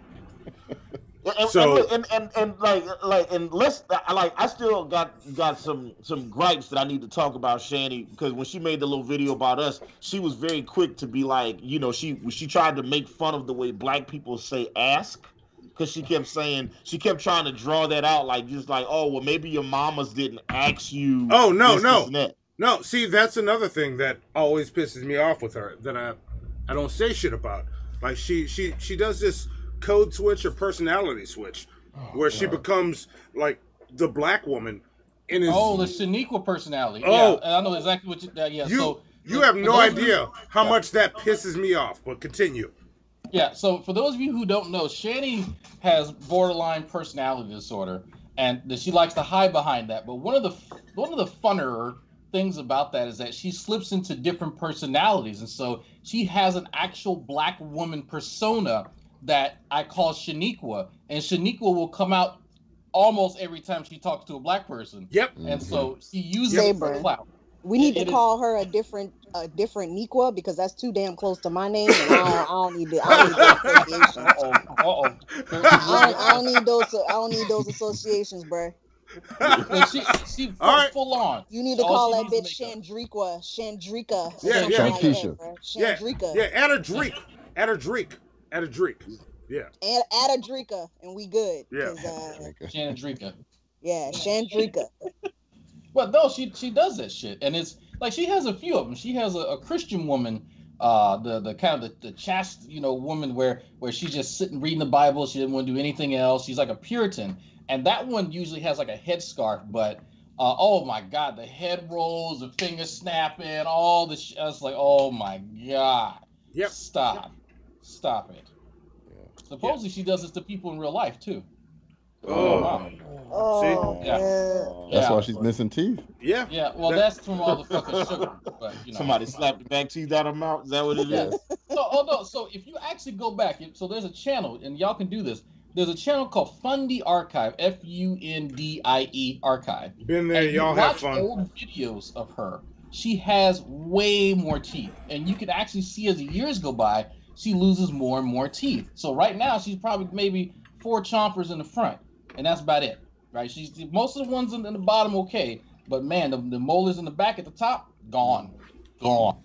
And, So- and, and, and and like like and let's like I still got got some some gripes that I need to talk about Shanny, because when she made the little video about us, she was very quick to be like, you know, she she tried to make fun of the way black people say ask, because she kept saying she kept trying to draw that out, like just like, oh well, maybe your mamas didn't ask you. Oh no, this, no, this, and that. no. See, that's another thing that always pisses me off with her that I I don't say shit about. Like she she she does this code switch or personality switch, where she becomes like the black woman. And is, Oh, the Shaniqua personality. Oh. Yeah, I know exactly what you. Uh, yeah, you so you for- have for no those of idea you- how yeah. much that pisses me off. But continue. Yeah, so for those of you who don't know, Shanny has borderline personality disorder, and that she likes to hide behind that. But one of the one of the funner things about that is that she slips into different personalities, and so she has an actual black woman persona that I call Shaniqua, and Shaniqua will come out almost every time she talks to a black person. Yep. And so she uses Say, it for bruh. clout. we need It- to it call her a different a different Niqua, because that's too damn close to my name, and I don't, I don't need the I don't need the associations. Uh-oh. I don't, I don't need those I don't need those associations, bruh. Uh-oh. she she full, All right. full on. You need to All call she that needs to bitch make Chandrika, Chandrika, or Yeah, something yeah. like that, Shantisha. bruh. Yeah, Chandrika. yeah. Add a drink. Add a drink. Add a drink. Yeah. Add, add a Drika, and we good. Yeah. 'Cause, Uh, Shandrika. yeah, Chandrika. But no, she she does that shit, and it's like she has a few of them. She has a, a Christian woman, uh, the the kind of the, the chaste, you know, woman where where she's just sitting reading the Bible. She didn't want to do anything else. She's like a Puritan, and that one usually has like a headscarf. But uh, oh my God, the head rolls, the fingers snapping, all the. Sh- I was like, oh my God. Yep. Stop, stop it. Supposedly she does this to people in real life too. Oh. Wow. Oh, Yeah. man. That's Yeah. why she's missing teeth. Yeah. Yeah, well, That- that's from all the fucking sugar. But you know, Somebody slapped the back teeth out of her mouth. Is that what it Yeah. is? So, oh no, so if you actually go back, so there's a channel, and y'all can do this. There's a channel called Fundy Archive, F U N D I E Archive. Been there. And you Y'all have watch fun. old videos of her. She has way more teeth, and you can actually see as the years go by, she loses more and more teeth. So right now, she's probably maybe four chompers in the front, and that's about it, right? She's most of the ones in, in the bottom okay, but man, the, the molars in the back at the top gone, gone.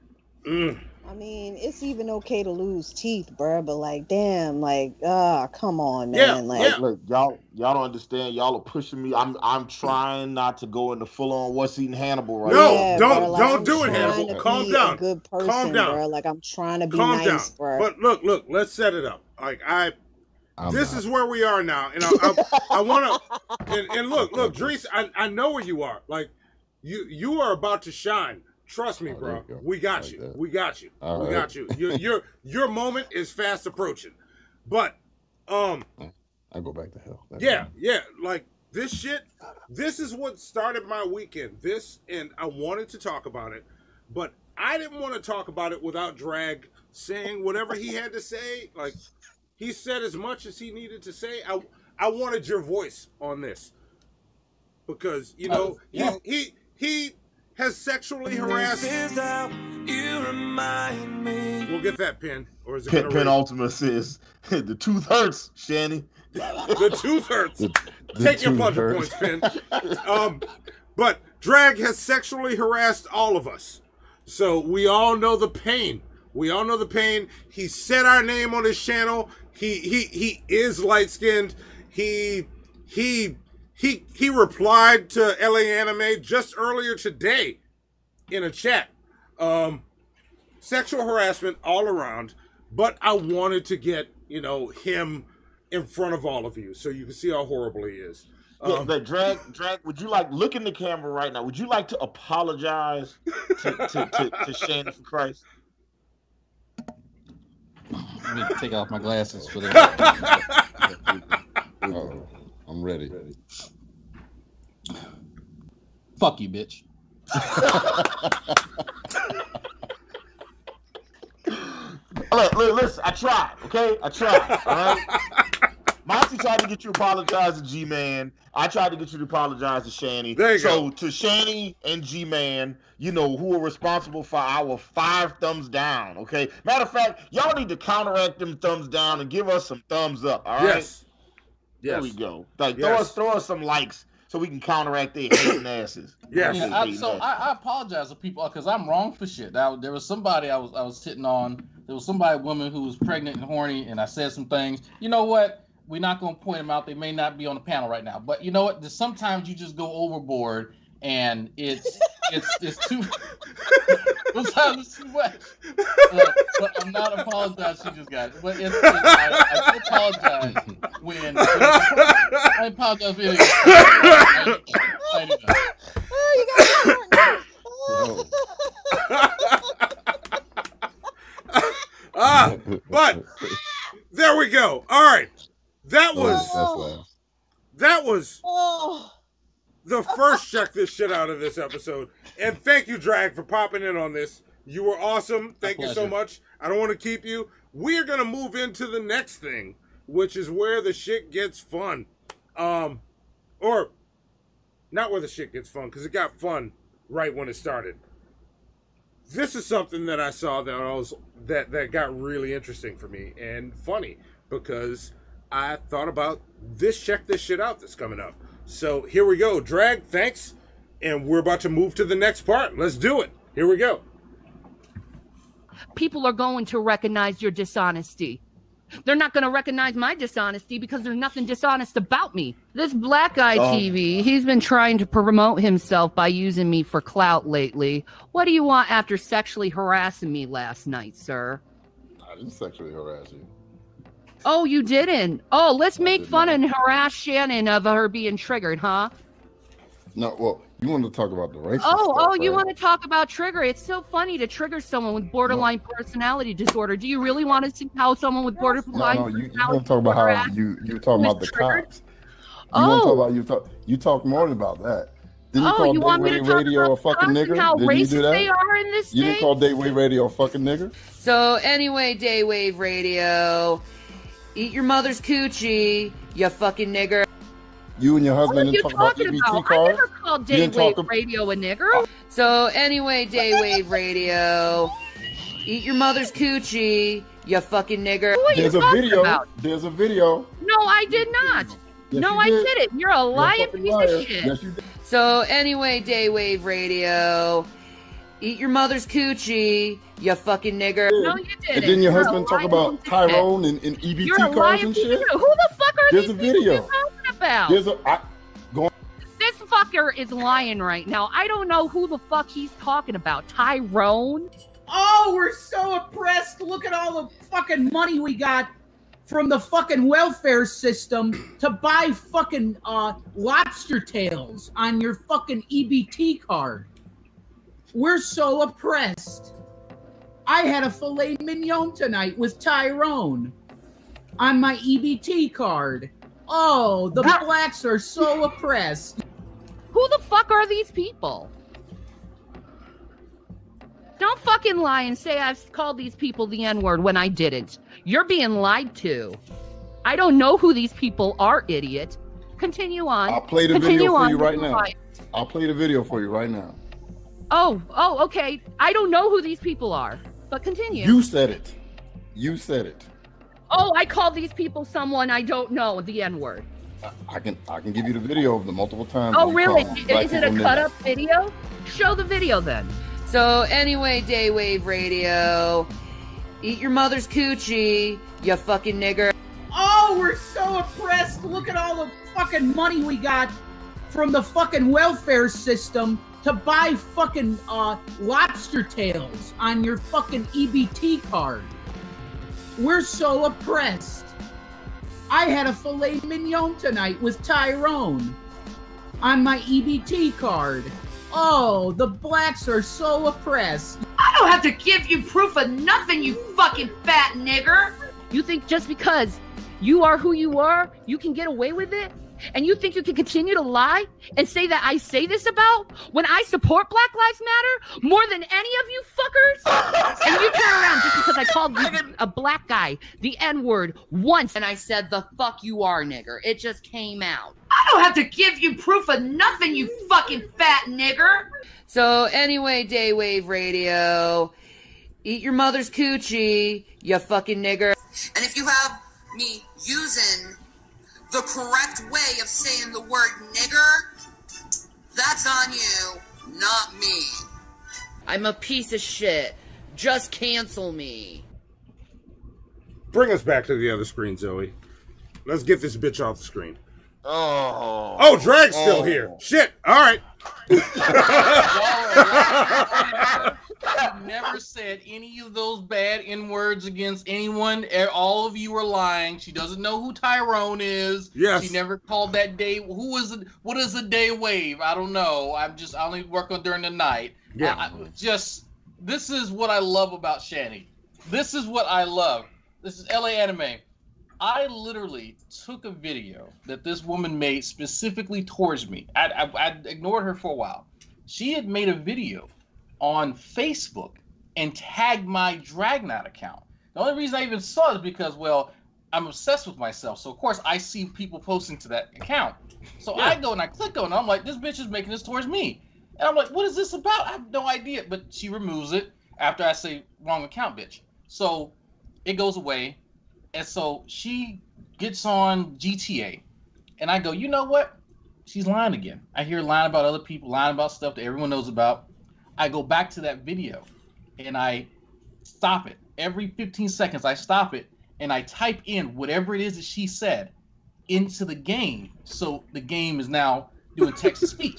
Mm. I mean, it's even okay to lose teeth, bruh, but like, damn, like, ah, come on, man. Yeah, like, yeah. Look, y'all, y'all don't understand. Y'all are pushing me. I'm, I'm trying not to go into full on what's eating Hannibal right No, now. yeah, don't- bruh, like, don't I'm do it, trying Hannibal. to Calm be down. A good person, Calm down. bruh. Like, I'm trying to be Calm nice, down. bruh. But look, look. Let's set it up. Like I. I'm this not. is where we are now, and I, I, I want to. And, and look, look, Drees, I, I know where you are. Like, you, you are about to shine. Trust me, Oh, there bro. you go. We got Like you. that. We got you. All we right. got you. Your, your, your moment is fast approaching. But, um, I go back to hell. That's yeah, fine. yeah. Like this shit. This is what started my weekend. This, and I wanted to talk about it, but I didn't want to talk about it without Drag saying whatever he had to say. Like, he said as much as he needed to say. I, I wanted your voice on this because you know Uh, yeah. he, he he has sexually harassed. We'll get that pin, or is it Pen, gonna read? penultimate says the tooth hurts, Shanny. The tooth hurts. The- the Take your tooth pleasure hurts. points, Pin. Um, but Drag has sexually harassed all of us, so we all know the pain. We all know the pain. He said our name on his channel. He he he is light skinned. He he he he replied to L A Anime just earlier today in a chat. Um, sexual harassment all around. But I wanted to get you know him in front of all of you so you can see how horrible he is. Yeah, Um, but drag, drag. Would you like look in the camera right now? Would you like to apologize to to, to, to Shanny for Christ? Let me take off my glasses for that. Oh, I'm ready. Fuck you, bitch. Look, look, listen, I tried, okay? I tried, all right? Monty tried to get you to apologize to G-Man. I tried to get you to apologize to Shanny. There you so go. to Shanny and G-Man, you know, who are responsible for our five thumbs down, okay? Matter of fact, y'all need to counteract them thumbs down and give us some thumbs up, all right? Yes. There Yes. we go. Like, Yes. throw us, throw us some likes so we can counteract their hating asses. Yes. Yeah, I, so I, I apologize to people because I'm wrong for shit. Now, there was somebody I was I was sitting on. There was somebody, a woman who was pregnant and horny, and I said some things. You know what? We're not going to point them out. They may not be on the panel right now, but you know what? There's sometimes you just go overboard, and it's it's it's too. Sometimes it's too much. Uh, but I'm not apologizing. She just got it. But it's, it's I, I do apologize when, when I apologize for anything. I, I, I do that. Oh, you Ah, but there we go. All right, that was Oh. that was Oh. the first check this shit out of this episode. And thank you, Drag, for popping in on this. You were awesome. Thank you so much. I don't want to keep you. We are gonna move into the next thing, which is where the shit gets fun. Um, or not where the shit gets fun, because it got fun right when it started. This is something that I saw that I was that that got really interesting for me and funny, because I thought about this check this shit out that's coming up. So here we go. Drag, thanks. And we're about to move to the next part. Let's do it. Here we go. People are going to recognize your dishonesty. They're not going to recognize my dishonesty because there's nothing dishonest about me. This black guy Oh. T V, he's been trying to promote himself by using me for clout lately. What do you want after sexually harassing me last night, sir? I didn't sexually harass you. Oh, you didn't? Oh, let's make fun and harass Shannon of her being triggered, huh? No, well, you wanted to talk about the racist Oh, stuff, oh, you right? want to talk about trigger? It's so funny to trigger someone with borderline personality disorder. Do you really want to see how someone with No, borderline no, you, you personality want to talk about disorder how acts? you you talking about the triggered? cops. You want to Oh. talk about you talk you talk more about that. Didn't you Oh, call you want me to Dayway talk Radio a about fucking cops and nigger? how Didn't you do racist that? they are in this You didn't state? call Dayway Radio a fucking nigger? So anyway, Daywave Radio, eat your mother's coochie, you fucking nigger. You and your What are husband you didn't talk about talking E B T about? I cards? never called You didn't talk Daywave ab- Radio a nigger. So anyway, Daywave Radio, eat your mother's coochie, you fucking nigger. Who are you There's a talking video. about? There's a video. No, I did not. Yes, no, you I did. didn't. You're a You're a lying fucking piece liar. of shit. Yes, you did. So anyway, Daywave Radio, eat your mother's coochie, you fucking nigger. No, you didn't. And then your You're a husband talk lying about piece of shit. Tyrone and, and E B T You're a cards lying and piece of shit. shit. Who the fuck are There's these a people video. you're talking about? There's a I, go on. This fucker is lying right now. I don't know who the fuck he's talking about. Tyrone? Oh, we're so oppressed. Look at all the fucking money we got from the fucking welfare system to buy fucking uh, lobster tails on your fucking E B T card. We're so oppressed. I had a filet mignon tonight with Tyrone on my E B T card. Oh, the blacks are so oppressed. Who the fuck are these people? Don't fucking lie and say I've called these people the N-word when I didn't. You're being lied to. I don't know who these people are, idiot. Continue on. I'll play the Continue video for on. you right Be now. quiet. I'll play the video for you right now. Oh, oh, okay. I don't know who these people are, but continue. You said it. You said it. Oh, I called these people someone I don't know, the N-word. I can I can give you the video of the multiple times. Oh, you really? called Is black it a people cut niggas. up video? Show the video then. So anyway, Daywave Radio, eat your mother's coochie, you fucking nigger. Oh, we're so oppressed. Look at all the fucking money we got from the fucking welfare system to buy fucking uh, lobster tails on your fucking E B T card. We're so oppressed. I had a filet mignon tonight with Tyrone on my E B T card. Oh, the blacks are so oppressed. I don't have to give you proof of nothing, you fucking fat nigger. You think just because you are who you are, you can get away with it? And you think you can continue to lie and say that I say this about when I support Black Lives Matter more than any of you fuckers? And you turn around just because I called you a black guy the N-word once and I said the fuck you are, nigger. It just came out. I don't have to give you proof of nothing, you fucking fat nigger. So anyway, Daywave Radio, eat your mother's coochie, you fucking nigger. And if you have me using the correct way of saying the word nigger, that's on you, not me. I'm a piece of shit. Just cancel me. Bring us back to the other screen, Zoe. Let's get this bitch off the screen. Oh. Oh, Drag's still oh. here. Shit. All right. I've never said any of those bad N words against anyone. All of you are lying. She doesn't know who Tyrone is. Yes. She never called that day. Who is it? What is a day wave? I don't know. I'm just, I only work on during the night. Yeah. I, I just, this is what I love about Shanny. This is what I love. This is L A Anime. I literally took a video that this woman made specifically towards me. I, I, I ignored her for a while. She had made a video on Facebook and tagged my Dragnauct account. The only reason I even saw it is because, well, I'm obsessed with myself. So, of course, I see people posting to that account. So yeah. I go and I click on it. I'm like, this bitch is making this towards me. And I'm like, what is this about? I have no idea. But she removes it after I say wrong account, bitch. So it goes away. And so she gets on G T A, and I go, you know what? She's lying again. I hear her lying about other people, lying about stuff that everyone knows about. I go back to that video, and I stop it. Every fifteen seconds, I stop it, and I type in whatever it is that she said into the game. So the game is now doing text-to-speech.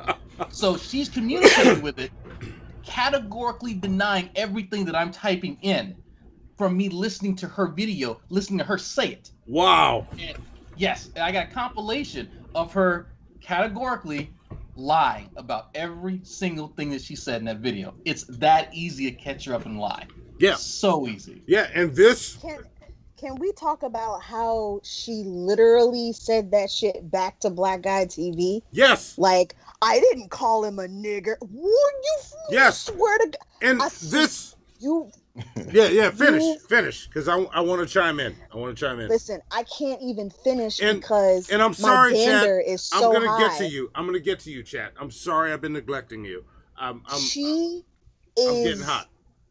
So she's communicating with it, categorically denying everything that I'm typing in. From me listening to her video, listening to her say it. Wow. And yes, and I got a compilation of her categorically lying about every single thing that she said in that video. It's that easy to catch her up and lie. Yeah. So easy. Yeah, and this... Can, can we talk about how she literally said that shit back to Black Guy T V? Yes. Like, I didn't call him a nigger. What you yes. swear to God. And I this... You... Yeah, yeah, finish, you, finish, because I, I want to chime in. I want to chime in. Listen, I can't even finish and, because and I'm sorry, my dander chat. is so I'm gonna high. get to you. I'm gonna get to you, chat. I'm sorry, I've been neglecting you. I'm, I'm she I'm is getting hot.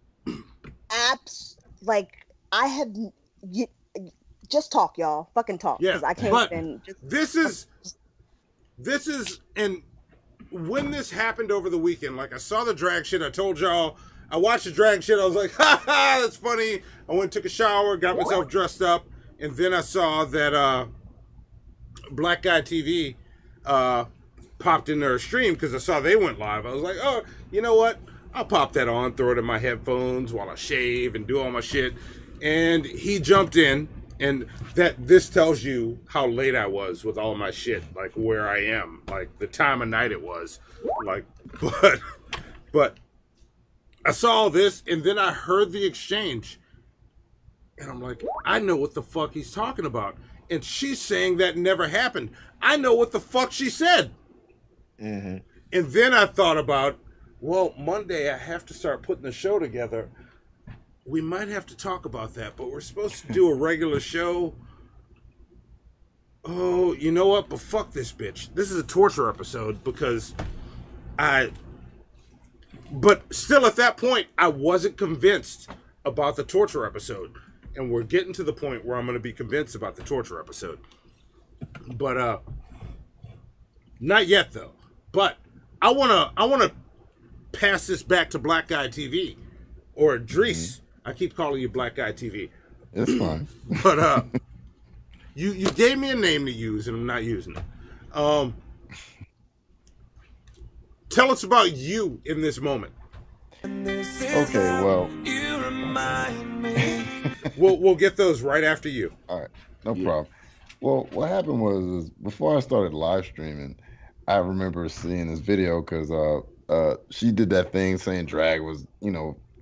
Apps like I have. You, just talk, y'all. Fucking talk. Yeah, I can't but even. Just, this is this is and when this happened over the weekend, like I saw the drag shit. I told y'all. I watched the drag shit. I was like, ha ha, that's funny. I went and took a shower, got myself dressed up, and then I saw that uh, Black Guy T V uh, popped in their stream because I saw they went live. I was like, oh, you know what? I'll pop that on, throw it in my headphones while I shave and do all my shit. And he jumped in, and that this tells you how late I was with all my shit, like where I am, like the time of night it was, like, but, but. I saw all this, and then I heard the exchange. And I'm like, I know what the fuck he's talking about. And she's saying that never happened. I know what the fuck she said. Mm-hmm. And then I thought about, well, Monday I have to start putting the show together. We might have to talk about that, but we're supposed to do a regular show. Oh, you know what? But fuck this bitch. This is a torture episode because I... But still, at that point, I wasn't convinced about the torture episode. And we're getting to the point where I'm going to be convinced about the torture episode. But, uh, not yet, though. But I want to I want to pass this back to Black Guy T V. Or Drees. Mm-hmm. I keep calling you Black Guy T V. It's fine. But, uh, you, you gave me a name to use, and I'm not using it. Um... Tell us about you in this moment. Okay, well, we'll we'll get those right after you. All right, no yeah. problem. Well, what happened was is before I started live streaming, I remember seeing this video because uh, uh, she did that thing saying drag was, you know,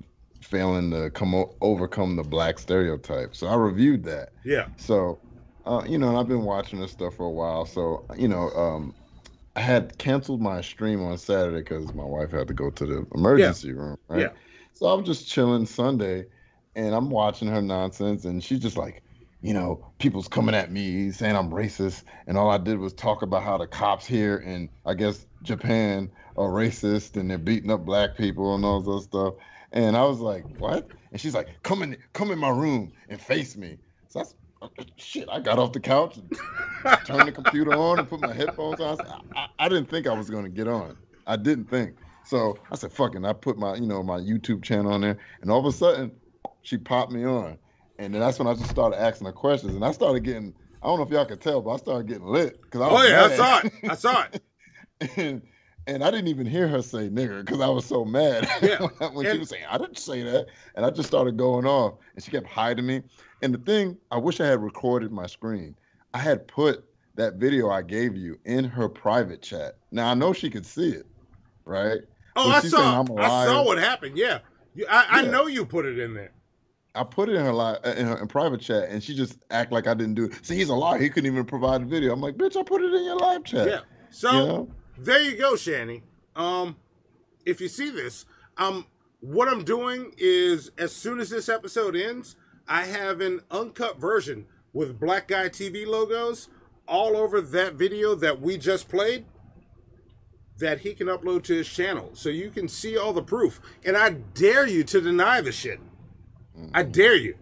failing to come o- overcome the black stereotype. So I reviewed that. Yeah. So, uh, you know, and I've been watching this stuff for a while. So, you know, um, I had canceled my stream on Saturday because my wife had to go to the emergency Yeah. room. Right. Yeah. So I'm just chilling Sunday, and I'm watching her nonsense, and she's just like, you know, people's coming at me saying I'm racist, and all I did was talk about how the cops here in, I guess, Japan are racist and they're beating up black people and all this stuff. And I was like, what? And she's like, come in, come in my room and face me. So that's shit. I got off the couch and turned the computer on and put my headphones on. I, I, I didn't think I was going to get on. I didn't think. So I said, fuck it. I put my, you know, my YouTube channel on there, and all of a sudden she popped me on. And then that's when I just started asking her questions. And I started getting, I don't know if y'all could tell, but I started getting lit. I was Oh, yeah, I mad. saw it. I saw it. and, and I didn't even hear her say nigger because I was so mad Yeah. when And- she was saying, I didn't say that. And I just started going off. And she kept hiding me. And the thing, I wish I had recorded my screen. I had put that video I gave you in her private chat. Now, I know she could see it, right? Oh, But I she's saying saw. I'm a I saw liar. what happened. Yeah, You- I, I Yeah. know you put it in there. I put it in her live in her in private chat, and she just act like I didn't do it. See, he's a liar. He couldn't even provide a video. I'm like, bitch, I put it in your live chat. Yeah. So You know? there you go, Shanny. Um, if you see this, um, what I'm doing is as soon as this episode ends, I have an uncut version with Black Guy T V logos all over that video that we just played that he can upload to his channel, so you can see all the proof. And I dare you to deny the shit. I dare you.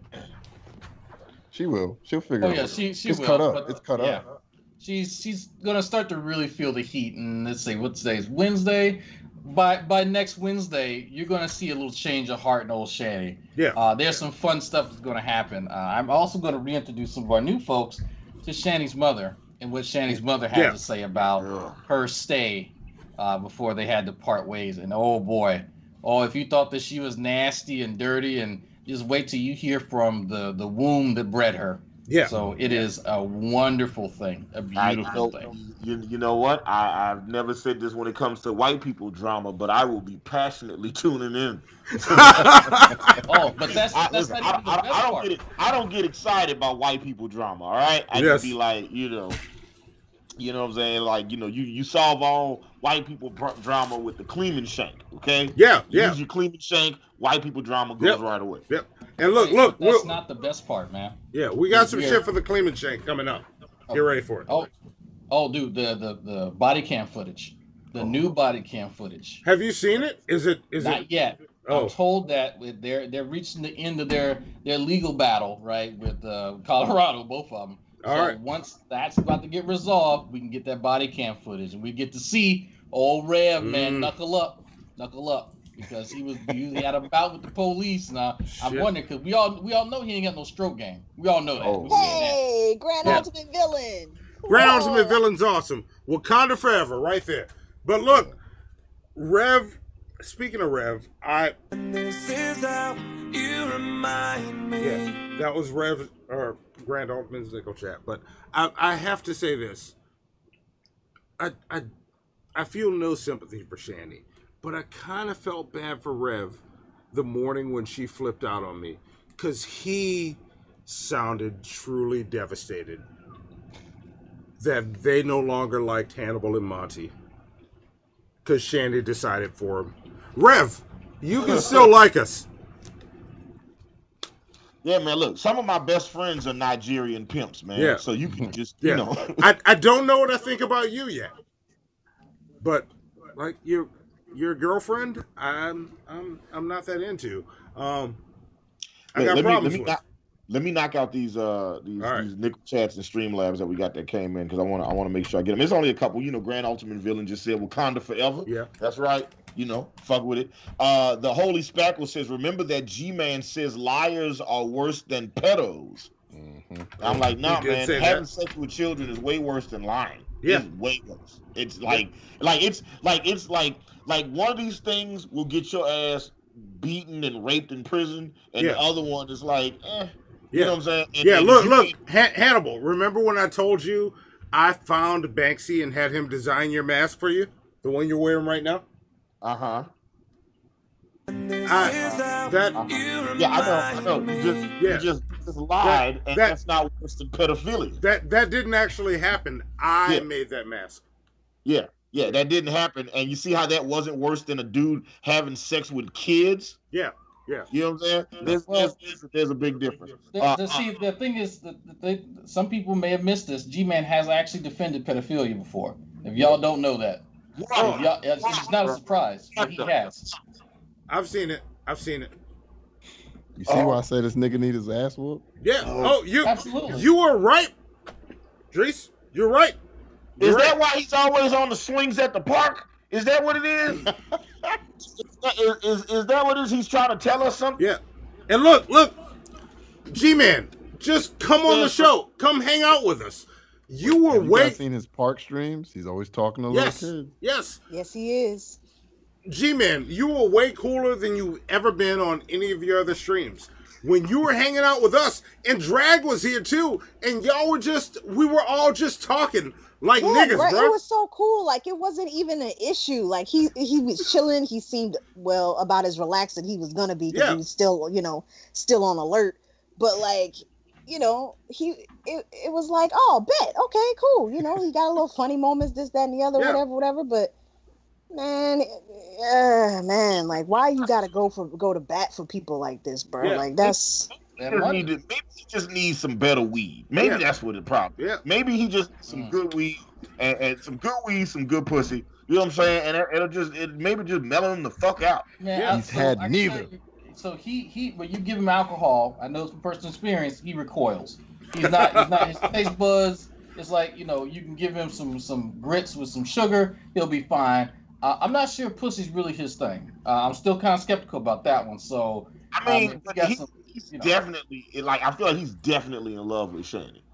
She will. She'll figure Oh it yeah, out. she she it's will. cut up. but, It's cut yeah. up. She's she's gonna start to really feel the heat, and let's say what today is Wednesday. By by next Wednesday, you're gonna see a little change of heart in old Shanny. Yeah. Uh, there's some fun stuff that's gonna happen. Uh, I'm also gonna reintroduce some of our new folks to Shanny's mother and what Shanny's mother had Yeah. to say about her stay uh, before they had to part ways. And oh boy, oh if you thought that she was nasty and dirty, and just wait till you hear from the the womb that bred her. Yeah. So it is a wonderful thing, a I beautiful know, thing. you, you know what? I, I've never said this when it comes to white people drama, but I will be passionately tuning in. Oh, but that's I, that's listen, not I, even the I, best I don't part. get it. I don't get excited about white people drama. All right, I Yes. just be like, you know, you know what I'm saying? Like, you know, you you solve all white people pr- drama with the Cleveland shank. Okay? Yeah, You yeah. Use your Cleveland shank. White people drama goes Yep. right away. Yep. And look, Hey, look, but that's we'll, not the best part, man. yeah, we got some We're- shit for the Cleveland Shank coming up. Get ready for it. Oh, oh, dude, the the the body cam footage, the new body cam footage. Have you seen it? Is it? Is Not it? yet. Oh. I'm told that with they're they're reaching the end of their their legal battle, right, with uh, Colorado, both of them. All so right. once that's about to get resolved, we can get that body cam footage, and we get to see old Rev, man, Mm. knuckle up, knuckle up, because he was he had a bout with the police. Now I'm Shit. wondering because we all we all know he ain't got no stroke game. We all know that. Oh. We see that. Hey, Grand Yeah. Ultimate Villain. Grand Whoa. Ultimate Villain's awesome. Wakanda forever, right there. But look, Rev. Speaking of Rev, I This is how you remind me. yeah, that was Rev or Grand Ultimate's nickel chat. But I, I have to say this. I I I feel no sympathy for Shanny, but I kind of felt bad for Rev the morning when she flipped out on me, because he sounded truly devastated that they no longer liked Hannibal and Monty because Shandy decided for him. Rev, you can still like us. Yeah, man. Look, some of my best friends are Nigerian pimps, man. Yeah. So you can just, Yeah. you know. I, I don't know what I think about you yet, but like your your girlfriend, I'm I'm I'm not that into. Um, I Look, got let me, let problems me with. knock, let me knock out these uh these, All right. these nickel chats and streamlabs that we got that came in because I want to I want to make sure I get them. It's only a couple. You know, Grand Ultimate Villain just said Wakanda forever. Yeah, that's right. You know, fuck with it. Uh, the Holy Spackle says, remember that G-Man says liars are worse than pedos. Mm-hmm. I'm like, nah, He did man. say Having that. sex with children is way worse than lying. Yeah. It's way worse. It's like, like it's like it's like like one of these things will get your ass beaten and raped in prison, and Yeah. the other one is like, eh. You Yeah. know what I'm saying? And- yeah. and Look, you look, can't- ha- Hannibal. Remember when I told you I found Banksy and had him design your mask for you, the one you're wearing right now? Uh huh. I I, that yeah, I know, I know. You just, yeah. you just, just lied, That- and that- that's not worse than pedophilia. that that didn't actually happen. I Yeah. made that mask. Yeah, yeah, that didn't happen. And you see how that wasn't worse than a dude having sex with kids? Yeah, yeah. You know what I'm saying? There's, there's, there's, there's a big difference. The, Uh, the, see, the thing is, that they, some people may have missed this. G-Man has actually defended pedophilia before. If y'all don't know that, Oh. If y'all, it's, it's not a surprise, but he has. I've seen it. I've seen it. You see why I say this nigga need his ass whooped? Yeah. Oh, you Absolutely. You are right, Drees. You're right. You're Is right. that why he's always on the swings at the park? Is that what it is? is, is, is that what it is? He's trying to tell us something? Yeah. And look, look, G-Man, just come on the show. Come hang out with us. You were Have you way. guys seen his park streams? He's always talking to Yes. little kids. Yes. Yes, he is. G-Man, you were way cooler than you've ever been on any of your other streams. When you were hanging out with us, and Drag was here too, and y'all were just, we were all just talking like Yeah, niggas, bro, bro. it was so cool. Like it wasn't even an issue. Like he he was chilling. He seemed well about as relaxed as he was gonna be because Yeah. he was still, you know, still on alert. But like, you know, he it, it was like, oh, bet, okay, cool. You know, he got a little funny moments, this, that, and the other, Yeah. whatever, whatever. But man, uh, man, like, why you gotta go for go to bat for people like this, bro? Yeah. Like that's. He just, need to, maybe he just needs some better weed. Maybe Yeah. that's what the problem. Yeah. Maybe he just needs some good weed and, and some good weed, some good pussy. You know what I'm saying? And it, it'll just it maybe just mellow him the fuck out. Man, I- so I can tell you- So he he when you give him alcohol, I know from personal experience, he recoils. He's not he's not his taste buds. It's like, you know, you can give him some some grits with some sugar, he'll be fine. Uh, I'm not sure if pussy's really his thing. Uh, I'm still kind of skeptical about that one. So I mean, um, if but you got he, some- he's you know. definitely like I feel like he's definitely in love with Shanny.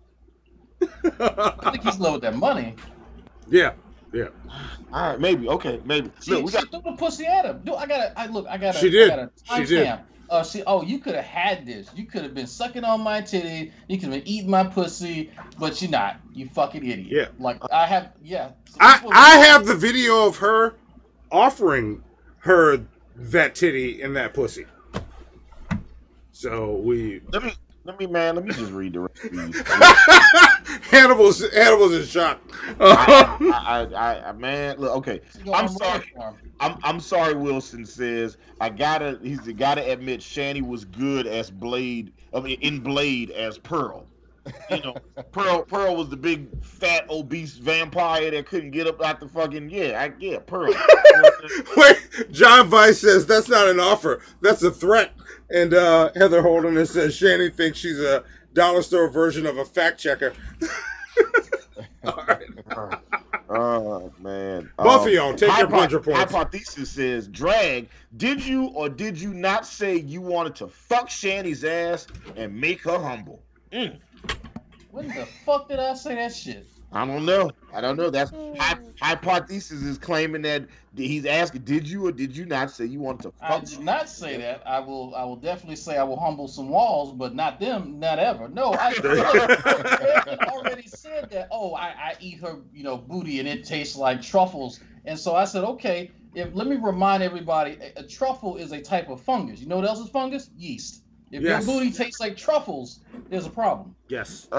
I think he's in love with that money. Yeah, yeah. All right, maybe okay, maybe. See, Look, we she got threw the pussy at him. Dude, I gotta. I look. I gotta. She did. I gotta She did. timestamp. Uh, see, oh, you could have had this. You could have been sucking on my titty. You could have been eating my pussy, but you're not. You fucking idiot. Yeah. Like I have. Yeah. I, I have the video of her offering her that titty and that pussy. So we let me let me man, let me just read the rest of these. Hannibal's Hannibal's in shock. I, I, I, I, man, look, okay. Go I'm on, sorry. roll I'm, I'm sorry. Wilson says I gotta. He's gotta admit Shanny was good as Blade. I mean, in Blade as Pearl. You know, Pearl. Pearl was the big, fat, obese vampire that couldn't get up out the fucking. Yeah, I yeah, Pearl. Wait, John Vice says that's not an offer, that's a threat. And uh, Heather Holden says Shanny thinks she's a dollar store version of a fact checker. All right. Oh man, Both of y'all, take your Hypo- plunger points. Hypothesis says, "Drag, did you or did you not say you wanted to fuck Shanny's ass and make her humble?" Mm. When the fuck did I say that shit? I don't know. I don't know. That's hy- hypothesis is claiming that he's asking, "Did you or did you not say you wanted to I fuck?" did not say that. I will. I will definitely say I will humble some walls, but not them. Not ever. No, I look, already said that. Oh, I, I eat her, you know, booty, and it tastes like truffles. And so I said, okay. If let me remind everybody, a, a truffle is a type of fungus. You know what else is fungus? Yeast. If Yes. your booty tastes like truffles, there's a problem. Yes.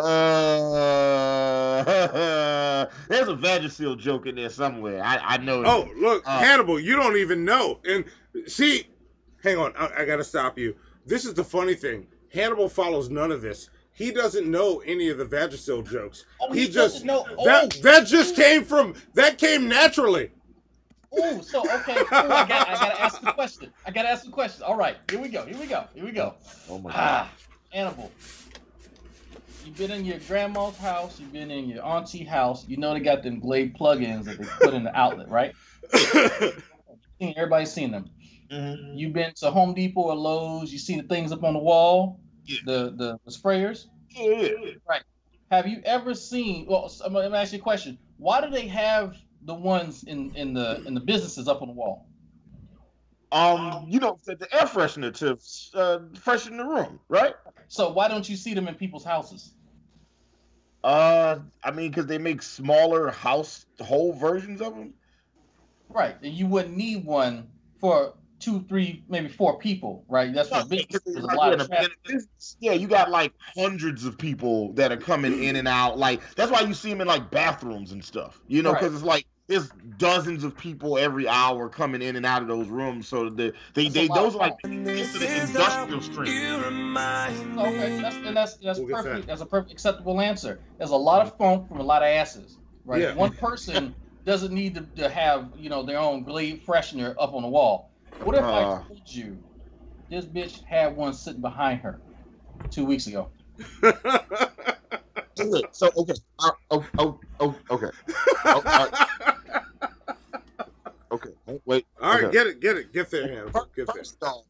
Uh, there's a Vagisil joke in there somewhere. I, I know. Oh, look, Uh, Hannibal, you don't even know. And see, hang on, I, I got to stop you. This is the funny thing. Hannibal follows none of this. He doesn't know any of the Vagisil jokes. Oh, he he just doesn't know- that oh. that just came from that came naturally. Oh, so okay, cool. I got I gotta ask the question. I gotta ask the question. All right, here we go. Here we go. Here we go. Oh my god. Ah, Hannibal. You've been in your grandma's house. You've been in your auntie house. You know they got them Glade plugins that they put in the outlet, right? Everybody's seen them. Mm-hmm. You've been to Home Depot or Lowe's. You see the things up on the wall, Yeah. the, the the sprayers. Yeah. Right. Have you ever seen? Well, I'm gonna ask you a question. Why do they have the ones in in the in the businesses up on the wall? Um, you know, the the air freshener to uh, freshen the room, right? So why don't you see them in people's houses? Uh, I mean, because they make smaller household versions of them. Right, and you wouldn't need one for two, three, maybe four people, right? That's what big. There's a Like, lot in of a- in a business, yeah, you got like hundreds of people that are coming in and out. Like that's why you see them in like bathrooms and stuff, you know, because Right. it's like there's dozens of people every hour coming in and out of those rooms. So they they, they a lot those of are like into the industrial strength. Okay, that's and that's that's We'll get perfect. that. That's a perfect acceptable answer. There's a lot of funk from a lot of asses, right? Yeah. One person doesn't need to, to have you know their own Glade freshener up on the wall. What if Uh. I told you this bitch had one sitting behind her two weeks ago? So okay, uh, oh oh oh okay, oh, uh, okay. Wait. All right, okay. get it, get it, get there, Hannibal. Get there. First off,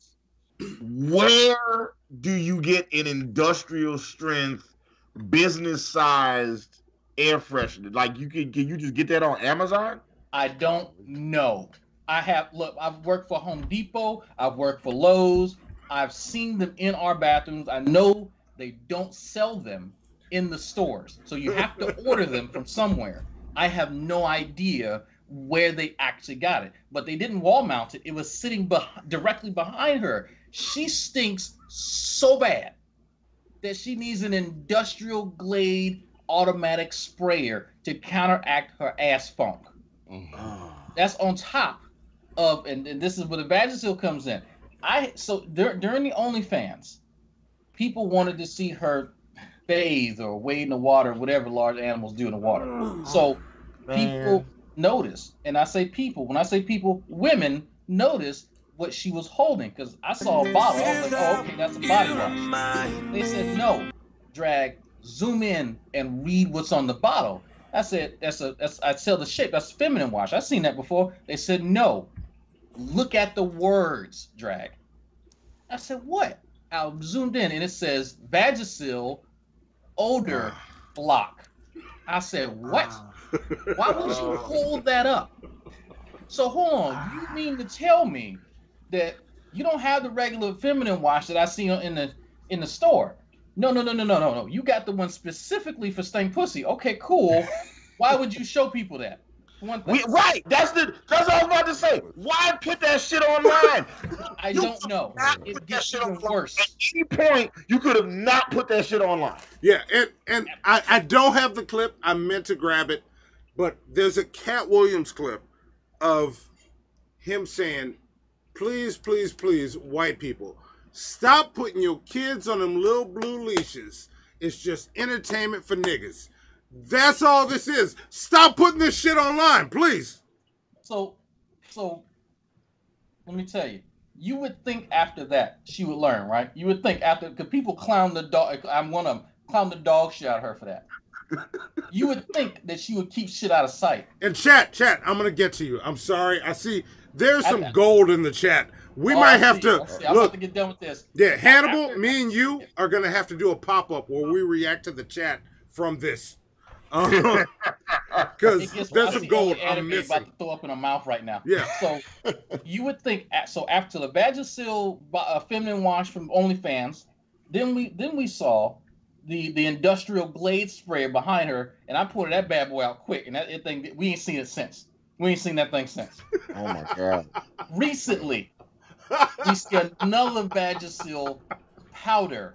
where do you get an industrial strength, business sized air freshener? Like you can, can you just get that on Amazon? I don't know. I have look. I've worked for Home Depot. I've worked for Lowe's. I've seen them in our bathrooms. I know they don't sell them in the stores, so you have to order them from somewhere. I have no idea where they actually got it, but they didn't wall mount it. It was sitting beh- directly behind her. She stinks so bad that she needs an industrial Glade automatic sprayer to counteract her ass funk. That's on top of, and, and this is where the Vagisil comes in. I so dur- during the OnlyFans, people wanted to see her bathe or wade in the water, whatever large animals do in the water. So people notice, and I say people, when I say people, women notice what she was holding, because I saw a bottle. I was like, oh, okay, that's a body wash. They said, no, drag, zoom in and read what's on the bottle. I said, that's a, that's, I tell the shape, that's feminine wash. I've seen that before. They said, no, look at the words, drag. I said, what? I zoomed in and it says Vagisil odor block. I said, what? Why would you hold that up? So hold on, you mean to tell me that you don't have the regular feminine wash that I see in the in the store? No, no, no, no, no, no, no. You got the one specifically for stank pussy. Okay, cool. Why would you show people that? One thing. We, right, that's the that's what I was about to say. Why put that shit online? I You don't know. not It put that gets shit even online. worse. At any point, you could have not put that shit online. Yeah, and and I, I don't have the clip. I meant to grab it, but there's a Cat Williams clip of him saying, please, please, please, white people, stop putting your kids on them little blue leashes. It's just entertainment for niggas. That's all this is. Stop putting this shit online, please. So, so let me tell you, you would think after that she would learn, right? You would think after, because people clown the dog. I'm one of them. Clown the dog shit out of her for that. You would think that she would keep shit out of sight. And chat, chat, I'm gonna get to you. I'm sorry. I see there's some I- gold in the chat. We Oh, might I have see, to I see. I'm look. about to get done with this. Yeah, Hannibal, me and you are gonna have to do a pop up where we react to the chat from this. Because It gets- there's I some see gold old anime I'm missing. about to throw up in her mouth right now. Yeah. So you would think so after the Vagisil uh, feminine wash from OnlyFans, then we then we saw the the industrial Glade sprayer behind her, and I pulled that bad boy out quick, and that it thing we ain't seen it since. We ain't seen that thing since. Oh my god! Recently, we see another Vagisil powder.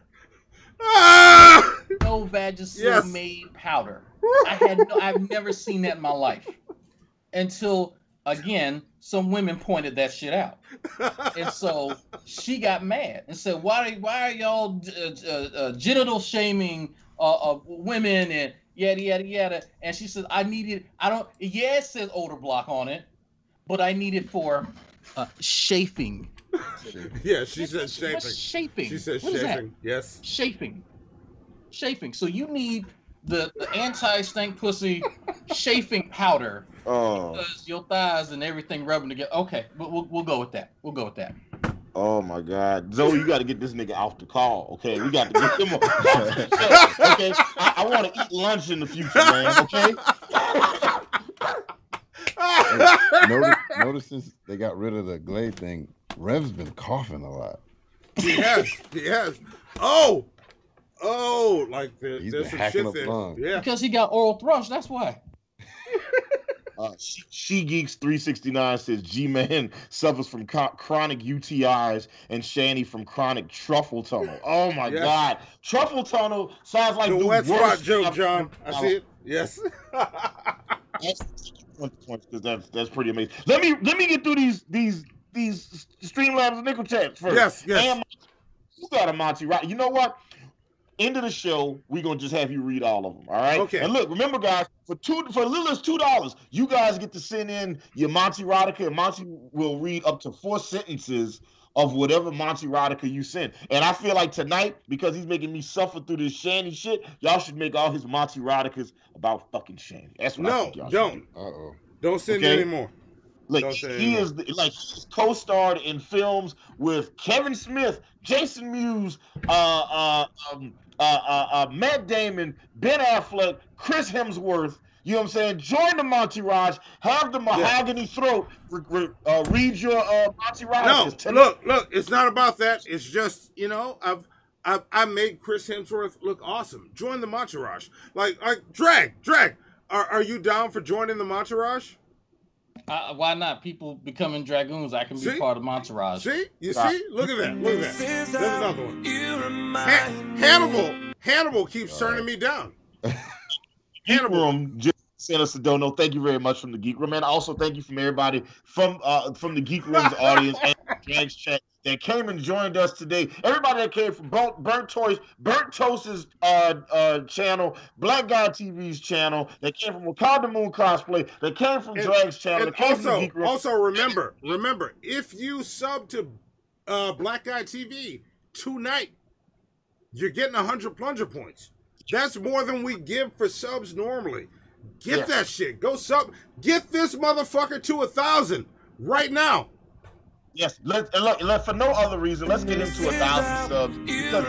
No Vagisil Yes. made powder. I had no, I've never seen that in my life until again some women pointed that shit out, and so she got mad and said, "Why why are y'all uh, uh, uh, genital shaming uh, uh, women and yada yada yada?" And she said, "I needed I don't yeah it says odor block on it, but I need it for uh, chafing." Yeah, she said shaping. What's shaping? She said What is that? shaping. Yes. Chafing. Chafing. So you need the, the anti-stank pussy chafing powder. Oh. Because your thighs and everything rubbing together. Okay, we'll, we'll, we'll go with that. We'll go with that. Oh my God, Zoe, you got to get this nigga off the call. Okay, we got to get him off. Okay, I, I want to eat lunch in the future, man. Okay. Hey, notice, notice since they got rid of the Glade thing, Rev's been coughing a lot. He has. He has. Oh. Oh, like the, He's there's been some hacking shit up there. lungs. Yeah. Because he got oral thrush, that's why. Uh, Uh, she, she Geeks three sixty-nine says G-Man suffers from co- chronic U T Is and Shanny from chronic truffle tunnel. Oh my Yes. God, truffle tunnel sounds like The the, wet worst spot joke, I've- John. I see it. Yes. because that's that's pretty amazing. Let me let me get through these these these Streamlabs and nickel chats first. Yes, yes. And you got a Monty, right? You know what? End of the show, we're gonna just have you read all of them. All right. Okay. And look, remember, guys, for two for as little as two dollars, you guys get to send in your Monty Rodica, and Monty will read up to four sentences of whatever Monty Rodica you send. And I feel like tonight, because he's making me suffer through this Shanny shit, y'all should make all his Monty Rodicas about fucking Shanny. That's what I No, think y'all don't. should do. Uh-oh. Don't send Okay? any more. Like Don't say he anymore. is the, like he's co-starred in films with Kevin Smith, Jason Mewes, uh, uh, um, uh, uh, uh, Matt Damon, Ben Affleck, Chris Hemsworth. You know what I'm saying? Join the Monty Raj. Have the mahogany throat. Re- re- uh, read your uh, Monty Raj. No, look, look. It's not about that. It's just, you know, I've, I've, I made Chris Hemsworth look awesome. Join the Entourage. Like, like, drag, drag. Are, are you down for joining the Entourage? Uh, why not? People becoming dragoons. I can be See? part of Entourage. See? You see? Look at that. Look at that. There's another one. Han- Hannibal. Hannibal keeps turning me down. Geek Room just sent us a dono. Thank you very much from the Geek Room, and also thank you from everybody from uh, from the Geek Room's audience and Drags Chat that came and joined us today. Everybody that came from Burnt, Burnt Toys, Burnt Toast's uh, uh, channel, Black Guy T V's channel, that came from Wakanda Moon Cosplay, that came from And- Drags channel, And that came from the also, Geek Room. also remember, remember, if you sub to uh, Black Guy T V tonight, you're getting one hundred plunger points. That's more than we give for subs normally. Get Yes. that shit. Go sub. Get this motherfucker to a thousand right now. Yes, let, and look, let, for no other reason, let's get him to a thousand subs. Because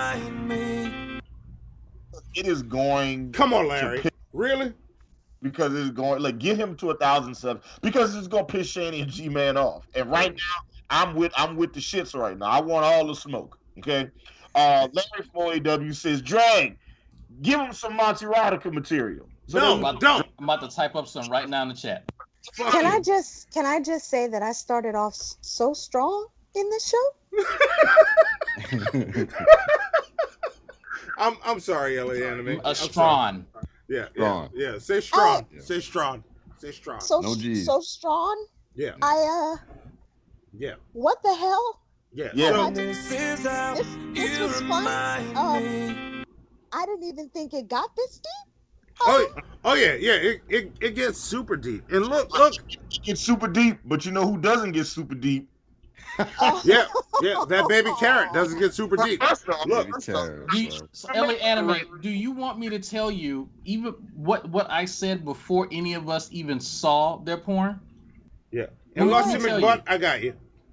it is going. Come on, to Larry. piss- Really? Because it's going like get him to a thousand subs because it's gonna piss Shanny and G-Man off. And right now, I'm with I'm with the shits right now. I want all the smoke. Okay. Uh, Larry from O A W says, "Drag, give him some Monty Rodica material." So I'm then- about, to, I'm about to type up some right now in the chat. Can I just can I just say that I started off s- so strong in this show? I'm I'm sorry, L A Anime. A I'm strong. sorry. Yeah, yeah, Strong. yeah. Say strong. Oh. Say strong. Say strong. So No G's. so strong. Yeah, I uh, yeah, what the hell? yeah. Yeah. So, This, this was fun. Um, I didn't even think it got this deep. oh, oh yeah, yeah. It, it it gets super deep. And look, look. it gets super deep, but you know who doesn't get super deep? Yeah, yeah. That baby carrot doesn't get super deep. Look, Baby carrot, Do you, bro. so, L A Anime, do you want me to tell you even what what I said before any of us even saw their porn? yeah. And Let me Lusty tell McButt, you. I got you.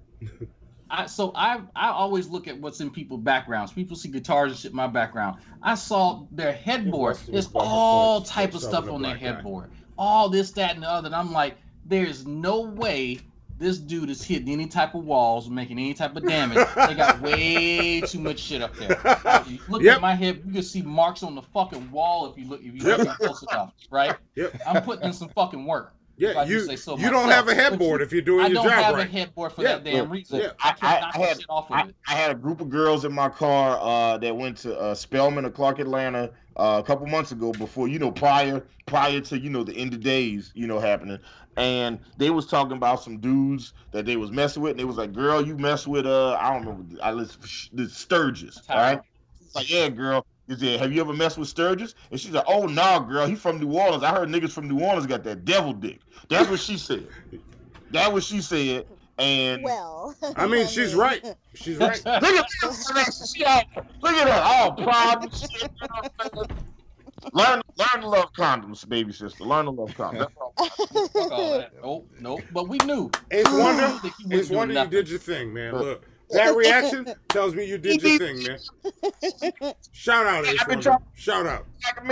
I so I I always look at what's in people's backgrounds. People see guitars and shit in my background. I saw their headboard. Rusty There's McButt all reports type of for stuff subbing a on their black guy. headboard. All this, that, and the other. And I'm like, there's no way this dude is hitting any type of walls, making any type of damage. They got way too much shit up there. If you look Yep. at my head, you can see marks on the fucking wall if you look if you Yep. look close enough, right? Yep. I'm putting in some fucking work. if Yeah, I do you say so you don't myself. have a But headboard you- if you're doing I your don't job have right. a headboard for Yeah, that damn look, reason. yeah. I I, can't I, knock I the had shit off of I, it. I had a group of girls in my car uh, that went to uh, Spelman or Clark, Atlanta, uh, a couple months ago. Before you know, prior prior to you know the end of days, you know, happening, and they was talking about some dudes that they was messing with, and they was like, "Girl, you mess with uh, I don't remember, I listen the Sturgis, all right?" It's like, "Yeah, girl." Is there, have you ever messed with Sturgis? And she's like, "Oh no, girl, he from New Orleans. I heard niggas from New Orleans got that devil dick." That's what she said. That's what she said. And Well, I mean, she's right. She's right. look at this. She all- Look at that. All proud and shit. You know what I'm saying? Learn, learn to love condoms, baby sister. Learn to love condoms. That's all. Fuck all that. Nope, nope. But we knew. Ace We Wonder, knew that he Ace wasn't doing Wonder, you nothing. did your thing, man. Look, that reaction tells me you did your thing, man. Shout out, Ace I've been Wonder. trying- Shout out.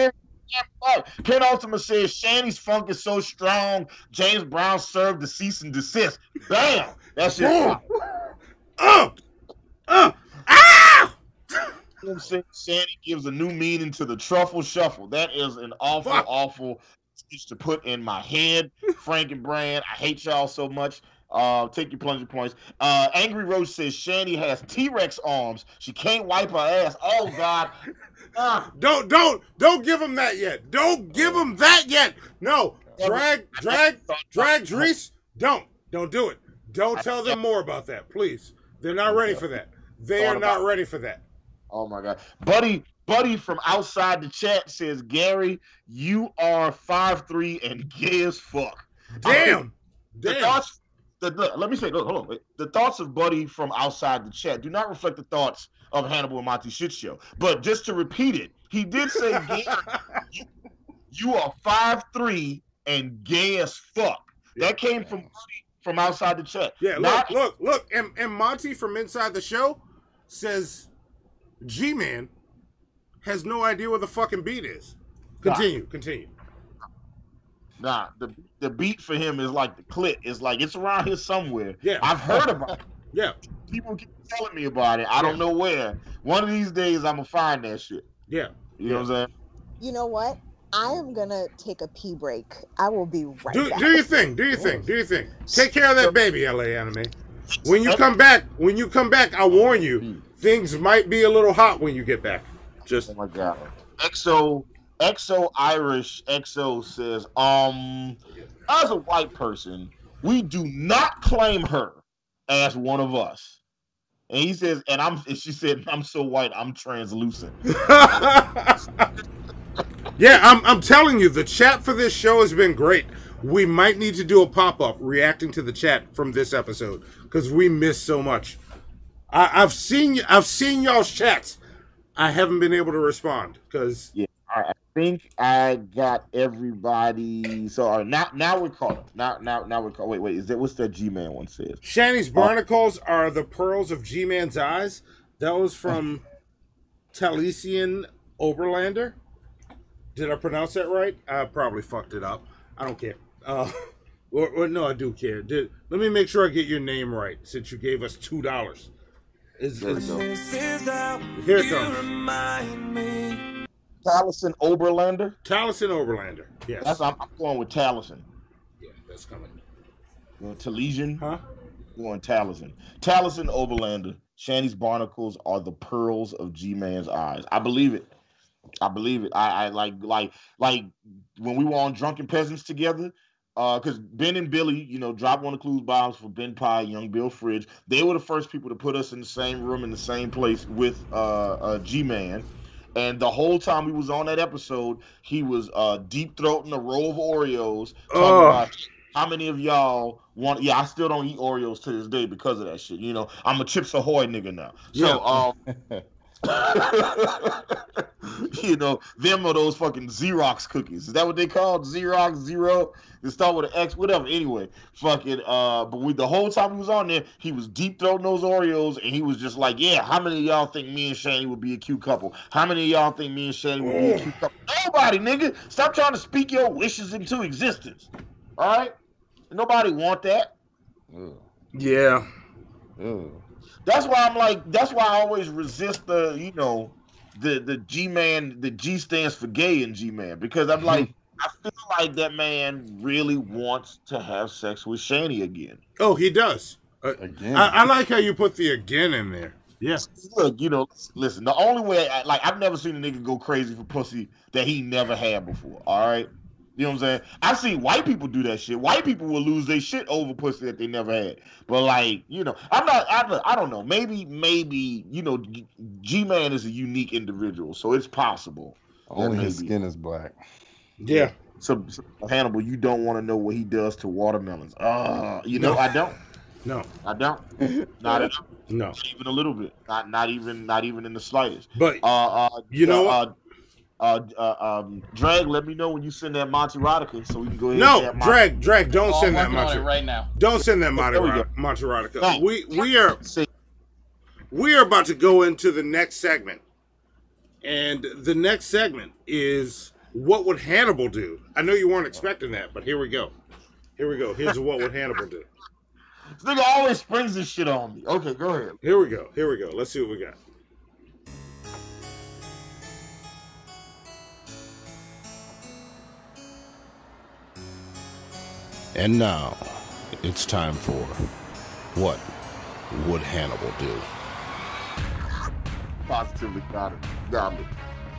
Ken Ultima says Shanny's funk is so strong. James Brown served the cease and desist. Bam! That's it. Boom. Uh, uh, ah! Shanny gives a new meaning to the truffle shuffle. That is an awful, Fuck. awful garbage to put in my head. Frank and Brand, I hate y'all so much. Uh, take your plunger points. Uh, Angry Roach says Shanny has T-Rex arms. She can't wipe her ass. Oh God. Uh, don't don't don't give him that yet. Don't give him that yet. No. Drag drag drag Reese. Don't don't do it. Don't tell them more about that, please. They're not ready for that. They are not ready for that. Oh my God, buddy. Buddy from outside the chat says, Gary, you are five three and gay as fuck. Damn. I mean, the Damn. thoughts, the, the, let me say, look, hold on. Wait. The thoughts of Buddy from outside the chat do not reflect the thoughts of Hannibal and Monty shit show. But just to repeat it, he did say, Gary, you, you are five three and gay as fuck. That came from from outside the chat. Yeah, Not, look, look, look. And, and Monty from inside the show says G-Man has no idea where the fucking beat is. Continue, nah. continue. Nah, the the beat for him is like the clit. It's like it's around here somewhere. Yeah, I've heard about it. Yeah, people keep telling me about it. I yeah. don't know where. One of these days, I'm gonna find that shit. Yeah, you know yeah. what I'm saying. You know what? I am gonna take a pee break. I will be right do, back. Do your thing. Do your thing. Do your thing. Take care of that baby, L A Anime. When you come back, when you come back, I warn you, things might be a little hot when you get back. Just oh my God. X O X O Irish X O says, um, as a white person, we do not claim her as one of us. And he says, and I'm and she said, I'm so white, I'm translucent. Yeah, I'm I'm telling you, the chat for this show has been great. We might need to do a pop-up reacting to the chat from this episode because we missed so much. I, I've seen I've seen y'all's chats. I haven't been able to respond because yeah, I think I got everybody. So all right, now now we're caught up. Now now now we're caught. Wait wait, is that what's that G-Man one says? Shanny's barnacles uh, are the pearls of G-Man's eyes. That was from Taliesin Oberlander. Did I pronounce that right? I probably fucked it up. I don't care. Uh, or, or no, I do care. Did, let me make sure I get your name right since you gave us two dollars. Is here it comes. Taliesin Oberlander. Taliesin Oberlander. Yes. That's I'm, I'm going with Taliesin. Yeah, that's coming. Going Taliesin. Huh? Going Taliesin. Taliesin Oberlander. Shanny's barnacles are the pearls of G-Man's eyes. I believe it. I believe it. I, I like like like when we were on Drunken Peasants together, uh, because Ben and Billy, you know, dropped one of the clues bombs for Ben Pye, Young Bill Fridge. They were the first people to put us in the same room in the same place with uh, uh G-Man. And the whole time we was on that episode, he was uh deep throating a roll of Oreos. Talking oh. about how many of y'all want? Yeah, I still don't eat Oreos to this day because of that shit. You know, I'm a Chips Ahoy nigga now. So yeah. um. You know, them are those fucking Xerox cookies. Is that what they called? Xerox Zero? They start with an X, whatever. Anyway, fucking uh but we the whole time he was on there, he was deep throating those Oreos and he was just like, yeah, how many of y'all think me and Shanny would be a cute couple? How many of y'all think me and Shanny would be a cute couple? Nobody, nigga. Stop trying to speak your wishes into existence. Alright? Nobody want that. Yeah. Ugh. That's why I'm like, that's why I always resist the, you know, the the G-Man, the G stands for gay in G-Man, because I'm like, I feel like that man really wants to have sex with Shanny again. Oh, he does. Uh, again. I, I like how you put the again in there. Yeah. Look, you know, listen, the only way, I, like, I've never seen a nigga go crazy for pussy that he never had before, all right? You know what I'm saying? I've seen white people do that shit. White people will lose their shit over pussy that they never had. But like, you know, I'm not, I, I don't know. Maybe, maybe, you know, G-Man is a unique individual, so it's possible. Only his skin is black. Yeah. So, so Hannibal, you don't want to know what he does to watermelons. Uh, you know, No. I don't. No. I don't. Not at all. No. Not even a little bit. Not, not even, not even in the slightest. But uh, uh you know uh, what? Uh, uh, um, Drag, let me know when you send that Monty Rodica so we can go ahead. No, and get Drag, Drag, don't Oh, send I'm that working on Monty it right now. Don't send that Monty, There we Ro- go. Monty Rodica. Right. We we are we are about to go into the next segment, and the next segment is what would Hannibal do? I know you weren't expecting that, but here we go. Here we go. Here's what would Hannibal do. This nigga always springs this shit on me. Okay, go ahead. Here we go. Here we go. Let's see what we got. And now, it's time for What Would Hannibal Do? Positively got it. Got it.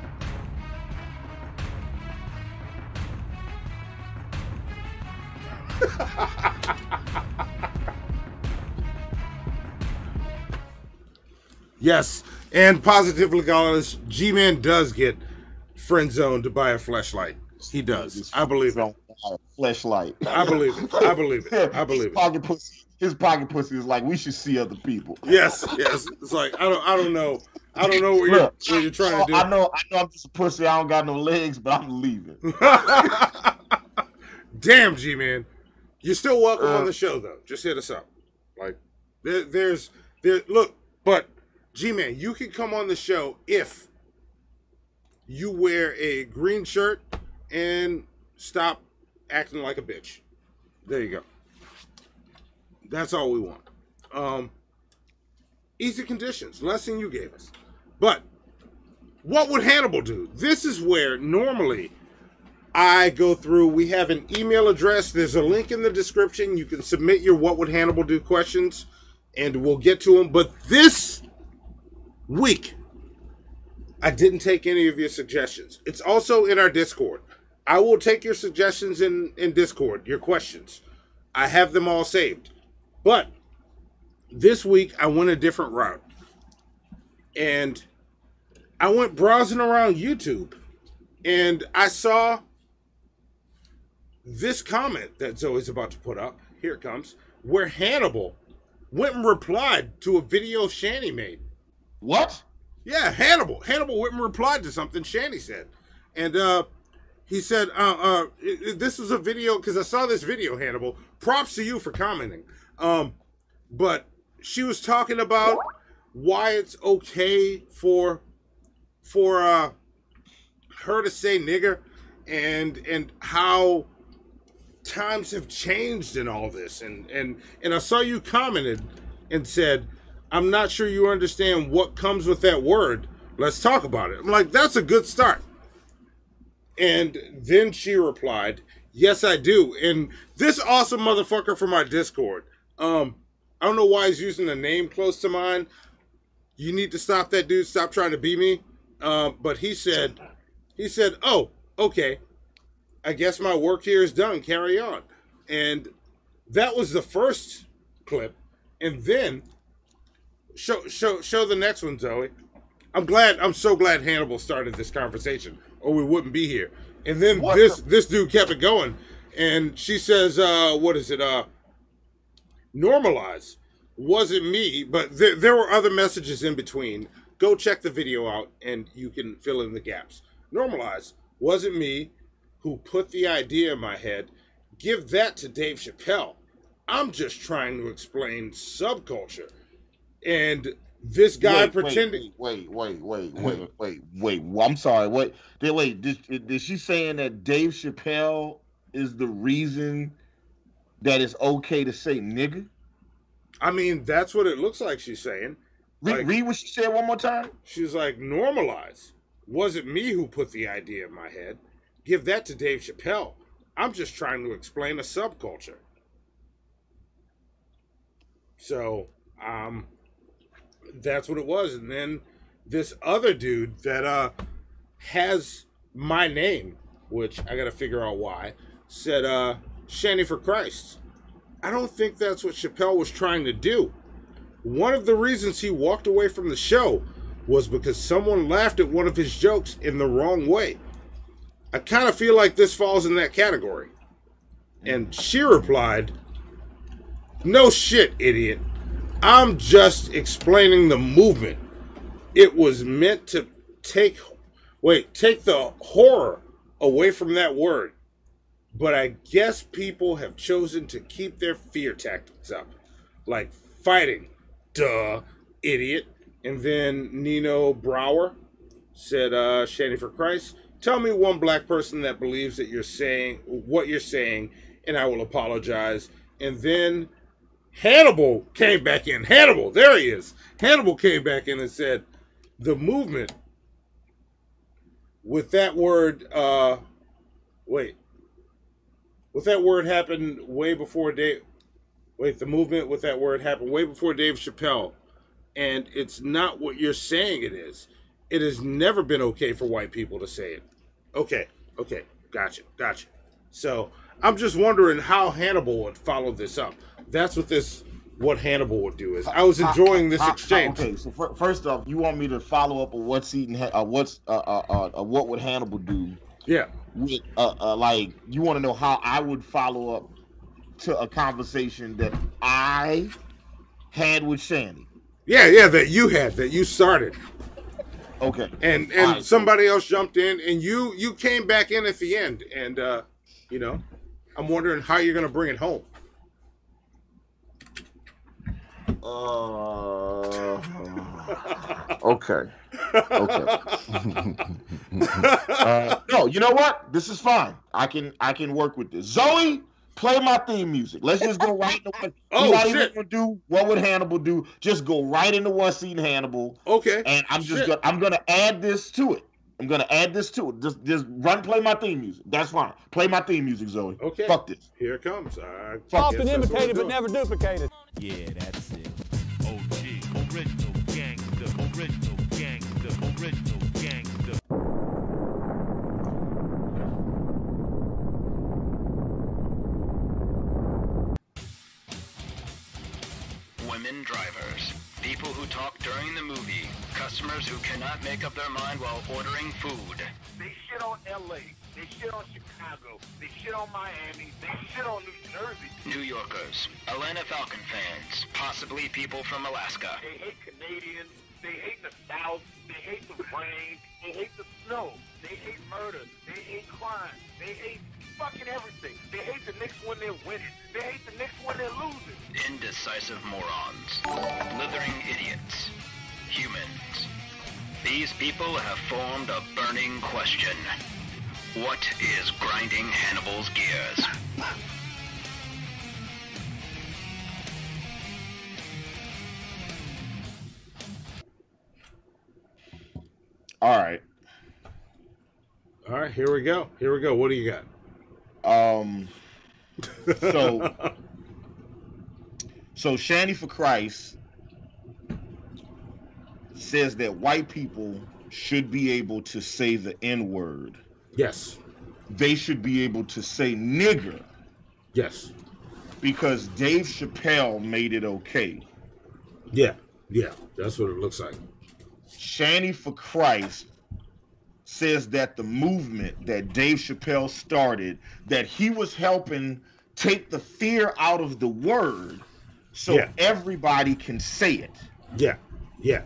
Yes, and positively honest, G-Man does get friend zoned to buy a fleshlight. He does. I believe it. Fleshlight. I believe it. I believe it. I believe his it. Pocket pussy, his pocket pussy is like, we should see other people. Yes, yes. It's like I don't. I don't know. I don't know what you're, Look, what you're trying to do. I know. I know. I'm just a pussy. I don't got no legs, but I'm leaving. Damn, G-Man. You're still welcome Uh, on the show, though. Just hit us up. Like, there, there's, there. Look, but G-Man, you can come on the show if you wear a green shirt and stop acting like a bitch. There you go. That's all we want. Um, easy conditions, less than you gave us. But what would Hannibal do? This is where normally I go through. We have an email address. There's a link in the description. You can submit your What Would Hannibal Do questions, and we'll get to them. But this week, I didn't take any of your suggestions. It's also in our Discord. I will take your suggestions in, in Discord, your questions. I have them all saved. But this week, I went a different route. And I went browsing around YouTube. And I saw this comment that Zoe's about to put up. Here it comes. Where Hannibal went and replied to a video Shanny made. What? Yeah, Hannibal. Hannibal went and replied to something Shanny said. And uh, he said, uh, uh, it, it, this was a video, because I saw this video, Hannibal. Props to you for commenting. Um, but she was talking about why it's okay for for uh, her to say nigger, and and how times have changed in all this. And, and, and I saw you commented and said, I'm not sure you understand what comes with that word. Let's talk about it. I'm like, that's a good start. And then she replied, yes, I do. And this awesome motherfucker from our Discord, um, I don't know why he's using a name close to mine. You need to stop that dude. Stop trying to be me. Um, but he said, he said, oh, okay. I guess my work here is done. Carry on. And that was the first clip. And then show show show the next one, Zoe. I'm glad. I'm so glad Hannibal started this conversation, or we wouldn't be here. And then What this the- this dude kept it going, and she says, uh, "What is it? Uh, normalize." Wasn't me, but there there were other messages in between. Go check the video out, and you can fill in the gaps. Normalize. Wasn't me who put the idea in my head. Give that to Dave Chappelle. I'm just trying to explain subculture. And this guy wait, pretending. Wait, wait, wait, wait, wait, wait, wait. Well, I'm sorry. Wait, did wait? Did, did she saying that Dave Chappelle is the reason that it's okay to say nigga? I mean, that's what it looks like she's saying. Read, Like, read what she said one more time. she's like, normalize. Wasn't me who put the idea in my head. Give that to Dave Chappelle. I'm just trying to explain a subculture. So, um, that's what it was. And then this other dude that uh has my name, which I gotta figure out why, said, uh, Shanny for Christ. I don't think that's what Chappelle was trying to do. One of the reasons he walked away from the show was because someone laughed at one of his jokes in the wrong way. I kind of feel like this falls in that category. And she replied, no shit, idiot. I'm just explaining the movement. It was meant to take, wait, take the horror away from that word. But I guess people have chosen to keep their fear tactics up. Like fighting. Duh, idiot. And then Nino Brower said, uh, Shanny for Christ, tell me one black person that believes that you're saying what you're saying, and I will apologize. And then Hannibal came back in. Hannibal, there he is. Hannibal came back in and said, the movement with that word, uh, wait, with that word happened way before Dave. Wait, the movement with that word happened way before Dave Chappelle, and it's not what you're saying it is. It has never been okay for white people to say it. Okay, okay, gotcha, gotcha. So I'm just wondering how Hannibal would follow this up. That's what this, what Hannibal would do is. I was enjoying this I, I, exchange. Okay, so for, first off, you want me to follow up on what's eating, uh, what's uh, uh, uh, uh, what would Hannibal do? Yeah. With uh, uh, like, you want to know how I would follow up to a conversation that I had with Shanny? Yeah, yeah, that you had, that you started. Okay. And and right, somebody else jumped in, and you you came back in at the end, and uh, you know, I'm wondering how you're gonna bring it home. Uh, okay. Okay. uh, no, you know what? This is fine. I can I can work with this. Zoe, play my theme music. Let's just go right into what. Oh, We're not shit. even gonna do what would Hannibal do. Just go right into what's eating Hannibal. Okay. And I'm just Shit. gonna I'm gonna add this to it. I'm gonna add this to it. Just just run, play my theme music. That's fine. Play my theme music, Zoe. Okay. Fuck this. Here it comes. Uh, Often imitated but never duplicated. Yeah, that's it. O G, original gangster, original gangster, original gangster. Women drivers, people who talk during the movie, customers who cannot make up their mind while ordering food. They shit on L A. They shit on Chicago. They shit on Miami. They shit on New Jersey. New Yorkers, Atlanta Falcon fans, possibly people from Alaska. They hate Canadians. They hate the South. They hate the rain. They hate the snow. They hate murder. They hate crime. They hate fucking everything. They hate the Knicks when they're winning. They hate the Knicks when they're losing. Indecisive morons, blithering idiots, humans. These people have formed a burning question. What is grinding Hannibal's gears? All right. All right, here we go. Here we go. What do you got? Um, so, so Shanny for Christ says that white people should be able to say the N-word. Yes. They should be able to say nigger. Yes. Because Dave Chappelle made it okay. Yeah, yeah, that's what it looks like. Shanny for Christ says that the movement that Dave Chappelle started, that he was helping take the fear out of the word so Yeah. everybody can say it. Yeah, yeah.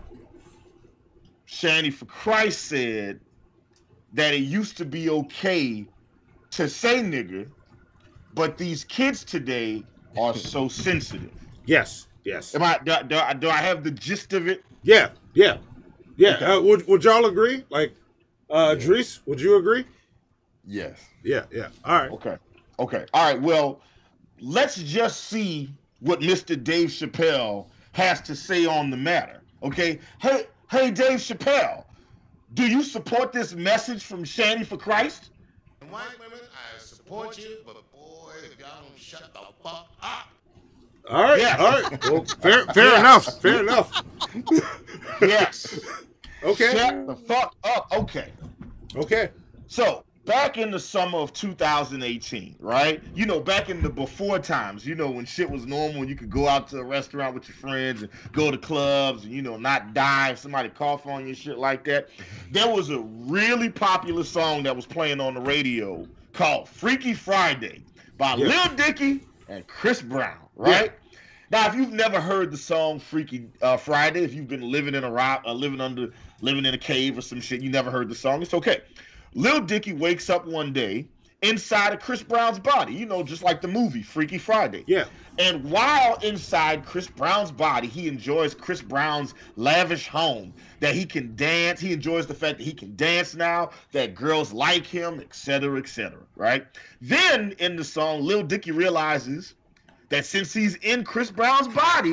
Shanny for Christ said that it used to be okay to say nigger, but these kids today are so sensitive. Yes, yes. Am I, do, do, do I have the gist of it? Yeah, yeah, yeah. Okay. Uh, would would y'all agree? Like, uh, Dries, would you agree? Yes. Yeah, yeah. All right. Okay. Okay. All right. Well, let's just see what Mister Dave Chappelle has to say on the matter. Okay. Hey, hey, Dave Chappelle, do you support this message from Shanny for Christ? White women, I support you, but boy, if y'all don't shut the fuck up. All right. Yes. All right. Well, fair, fair Yes. enough. Fair enough. Yes. Okay. Shut the fuck up. Okay. Okay. So, back in the summer of two thousand eighteen, right? You know, back in the before times, you know, when shit was normal and you could go out to a restaurant with your friends and go to clubs and, you know, not die if somebody cough on you, shit like that. There was a really popular song that was playing on the radio called Freaky Friday by Yeah. Lil Dicky and Chris Brown, right? Now, if you've never heard the song "Freaky uh, Friday," if you've been living in a rock, uh, living under, living in a cave or some shit, you never heard the song. It's okay. Lil Dicky wakes up one day inside of Chris Brown's body, you know, just like the movie Freaky Friday. Yeah. And while inside Chris Brown's body, he enjoys Chris Brown's lavish home, that he can dance. He enjoys the fact that he can dance now, that girls like him, et cetera, et cetera, right? Then in the song, Lil Dicky realizes that since he's in Chris Brown's body,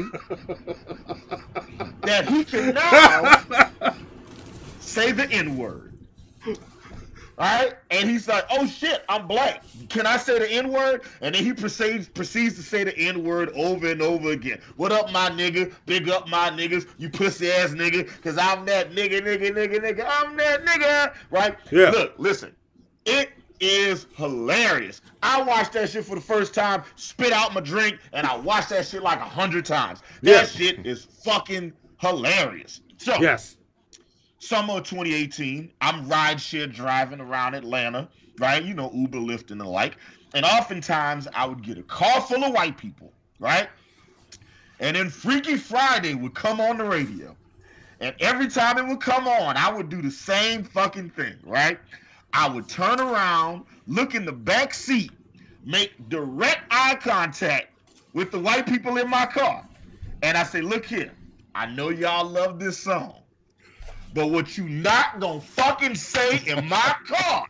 that he can now say the N-word. right? And he's like, oh shit, I'm black. Can I say the N-word? And then he proceeds proceeds to say the N-word over and over again. What up, my nigga? Big up my niggas, you pussy ass nigga, cause I'm that nigga, nigga, nigga, nigga, I'm that nigga. Right? Yeah. Look, listen. It is hilarious. I watched that shit for the first time, spit out my drink, and I watched that shit like a hundred times. That Yeah. shit is fucking hilarious. So Yes. summer of twenty eighteen, I'm rideshare driving around Atlanta, right? You know, Uber, Lyft, and the like. And oftentimes, I would get a car full of white people, right? And then Freaky Friday would come on the radio. And every time it would come on, I would do the same fucking thing, right? I would turn around, look in the back seat, make direct eye contact with the white people in my car. And I say, look here, I know y'all love this song, but what you not gonna fucking say in my car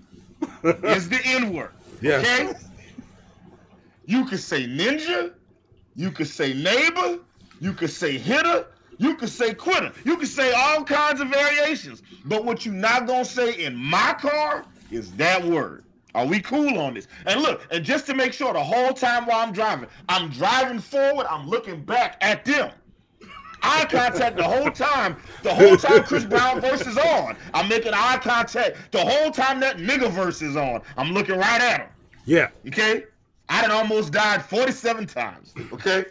is the N-word. Yes. Okay? You could say ninja, you could say neighbor, you could say hitter, you could say quitter. You could say all kinds of variations. But what you not gonna say in my car is that word. Are we cool on this? And look, and just to make sure the whole time while I'm driving, I'm driving forward, I'm looking back at them. Eye contact the whole time. The whole time Chris Brown verse is on, I'm making eye contact. The whole time that nigga verse is on, I'm looking right at him. Yeah. Okay? I done almost died forty-seven times. Okay?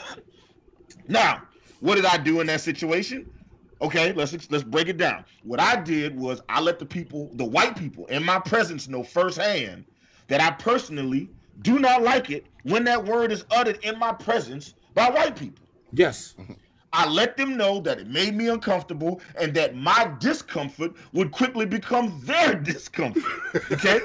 Now, what did I do in that situation? Okay, let's let's break it down. What I did was I let the people, the white people in my presence know firsthand that I personally do not like it when that word is uttered in my presence by white people. Yes. I let them know that it made me uncomfortable and that my discomfort would quickly become their discomfort. Okay?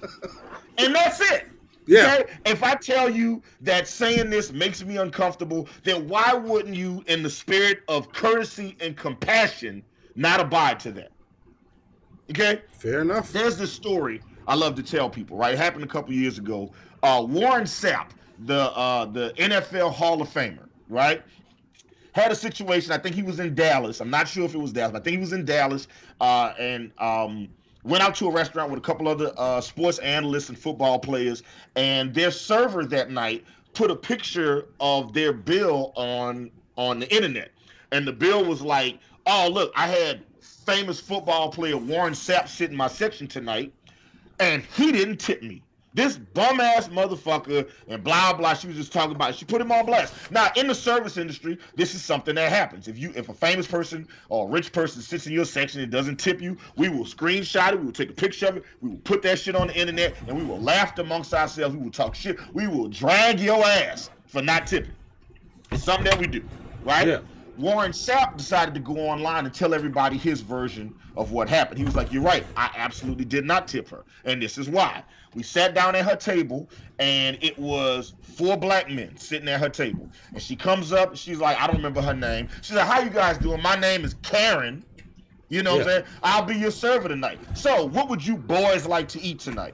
And that's it. Yeah. Okay? If I tell you that saying this makes me uncomfortable, then why wouldn't you, in the spirit of courtesy and compassion, not abide to that? Okay? Fair enough. There's this story I love to tell people, right? It happened a couple years ago. Uh, Warren Sapp, the uh, the N F L Hall of Famer, right? Had a situation. I think he was in Dallas. I'm not sure if it was Dallas, but I think he was in Dallas, uh, and um, went out to a restaurant with a couple other uh, sports analysts and football players, and their server that night put a picture of their bill on on the internet, and the bill was like, "Oh, look, I had famous football player Warren Sapp sit in my section tonight, and he didn't tip me. This bum ass motherfucker," and blah blah. She was just talking about it. She put him on blast. Now, in the service industry, this is something that happens. If you, if a famous person or a rich person sits in your section and doesn't tip you, we will screenshot it. We will take a picture of it. We will put that shit on the internet, and we will laugh amongst ourselves. We will talk shit. We will drag your ass for not tipping. It's something that we do, right? Yeah. Warren Sapp decided to go online and tell everybody his version of what happened. He was like, "You're right. I absolutely did not tip her, and this is why." We sat down at her table, and it was four black men sitting at her table. And she comes up, and she's like, I don't remember her name. She's like, "How you guys doing? My name is Karen. You know what I'm Yeah. saying? I'll be your server tonight. So what would you boys like to eat tonight?"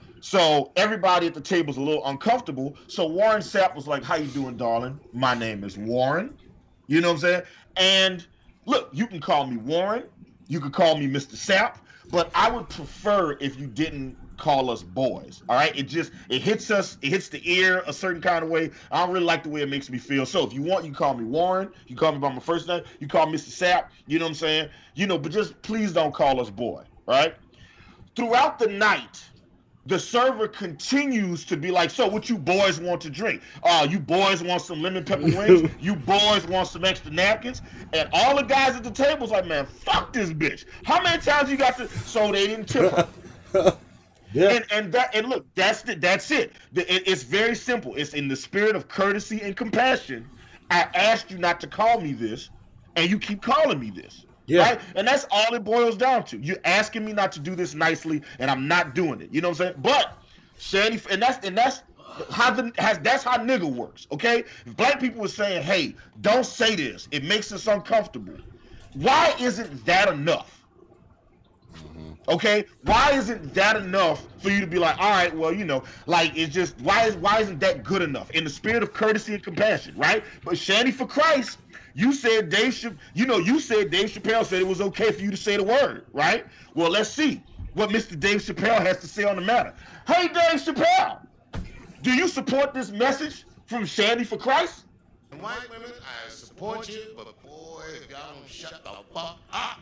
So everybody at the table is a little uncomfortable. So Warren Sapp was like, "How you doing, darling? My name is Warren." You know what I'm saying? And look, you can call me Warren. You could call me Mister Sapp. But I would prefer if you didn't call us boys. All right? It just, it hits us, it hits the ear a certain kind of way. I don't really like the way it makes me feel. So if you want, you can call me Warren. You call me by my first name. You call me Mister Sapp. You know what I'm saying? You know, but just please don't call us boy. All right? Throughout the night, the server continues to be like, "So what you boys want to drink? Uh, you boys want some lemon pepper wings? You boys want some extra napkins?" And all the guys at the table was like, "Man, fuck this bitch. How many times you got to?" So they didn't tip her. Yeah. And and that and look, that's the, that's it. The, it. It's very simple. It's in the spirit of courtesy and compassion. I asked you not to call me this, and you keep calling me this. Yeah. Right? And that's all it boils down to. You're asking me not to do this nicely, and I'm not doing it. You know what I'm saying? But Shanny, and that's and that's how the has that's how nigga works. Okay? If black people were saying, "Hey, don't say this. It makes us uncomfortable." Why isn't that enough? Okay, why isn't that enough for you to be like, all right, well, you know, like it's just why is why isn't that good enough in the spirit of courtesy and compassion, right? But Shanny for Christ, you said Dave, Ch- you know, you said Dave Chappelle said it was okay for you to say the word, right? Well, let's see. what Mister Dave Chappelle has to say on the matter. Hey, Dave Chappelle, do you support this message from Shanny for Christ? And white women, I support you, but boy, if y'all don't shut the fuck up.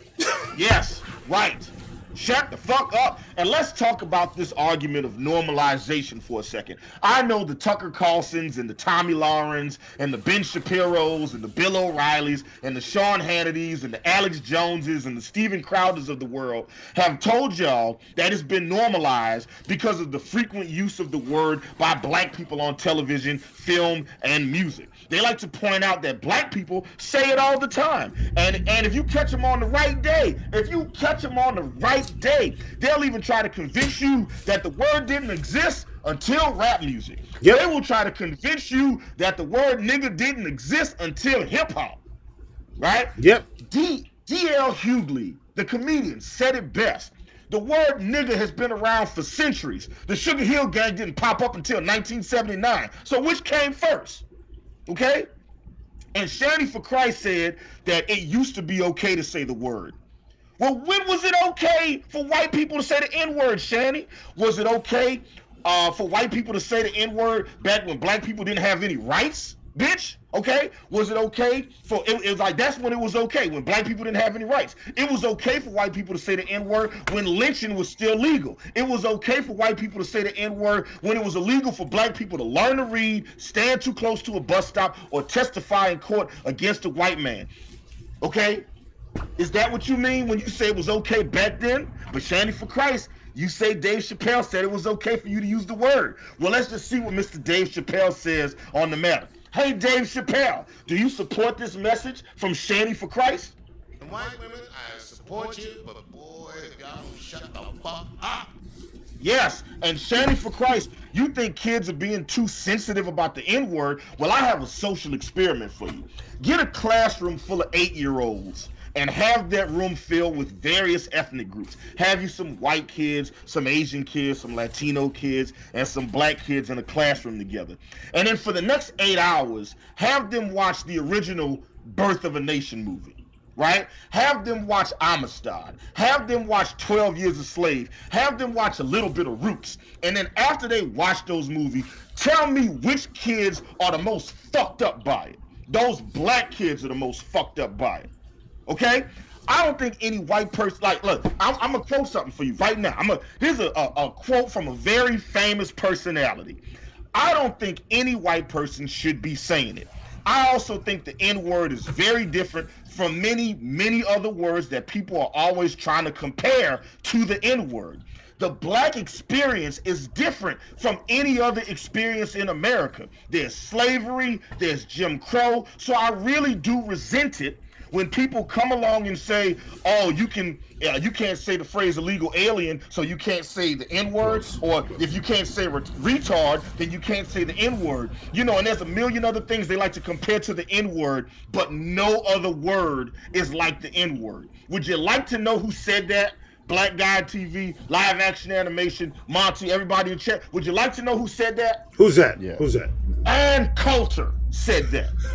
Yes, right. Shut the fuck up, and let's talk about this argument of normalization for a second. I know the Tucker Carlsons and the Tommy Laurens and the Ben Shapiros and the Bill O'Reillys and the Sean Hannitys and the Alex Joneses and the Steven Crowders of the world have told y'all that it's been normalized because of the frequent use of the word by black people on television, film, and music. They like to point out that black people say it all the time. And, and if you catch them on the right day, if you catch them on the right day, they'll even try to convince you that the word didn't exist until rap music. Yep. They will try to convince you that the word nigga didn't exist until hip hop. Right? Yep. D D.L. Hughley, the comedian, said it best. The word nigga has been around for centuries. The Sugar Hill Gang didn't pop up until nineteen seventy-nine. So which came first? Okay? And Shanny for Christ said that it used to be okay to say the word. Well, when was it okay for white people to say the N-word, Shanny? Was it okay uh, for white people to say the N-word back when black people didn't have any rights, bitch? Okay? Was it okay for, it, it was like, that's when it was okay, when black people didn't have any rights. It was okay for white people to say the N-word when lynching was still legal. It was okay for white people to say the N-word when it was illegal for black people to learn to read, stand too close to a bus stop, or testify in court against a white man. Okay? Is that what you mean when you say it was okay back then? But Shanny for Christ, you say Dave Chappelle said it was okay for you to use the word. Well, let's just see what Mister Dave Chappelle says on the matter. Hey, Dave Chappelle, do you support this message from Shanny for Christ? And white women, I support you, but boy, if y'all don't shut the fuck up. Yes, and Shanny for Christ, you think kids are being too sensitive about the N-word? Well, I have a social experiment for you. Get a classroom full of eight-year-olds and have that room filled with various ethnic groups. Have you some white kids, some Asian kids, some Latino kids, and some black kids in a classroom together. And then for the next eight hours, have them watch the original Birth of a Nation movie, right? Have them watch Amistad. Have them watch twelve years a Slave. Have them watch a little bit of Roots. And then after they watch those movies, tell me which kids are the most fucked up by it. Those black kids are the most fucked up by it. Okay, I don't think any white person, like, look, I'm, I'm gonna quote something for you right now. I'm a here's a, a, a quote from a very famous personality. I don't think any white person should be saying it. I also think the N-word is very different from many, many other words that people are always trying to compare to the N-word. The black experience is different from any other experience in America. There's slavery, there's Jim Crow, so I really do resent it when people come along and say, "Oh, you can, uh, you can't say the phrase illegal alien, so you can't say the N-word," or if you can't say re retard, then you can't say the N-word. You know, and there's a million other things they like to compare to the N-word, but no other word is like the N-word. Would you like to know who said that? Black Guy T V, live action animation, Monty, everybody in chat. Would you like to know who said that? Who's that? Yeah. Who's that? And Coulter said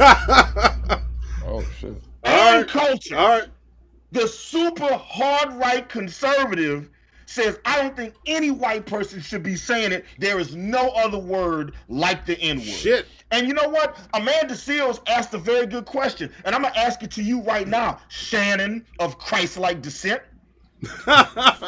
that. Oh shit. And right. Culture. All right. The super hard right conservative says, I don't think any white person should be saying it. There is no other word like the N-word. Shit. And you know what? Amanda Seals asked a very good question, and I'm gonna ask it to you right now, Shannon of Christ-like descent. yeah,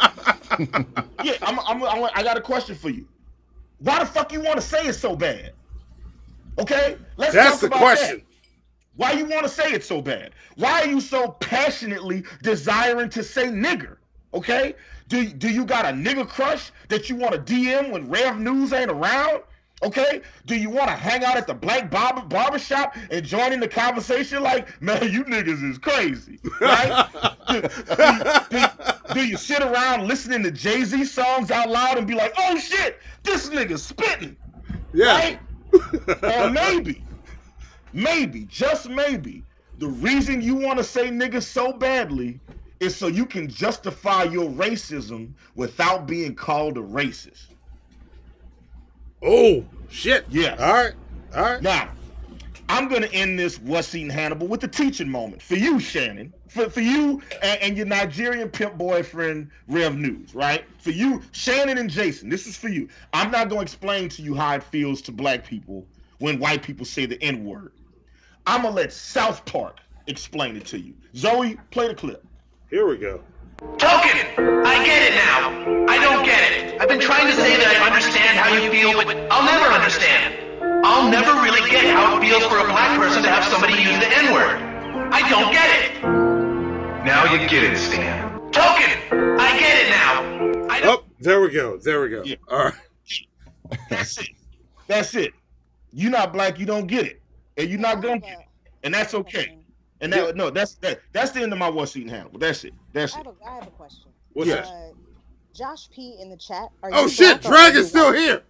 I'm, I'm, I'm, I got a question for you. Why the fuck you want to say it so bad? Okay, let's That's talk the about question. That. Why you want to say it so bad? Why are you so passionately desiring to say nigger? Okay, do do you got a nigger crush that you want to D M when Rev News ain't around? Okay, do you want to hang out at the black barber barbershop and join in the conversation like, man, you niggas is crazy, right? do, do, do, do you sit around listening to Jay-Z songs out loud and be like, oh shit, this nigga's spitting, yeah. right? Or maybe, maybe, just maybe, the reason you want to say niggas so badly is so you can justify your racism without being called a racist. Oh, shit. Yeah. All right. All right. Now, I'm gonna end this What's Eating Hannibal with the teaching moment for you, Shannon, for for you and, and your Nigerian pimp boyfriend, Rev News, right? For you, Shannon and Jason, this is for you. I'm not gonna explain to you how it feels to black people when white people say the N word. I'm gonna let South Park explain it to you. Zoe, play the clip. Here we go. Token, I get it now. I don't get it. I've been trying to say that I understand how you feel, but I'll never understand. I'll never really get how it feels for a black person to have somebody use the N-word. I don't get it. Now you get it, Stan. Token, I get it now. I don't Oh, there we go. There we go. Yeah. All right. That's it. That's it. You're not black, you don't get it. And you're not gonna get it. And that's okay. And that no, that's that that's the end of my What's Eating Hannibal. That's it. That's I it. have a, I have a question. What's uh, that? Josh P in the chat. Are Oh you shit, black or are Dragon's you still white? here.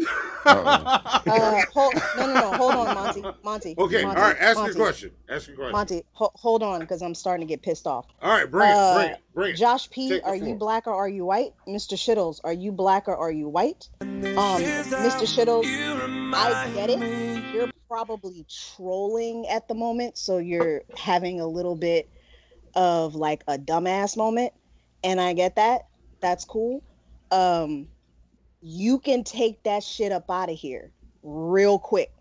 Uh, hold, no, no, no. Hold on, Monty. Monty. Okay, Monty, all right, ask Monty, your question. Ask your question. Monty, ho- hold on, because I'm starting to get pissed off. All right, bring it, Uh, bring it, bring it. Josh P, Take the are you floor. black or are you white? Mister Shittles, are you black or are you white? Um, Mister Shittles, I get it. You're probably trolling at the moment, so you're having a little bit of like a dumbass moment, and I get that. That's cool. Um, you can take that shit up out of here real quick.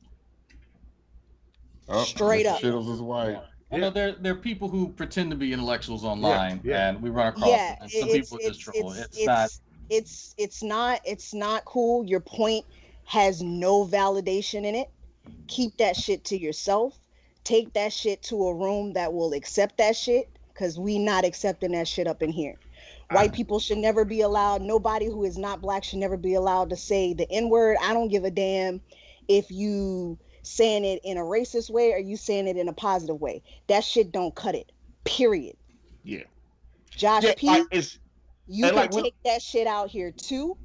Oh, Straight Mister up. Shittles is white. I know there there are people who pretend to be intellectuals online, Yeah, yeah. and we run across Yeah, them. And some it's people it's just troll. it's It's, it's, not. it's it's not it's not cool. Your point has no validation in it. Keep that shit to yourself. Take that shit to a room that will accept that shit, because we not accepting that shit up in here. White people should never be allowed. Nobody who is not black should never be allowed to say the N-word. I don't give a damn if you saying it in a racist way or you saying it in a positive way. That shit don't cut it. Period. Yeah. Josh Yeah, P, like, it's you and can like when- take that shit out here too,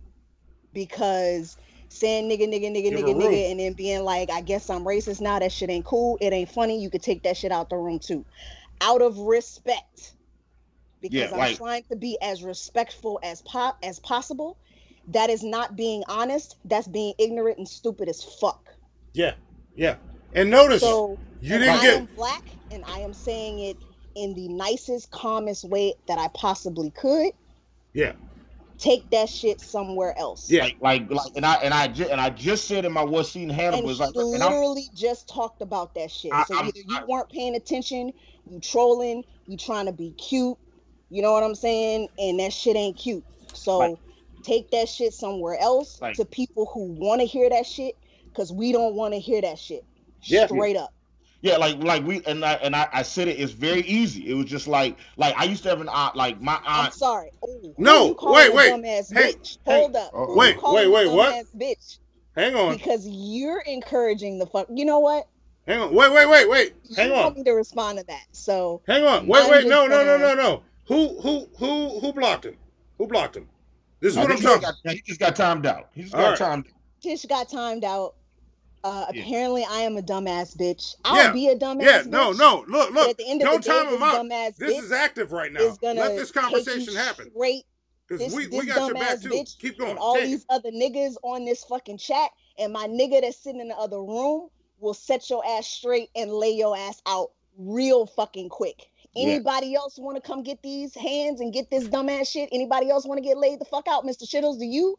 because saying nigga, nigga, nigga, Give nigga, a room. nigga, and then being like, I guess I'm racist now, that shit ain't cool. It ain't funny. You could take that shit out the room too. Out of respect. Because Yeah, I'm like- trying to be as respectful as pop as possible. That is not being honest. That's being ignorant and stupid as fuck. Yeah, yeah. And notice So you and didn't I get. am black, and I am saying it in the nicest, calmest way that I possibly could. Yeah, Take that shit somewhere else. yeah. like, like, like, and I and I just and I just said in my What's Eating Hannibal And is he like, and I'm, literally just talked about that shit. I- So I'm- either you weren't paying attention, you trolling, you trying to be cute, you know what I'm saying? And that shit ain't cute. So Like- take that shit somewhere else Like- to people who want to hear that shit, because we don't want to hear that shit. Yeah. Straight up. yeah, like, like we and I and I, I said it. It's very easy. It was just like, like I used to have an aunt, like my I'm aunt. sorry. Ooh, who No, you calling wait, a wait. Dumbass Hey, bitch. hey. Hold up. Uh-oh. Who you Wait, calling wait, a wait, what? dumbass Bitch? Hang on, Because you're encouraging the fuck. You know what? hang on. Wait, wait, wait, wait. Hang you want on, me to respond to that. So hang on. Wait, I'm wait. just No, no, no, gonna- no, no. Who, who, who, who blocked him? Who blocked him? This is I what I'm think he talking. got- he just got timed out. He just All got right. timed. Tish got timed out. Uh, Yeah. Apparently, I am a dumbass bitch. I'll Yeah, be a dumbass Yeah, bitch. no, no. Look, But look. at the end of Don't the day, time him this out. dumbass This bitch is active right now. is gonna Let this take conversation you happen. Straight, Because this, we, this we got your back dumbass too. bitch Keep going. and all Take these it. other niggas on this fucking chat, and my nigga that's sitting in the other room will set your ass straight and lay your ass out real fucking quick. Yeah. Anybody else want to come get these hands and get this dumbass shit? Anybody else want to get laid the fuck out, Mister Shittles? Do you?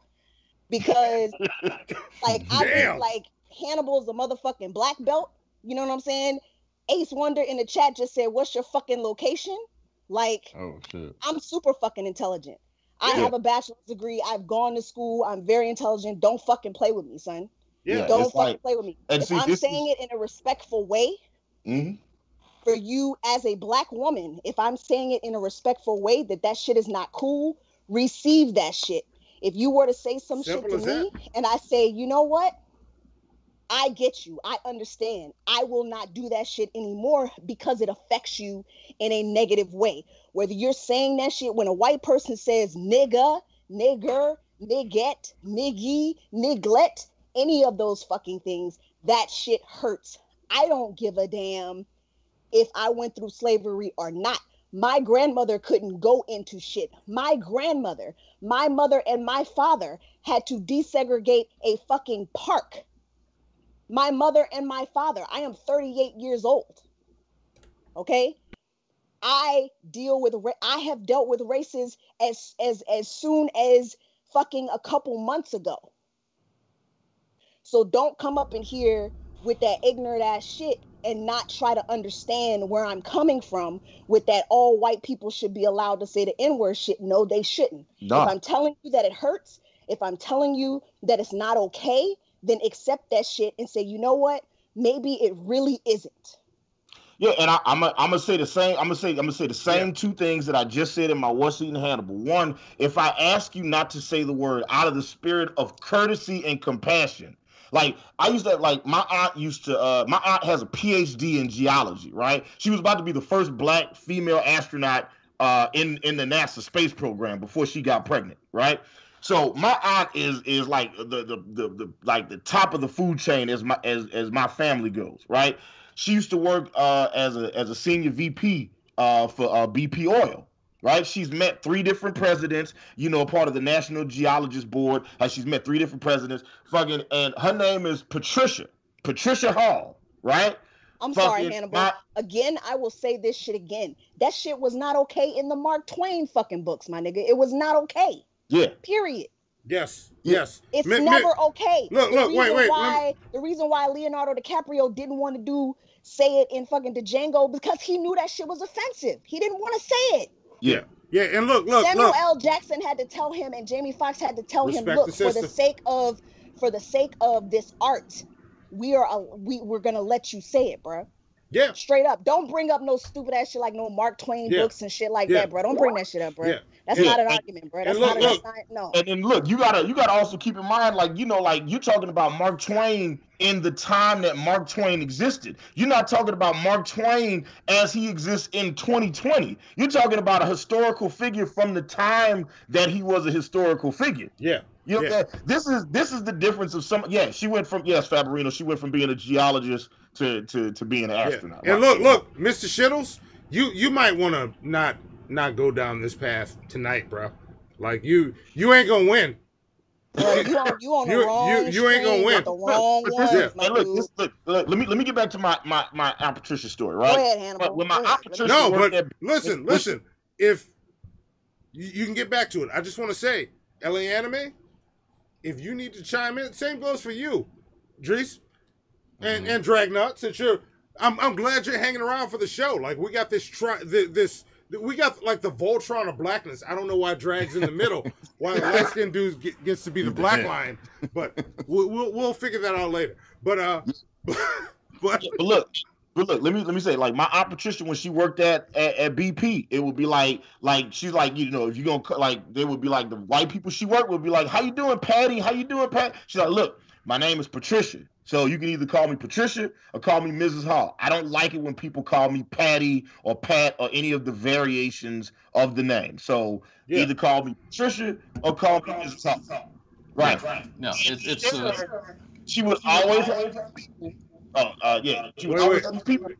Because like I Damn. think like Hannibal's a motherfucking black belt. You know what I'm saying? Ace Wonder in the chat just said, "What's your fucking location?" Like Oh shit. I'm super fucking intelligent. I Yeah. have a bachelor's degree. I've gone to school. I'm very intelligent. Don't fucking play with me, son. Yeah, Don't it's fucking like- play with me. and If see, I'm this saying it in a respectful way, Mhm. for you as a black woman, if I'm saying it in a respectful way that that shit is not cool, receive that shit. If you were to say some Simple shit as to me and I say, you know what? I get you. I understand. I will not do that shit anymore because it affects you in a negative way. Whether you're saying that shit when a white person says nigga, nigger, nigget, niggy, niglet, any of those fucking things, that shit hurts. I don't give a damn if I went through slavery or not. My grandmother couldn't go into shit. My grandmother, my mother, and my father had to desegregate a fucking park my mother and my father. I am thirty-eight years old. Okay? I deal with I have dealt with races as as as soon as fucking a couple months ago. So don't come up in here with that ignorant ass shit and not try to understand where I'm coming from with that all white people should be allowed to say the N-word shit. No, they shouldn't. Nah. If I'm telling you that it hurts, if I'm telling you that it's not okay, then accept that shit and say, you know what? Maybe it really isn't. Yeah, and I, I'm gonna I'm gonna say the same. I'm gonna say I'm gonna say the same yeah. two things that I just said in my What's Eating Hannibal. One, if I ask you not to say the word out of the spirit of courtesy and compassion, like I used to like my aunt used to. Uh, my aunt has a P H D in geology, right? She was about to be the first black female astronaut uh, in in the NASA space program before she got pregnant, right? So my aunt is is like the the the, the like the top of the food chain as my as as my family goes, right? She used to work uh, as a as a senior V P uh, for uh, B P Oil, right? She's met three different presidents, you know, part of the National Geologist Board. Uh, she's met three different presidents, fucking, and her name is Patricia, Patricia Hall, right? I'm fucking, sorry, Hannibal. My, again, I will say this shit again. That shit was not okay in the Mark Twain fucking books, my nigga. It was not okay. Yeah. Period. Yes. Yes. It's Mi- never mi- okay. Look, the look, wait, wait. Why, me... The reason why Leonardo DiCaprio didn't want to do say it in fucking Django because he knew that shit was offensive. He didn't want to say it. Yeah. Yeah, and look, look, Samuel look. L. Jackson had to tell him, and Jamie Foxx had to tell Respect him, look, the for the system. sake of, for the sake of this art, we are, uh, we we're gonna let you say it, bro. Yeah. Straight up. Don't bring up no stupid ass shit like no Mark Twain Yeah. books and shit like Yeah. that, bro. Don't bring that shit up, bro. Yeah. That's Yeah. not an And- argument, bro. That's look, not, a, look. that's not, no. And then look, you gotta you gotta also keep in mind, like, you know, like you're talking about Mark Twain in the time that Mark Twain existed. You're not talking about Mark Twain as he exists in twenty twenty. You're talking about a historical figure from the time that he was a historical figure. Yeah. You know, Yeah. that- this is this is the difference of some. Yeah, she went from yes, Fabarino. She went from being a geologist to to to being an astronaut. And look, look, Mister Shittles, you you might want to not not go down this path tonight, bro. Like you you ain't gonna win. Bro, you on, you on the You- wrong you- you ain't gonna stream win. with the wrong But ones, this is- my hey, look, dude. this, look, look, let me let me get back to my my my Aunt Patricia story, right? Go ahead, Hannibal. But when my Go ahead. Aunt Patricia No, worked but at- listen, listen. If you, you can get back to it, I just want to say, L A Anime, if you need to chime in, same goes for you, Drees, and and Dragnauct. Since you're, I'm I'm glad you're hanging around for the show. Like we got this try this. this we got like the Voltron of blackness. I don't know why Drag's in the middle, why the light skinned dude get, gets to be the black line, but we'll, we'll we'll figure that out later. But uh, but, but look, but look, let me let me say, like my Aunt Patricia, when she worked at, at at B P, it would be like like she's like, you know, if you're gonna cut, like they would be like the white people she worked with would be like, how you doing, Patty? How you doing, Pat? She's like, look, my name is Patricia. So you can either call me Patricia or call me Missus Hall. I don't like it when people call me Patty or Pat or any of the variations of the name. So Yeah. either call me Patricia or call me Missus Hall. Right. No, it's it's uh, She would always have people. Oh, uh, yeah. She would Wait, always wait. have people.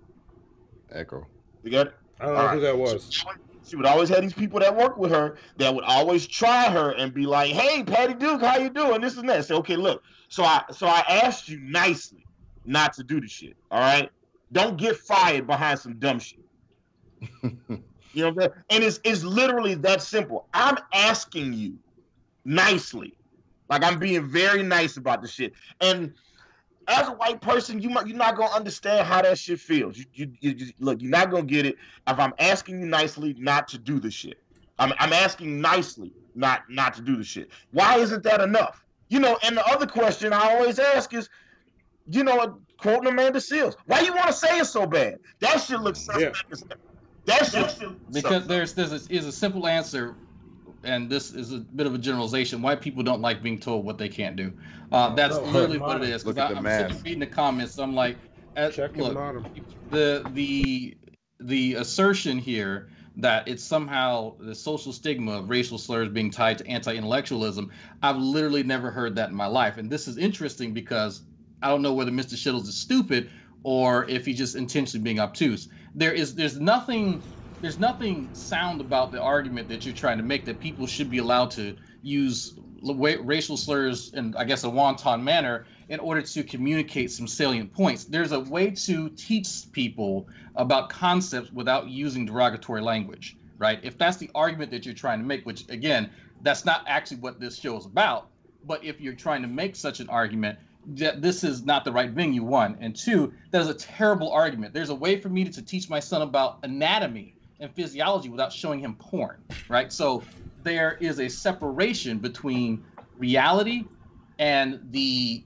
Echo. You got it? I don't know All who right. that was. She would always have these people that work with her that would always try her and be like, "Hey, Patty Duke, how you doing?" This and that. Say, okay, look. So I so I asked you nicely not to do the shit. All right, don't get fired behind some dumb shit. You know what I'm saying? And it's it's literally that simple. I'm asking you nicely, like I'm being very nice about the shit. And as a white person, you might, you're not gonna understand how that shit feels. You, you, you just, look, you're not gonna get it if I'm asking you nicely not to do the shit. I'm, I'm asking nicely not not to do the shit. Why isn't that enough? You know. And the other question I always ask is, you know, quoting Amanda Seals, why you want to say it so bad? That shit looks suspect. as hell. That shit because there's there's a, is a simple answer, and this is a bit of a generalization. White people don't like being told what they can't do. Uh, that's Oh, literally mine. what it is. Look Because at the I'm math. sitting reading the comments. I'm like, at, Check him look, out. the the the assertion here that it's somehow the social stigma of racial slurs being tied to anti-intellectualism. I've literally never heard that in my life, and this is interesting because I don't know whether Mister Shittles is stupid or if he's just intentionally being obtuse. There is there's nothing there's nothing sound about the argument that you're trying to make that people should be allowed to use racial slurs in, I guess, a wanton manner in order to communicate some salient points. There's a way to teach people about concepts without using derogatory language, right? If that's the argument that you're trying to make, which again, that's not actually what this show is about, but if you're trying to make such an argument, that this is not the right venue, one. And two, that is a terrible argument. There's a way for me to, to teach my son about anatomy and physiology without showing him porn, right? So there is a separation between reality and the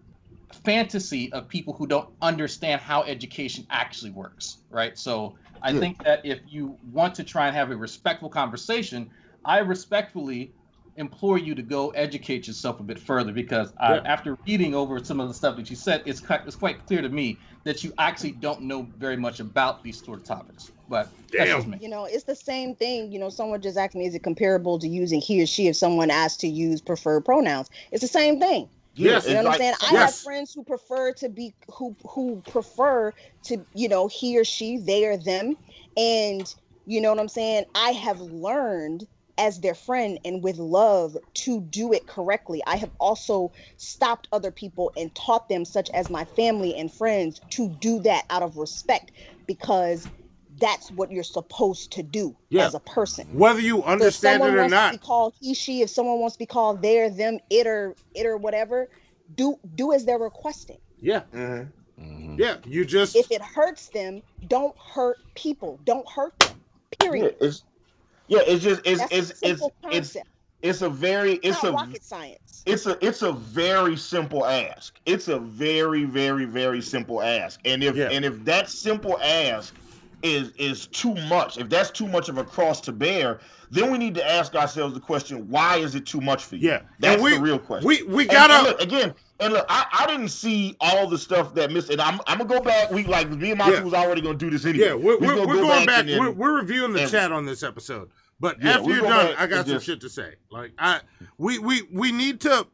fantasy of people who don't understand how education actually works, right? So I Yeah. think that if you want to try and have a respectful conversation, I respectfully implore you to go educate yourself a bit further, because uh, Yeah. after reading over some of the stuff that you said, it's quite, it's quite clear to me that you actually don't know very much about these sort of topics. But that's just me. You know, it's the same thing. You know, someone just asked me, is it comparable to using he or she if someone asked to use preferred pronouns? It's the same thing. Yes. You know what I'm saying? I Yes. have friends who prefer to be who who prefer to, you know, he or she, they or them. And you know what I'm saying? I have learned as their friend and with love to do it correctly. I have also stopped other people and taught them, such as my family and friends, to do that out of respect, because that's what you're supposed to do Yeah. as a person. Whether you So if understand someone it or wants not. to be called he, she, if someone wants to be called there, them, it, or it, or whatever, do do as they're requesting. Yeah. Yeah. You just. If it hurts them, don't hurt people. Don't hurt them. Period. Yeah, it's yeah, it's just it's That's a it's it's simple it's concept. it's a very It's it's not a rocket science. it's a it's a very simple ask. It's a very very very simple ask. And if Yeah. and if that simple ask is is too much, if that's too much of a cross to bear, then we need to ask ourselves the question: why is it too much for you? Yeah. That's And we- the real question. we- we And- gotta- and look, again. And look, I, I didn't see all the stuff that missed. And I'm I'm gonna go back. We like me and Monty Yeah. was already gonna do this anyway. Yeah, we're, We we're, gonna we're go going back. and then- we're, we're reviewing the and- chat on this episode. But Yeah, after we you're go done, back I got and some just- shit to say. Like I, we we we need to,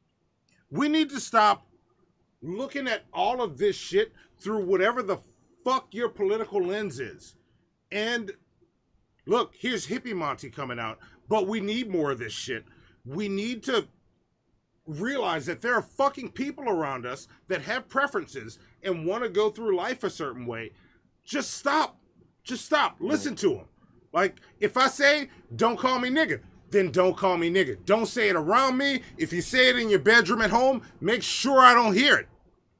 we need to stop looking at all of this shit through whatever the fuck your political lens is. And look, here's Hippie Monty coming out, but we need more of this shit. We need to realize that there are fucking people around us that have preferences and want to go through life a certain way. Just stop. Just stop. Listen to them. Like, if I say, don't call me nigga, then don't call me nigga. Don't say it around me. If you say it in your bedroom at home, make sure I don't hear it.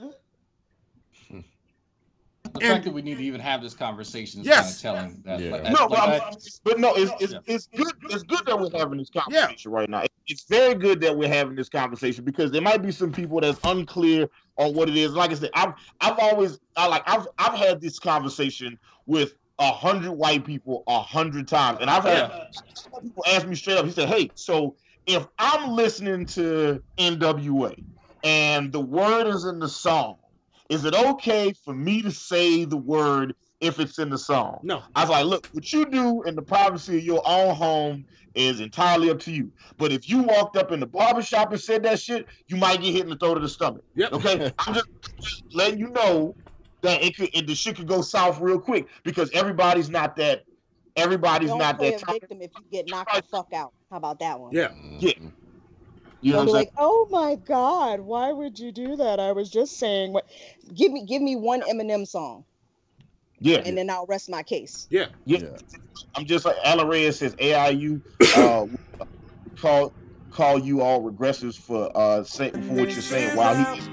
The fact that we need to even have this conversation is Yes. kind of telling. That, Yeah. like, No, but, like, I'm- I- I'm- but no, it's it's, Yeah. it's good. It's good that we're having this conversation right now. It's very good that we're having this conversation, because there might be some people that's unclear on what it is. Like I said, I've I've always I like I've I've had this conversation with a hundred white people a hundred times, and I've had some people ask me straight up. He said, "Hey, so if I'm listening to N W A and the word is in the song, is it okay for me to say the word if it's in the song?" No. I was like, look, what you do in the privacy of your own home is entirely up to you. But if you walked up in the barbershop and said that shit, you might get hit in the throat of the stomach. Yep. Okay? I'm just, just letting you know that it could, and the shit could go south real quick, because everybody's not that, everybody's Don't not play that a type. victim if you get knocked the fuck out. How about that one? Yeah. Yeah. You know They'll be what I'm like, "Oh my God, why would you do that? I was just saying what." Give me, give me one Eminem song, Yeah. and then I'll rest my case. Yeah. Yeah. I'm just like Alan Reyes says, A I U uh, call call you all regressives for uh say, for what you're saying while he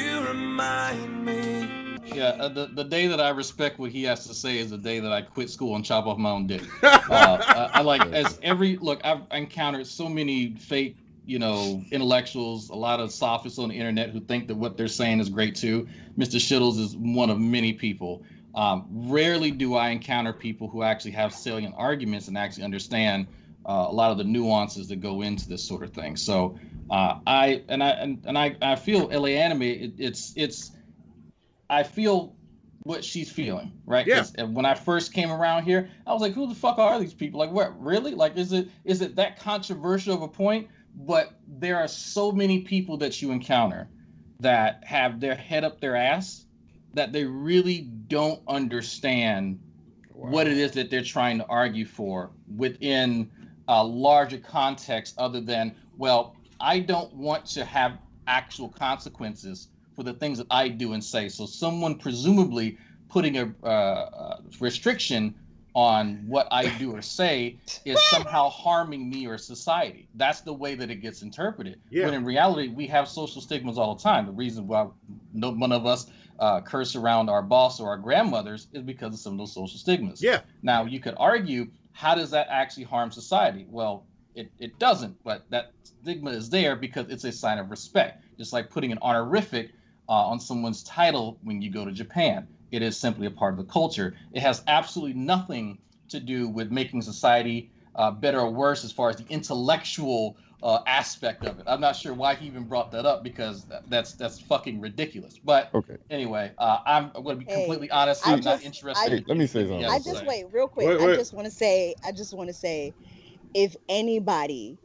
Yeah, uh, the, the day that I respect what he has to say is the day that I quit school and chop off my own dick. Uh, I, I like, as every, look, I've encountered so many fake, you know, intellectuals, a lot of sophists on the internet who think that what they're saying is great too. Mister Shittles is one of many people. Um, rarely do I encounter people who actually have salient arguments and actually understand uh, a lot of the nuances that go into this sort of thing. So uh, I, and I, and, and I, I feel L A Anime, it, it's, it's, I feel what she's feeling, right? Yeah. 'Cause when I first came around here, I was like, who the fuck are these people? Like, what, really? Like, is it is it that controversial of a point? But there are so many people that you encounter that have their head up their ass that they really don't understand what it is that they're trying to argue for within a larger context other than, well, I don't want to have actual consequences for the things that I do and say. So someone presumably putting a uh, restriction on what I do or say is somehow harming me or society. That's the way that it gets interpreted. Yeah. When in reality, we have social stigmas all the time. The reason why no one of us uh, curse around our boss or our grandmothers is because of some of those social stigmas. Yeah. Now, you could argue, how does that actually harm society? Well, it, it doesn't, but that stigma is there because it's a sign of respect. Just like putting an honorific uh, on someone's title when you go to Japan. It is simply a part of the culture. It has absolutely nothing to do with making society uh, better or worse as far as the intellectual uh, aspect of it. I'm not sure why he even brought that up because that, that's that's fucking ridiculous. But okay. anyway, uh, I'm, I'm going to be Hey, completely honest. I I'm just- not interested. I- in Let me say anything something. I else. just wait real quick. Wait, I wait. just want to say, I just want to say, if anybody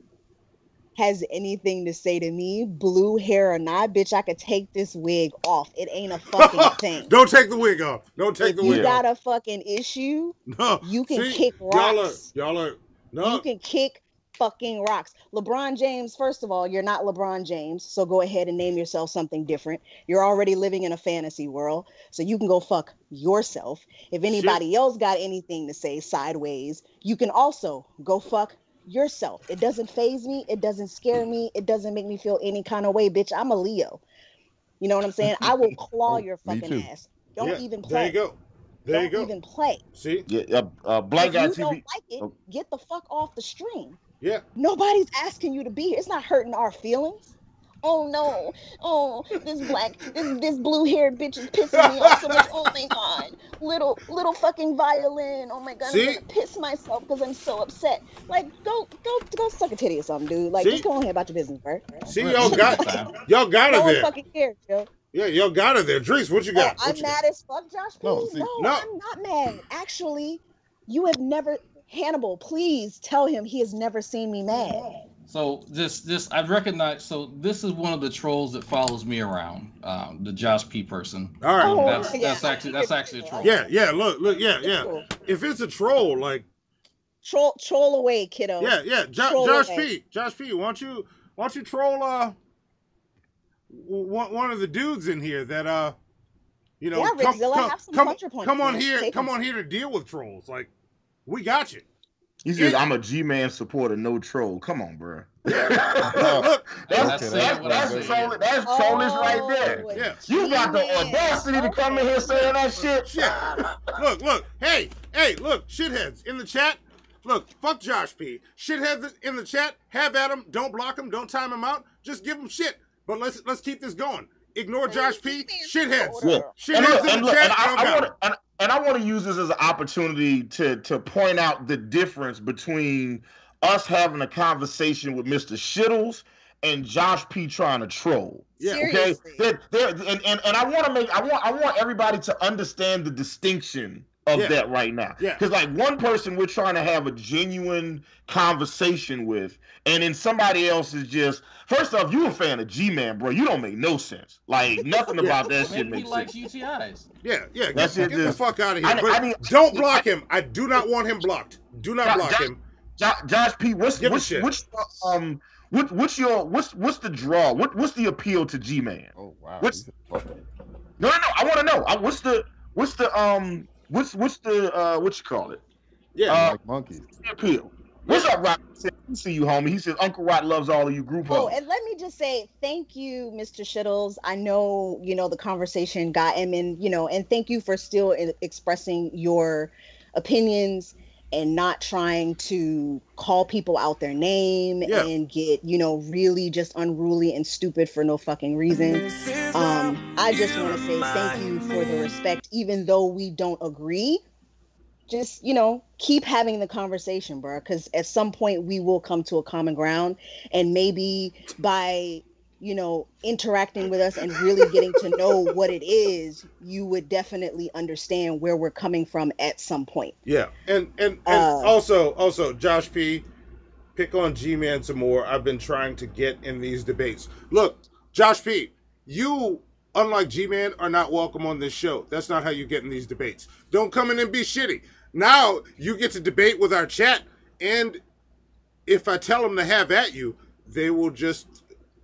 has anything to say to me, blue hair or not, bitch, I could take this wig off. It ain't a fucking thing. Don't take the wig off. Don't take If the you wig got off. a fucking issue, No. you can See, kick y'all are, rocks. y'all are, no. You can kick fucking rocks. LeBron James, first of all, you're not LeBron James, so go ahead and name yourself something different. You're already living in a fantasy world, so you can go fuck yourself. If anybody else got anything to say sideways, you can also go fuck yourself. It doesn't faze me. It doesn't scare me. It doesn't make me feel any kind of way, bitch. I'm a Leo. You know what I'm saying? I will claw your me fucking too. ass. Don't Yeah, even play. There you go. There Don't you go. even play. See? Yeah, uh, uh, Black If Guy you T V. don't like it, Oh. get the fuck off the stream. Yeah. Nobody's asking you to be here. It's not hurting our feelings. Oh no. Oh, this black, this this blue-haired bitch is pissing me off so much. Oh my god. Little little fucking violin. Oh my god, See? I'm gonna piss myself because I'm so upset. Like, go go go suck a titty or something, dude. Like, See? just go on here about your business, bro. See, y'all got, y'all got No her one there. fucking cares, yo. Yeah, y'all got her there. Drees, what you Oh, got? I'm What you mad got? as fuck, Josh. P. No, No, see- No. I'm not mad. Actually, you have never, Hannibal, please tell him he has never seen me mad. So this this I recognize. So this is one of the trolls that follows me around. Um, the Josh P person. All right. Oh, That's yeah. that's actually that's actually a troll. Yeah, yeah, look, look, yeah, yeah. Cool. If it's a troll, like, Troll, troll away, kiddo. yeah, yeah, jo- Troll Josh away. P, Josh P, why don't you, why don't you troll, uh, one, one of the dudes in here that, uh, you know, Yeah, come, Rickzilla, come, have some come, puncher points, come on man. here, Take come them. on here to deal with trolls. Like, we got you. He says, "I'm a G-Man supporter, no troll." Come on, bro. Look, look, That's Okay, that's that's what that's I'm troll, saying. that's trollish right there. Oh, yeah. You got the G-Man. audacity to come in here saying that shit. Shit. Look, look, hey, hey, look, shitheads in the chat. Look, fuck Josh P. Shitheads in the chat. Have at him. Don't block him. Don't time him out. Just give him shit. But let's let's keep this going. Ignore Josh P. Shitheads. Yeah. Shitheads And look, in and the look, chat. and I, don't I got want him. to, and, and I want to use this as an opportunity to to point out the difference between us having a conversation with Mister Shittles and Josh P trying to troll. Yeah. Okay. Seriously. They're, they're, and, and and I want to make I want I want everybody to understand the distinction of Yeah. that right now. Yeah. Because like one person we're trying to have a genuine conversation with, and then somebody else is just first off, you a fan of G-Man, bro. You don't make no sense. Like nothing Yeah. about that shit Maybe he makes likes sense. U T Is. Yeah, yeah. Get, That shit get the just- fuck out of here. I- but I need- don't block him. I do not want him blocked. Do not Jo- block Jo- him. Jo- Josh P, what's Give a what's shit. what's the, um what what's your what's what's the draw? What what's the appeal to G-Man? Oh wow. What's- He's a fucker. No, no, no. I want to know. I, what's the what's the um what's what's the uh what you call it? Yeah. Uh, Like monkeys. the appeal. What's up, Rock? He see you, homie. He says Uncle Rot loves all of you group Oh, hoes. and let me just say thank you, Mister Shittles. I know, you know, the conversation got him, and, you know, and thank you for still e- expressing your opinions and not trying to call people out their name Yeah. and get, you know, really just unruly and stupid for no fucking reason. Um, I just want to say thank you for the respect, even though we don't agree. Just, you know, keep having the conversation, bro, because at some point we will come to a common ground, and maybe by, you know, interacting with us and really getting to know what it is, you would definitely understand where we're coming from at some point. Yeah, and and, and Uh, also also Josh P, pick on G-Man some more. I've been trying to get in these debates. Look, Josh P, you, unlike G-Man, are not welcome on this show. That's not how you get in these debates. Don't come in and be shitty. Now you get to debate with our chat, and if I tell them to have at you, they will just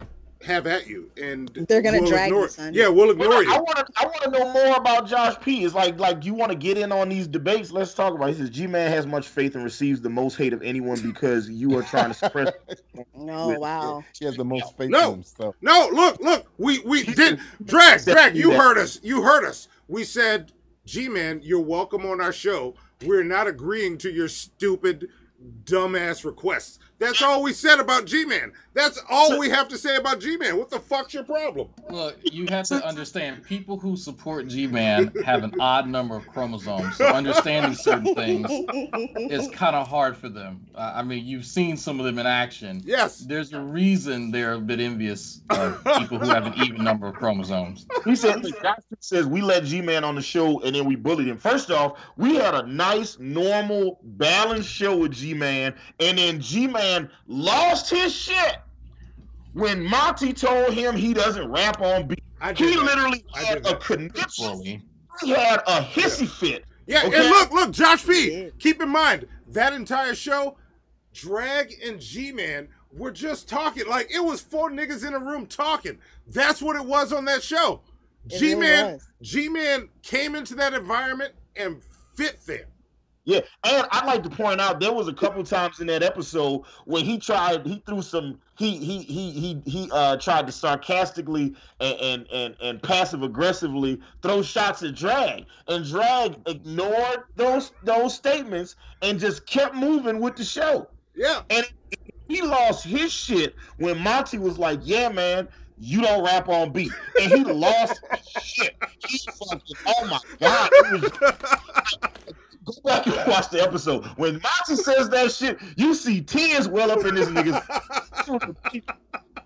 have at you, and they're gonna we'll drag ignore you, it. son. Yeah, we'll ignore you. I want to. I want to know more about Josh P. It's like, like you want to get in on these debates. Let's talk about it. He says G-Man has much faith and receives the most hate of anyone because you are trying to suppress. No, wow. He has the most faith in No, himself. no, look, look. We we did drag, drag. You heard us. You heard us. We said, G-Man, you're welcome on our show. We're not agreeing to your stupid, dumbass requests. That's all we said about G-Man. That's all we have to say about G-Man. What the fuck's your problem? Look, you have to understand, people who support G-Man have an odd number of chromosomes, so understanding certain things is kind of hard for them. Uh, I mean, you've seen some of them in action. Yes. There's a reason they're a bit envious of people who have an even number of chromosomes. He said, Josh says we let G-Man on the show and then we bullied him. First off, we had a nice, normal, balanced show with G-Man, and then G-Man lost his shit when Monty told him he doesn't rap on beat. He literally had a conniption. He had a hissy fit. Yeah, okay? and look, look, Josh P, keep in mind, that entire show, Drag and G-Man were just talking. Like, it was four niggas in a room talking. That's what it was on that show. It G-Man, really was. G-Man came into that environment and fit there. Yeah, and I'd like to point out there was a couple times in that episode where he tried, he threw some, he he he he he uh tried to sarcastically and and and, and passive aggressively throw shots at Drag, and Drag ignored those those statements and just kept moving with the show. Yeah, and he lost his shit when Monty was like, "Yeah, man, you don't rap on beat," and he lost his shit. He fucking, oh my god, it was. Go back and watch the episode. When Monty says that shit, you see tears well up in this nigga's. You know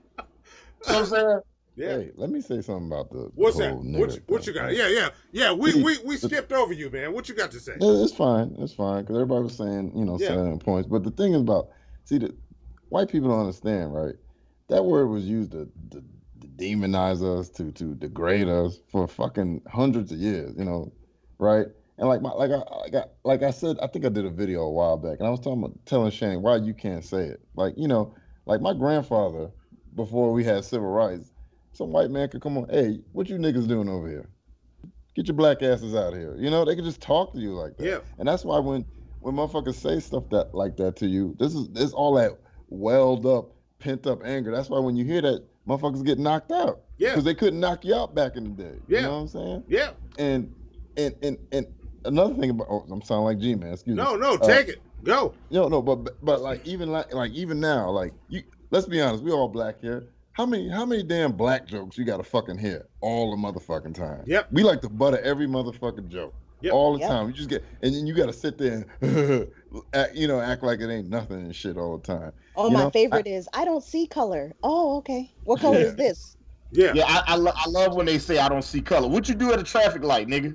what I'm saying? Yeah. Hey, let me say something about the. What's the that? whole What you, what you got? Yeah, yeah, yeah. We See, we we the- skipped over you, man. What you got to say? Yeah, It's fine. It's fine because everybody was saying, you know, Yeah. salient points. But the thing is about, see, the white people don't understand, right? That word was used to, to, to demonize us, to to degrade us for fucking hundreds of years, you know, right? And like my like I like I like I said, I think I did a video a while back, and I was talking about telling Shanny why you can't say it. Like, you know, like my grandfather, before we had civil rights, some white man could come on, hey, what you niggas doing over here? Get your black asses out of here. You know, they could just talk to you like that. Yeah. And that's why when when motherfuckers say stuff that like that to you, this is this all that welled up, pent up anger. That's why when you hear that, motherfuckers get knocked out. Yeah. Because they couldn't knock you out back in the day. Yeah. You know what I'm saying? Yeah. And and and and another thing about, oh, I'm sounding like G-Man, excuse me. No, no, Uh, take it. Go. No, no, but but like even like like even now, like you, let's be honest, we all black here. How many how many damn black jokes you gotta fucking hear all the motherfucking time? Yep. We like to butter every motherfucking joke Yep. all the Yep. time. You just get and then you gotta sit there and act, you know, act like it ain't nothing and shit all the time. Oh, You my know? favorite is I don't see color. Oh, okay. What color Yeah. is this? Yeah. Yeah, I I, lo- I love when they say I don't see color. What you do at a traffic light, nigga?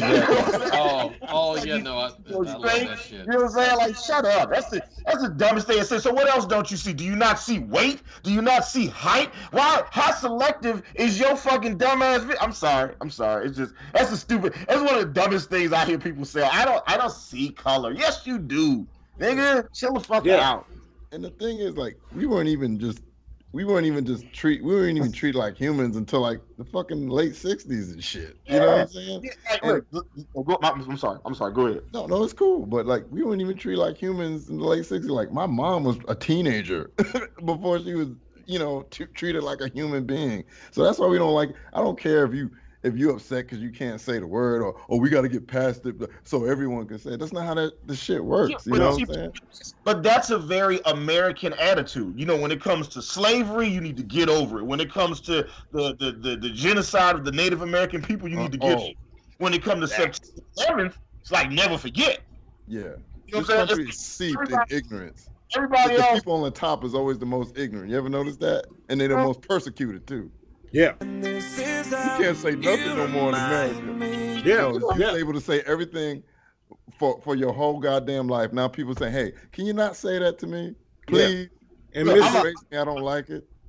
Oh, oh yeah, no, I, I love that shit. You know what I'm saying? Like, shut up. That's the that's the dumbest thing. I said. So what else don't you see? Do you not see weight? Do you not see height? Why? How selective is your fucking dumbass? vi- I'm sorry. I'm sorry. It's just that's the stupid. That's one of the dumbest things I hear people say. I don't. I don't see color. Yes, you do, nigga. Chill the fuck Yeah. out. And the thing is, like, we weren't even just we weren't even just treat we weren't even treated like humans until like the fucking late sixties and shit. You know what I'm saying? Yeah, like, look, look, go- I'm sorry. I'm sorry. Go ahead. No, no, it's cool. But like we weren't even treated like humans in the late sixties. Like my mom was a teenager before she was, you know, t- treated like a human being. So that's why we don't like. I don't care if you if you're upset because you can't say the word or or we got to get past it so everyone can say it. That's not how that the shit works. Yeah, You but know see, what I'm saying? But that's a very American attitude. You know, when it comes to slavery, you need to get over it. When it comes to the the, the, the genocide of the Native American people, you need to get Uh-oh. over it. When it comes to September eleventh, it's like never forget. Yeah. You know This what I'm saying? country It's- is seeped in everybody- ignorance. Everybody the else. people on the top is always the most ignorant. You ever notice that? And they're the most persecuted too. Yeah. You can't say nothing no more in America. Yeah. You know, you're able to say everything for for your whole goddamn life. Now people say, "Hey, can you not say that to me, please?" And Look, Miss- I'm a- I don't like it.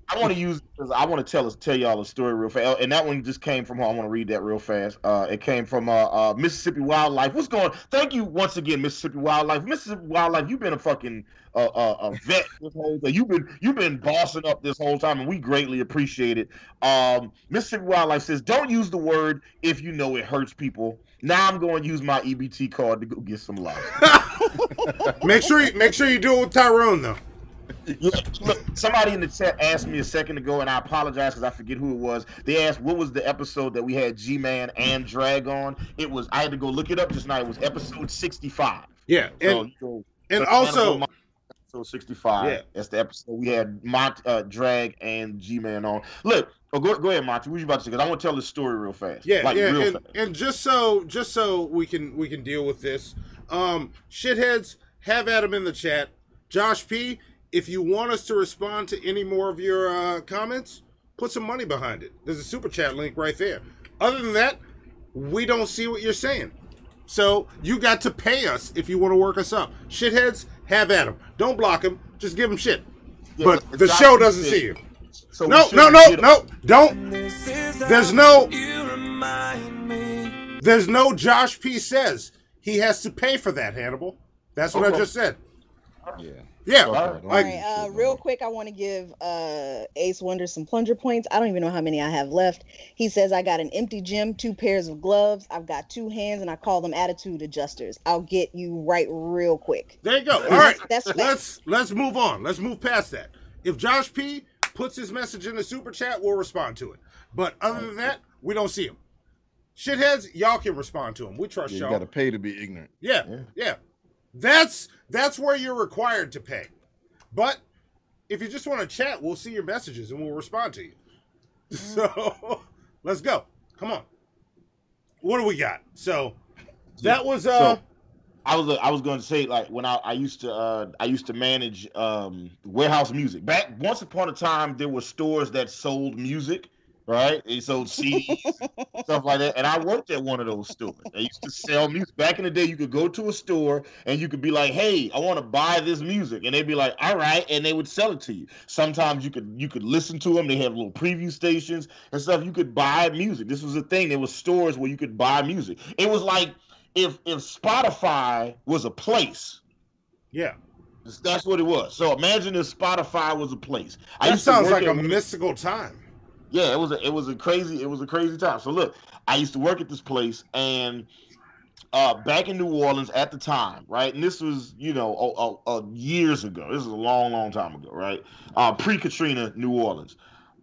I want to use because I want to tell us tell y'all a story real fast, and that one just came from. I want to read that real fast. Uh, it came from uh, uh, Mississippi Wildlife. What's going? Thank you once again, Mississippi Wildlife. Mississippi Wildlife, you've been a fucking uh, uh, a vet this whole time. You've been you've been bossing up this whole time, and we greatly appreciate it. Um, Mississippi Wildlife says, "Don't use the word if you know it hurts people." Now I'm going to use my E B T card to go get some love. make sure you make sure you do it with Tyrone though. Yeah, look, somebody in the chat asked me a second ago, and I apologize because I forget who it was. They asked what was the episode that we had G-Man and Drag on. It was I had to go look it up just now. It was episode sixty-five. Yeah, so, and, so, and so also episode sixty-five. Yeah. That's the episode we had Mont, uh, Drag and G-Man on. Look, oh, go go ahead, Monty. What you about to say? Because I want to tell this story real fast. Yeah, like, yeah, real and, fast. and just so just so we can we can deal with this, um, shitheads, have at him in the chat. Josh P, if you want us to respond to any more of your uh, comments, put some money behind it. There's a super chat link right there. Other than that, we don't see what you're saying. So you got to pay us if you want to work us up. Shitheads, have at him. Don't block him. Just give him shit. Yeah, but but the Josh show P doesn't said- see you. So we no, no, shouldn't no, get- no, don't. There's no. There's no Josh P says he has to pay for that, Hannibal. That's what I Okay. just said. Yeah. Yeah. All right. Like, All right, uh, real quick, I want to give uh, Ace Wonder some plunger points. I don't even know how many I have left. He says, I got an empty gym, two pairs of gloves. I've got two hands, and I call them attitude adjusters. I'll get you right real quick. there you go. All right. That's facts. let's let's move on. Let's move past that. If Josh P puts his message in the super chat, we'll respond to it. But other than that, we don't see him. Shitheads, y'all can respond to him. We trust Yeah, you y'all. got to pay to be ignorant. Yeah, yeah. That's that's where you're required to pay. But if you just want to chat, we'll see your messages and we'll respond to you. So let's go. Come on. What do we got? So that was uh So, I was I was going to say, like, when I, I used to uh, I used to manage um, warehouse music. Back once upon a time, there were stores that sold music, right? They sold C Ds, stuff like that. And I worked at one of those stores. They used to sell music. Back in the day, you could go to a store and you could be like, "Hey, I want to buy this music," and they'd be like, "All right," and they would sell it to you. Sometimes you could you could listen to them. They have little preview stations and stuff. You could buy music. This was a thing. There was stores where you could buy music. It was like if if Spotify was a place. Yeah. That's what it was. So imagine if Spotify was a place. I That used to sounds work like a at- mystical time. Yeah, it was a it was a crazy it was a crazy time. So look, I used to work at this place, and uh, back in New Orleans at the time, right? And this was, you know, uh, uh, years ago. This is a long, long time ago, right? Uh, pre-Katrina New Orleans.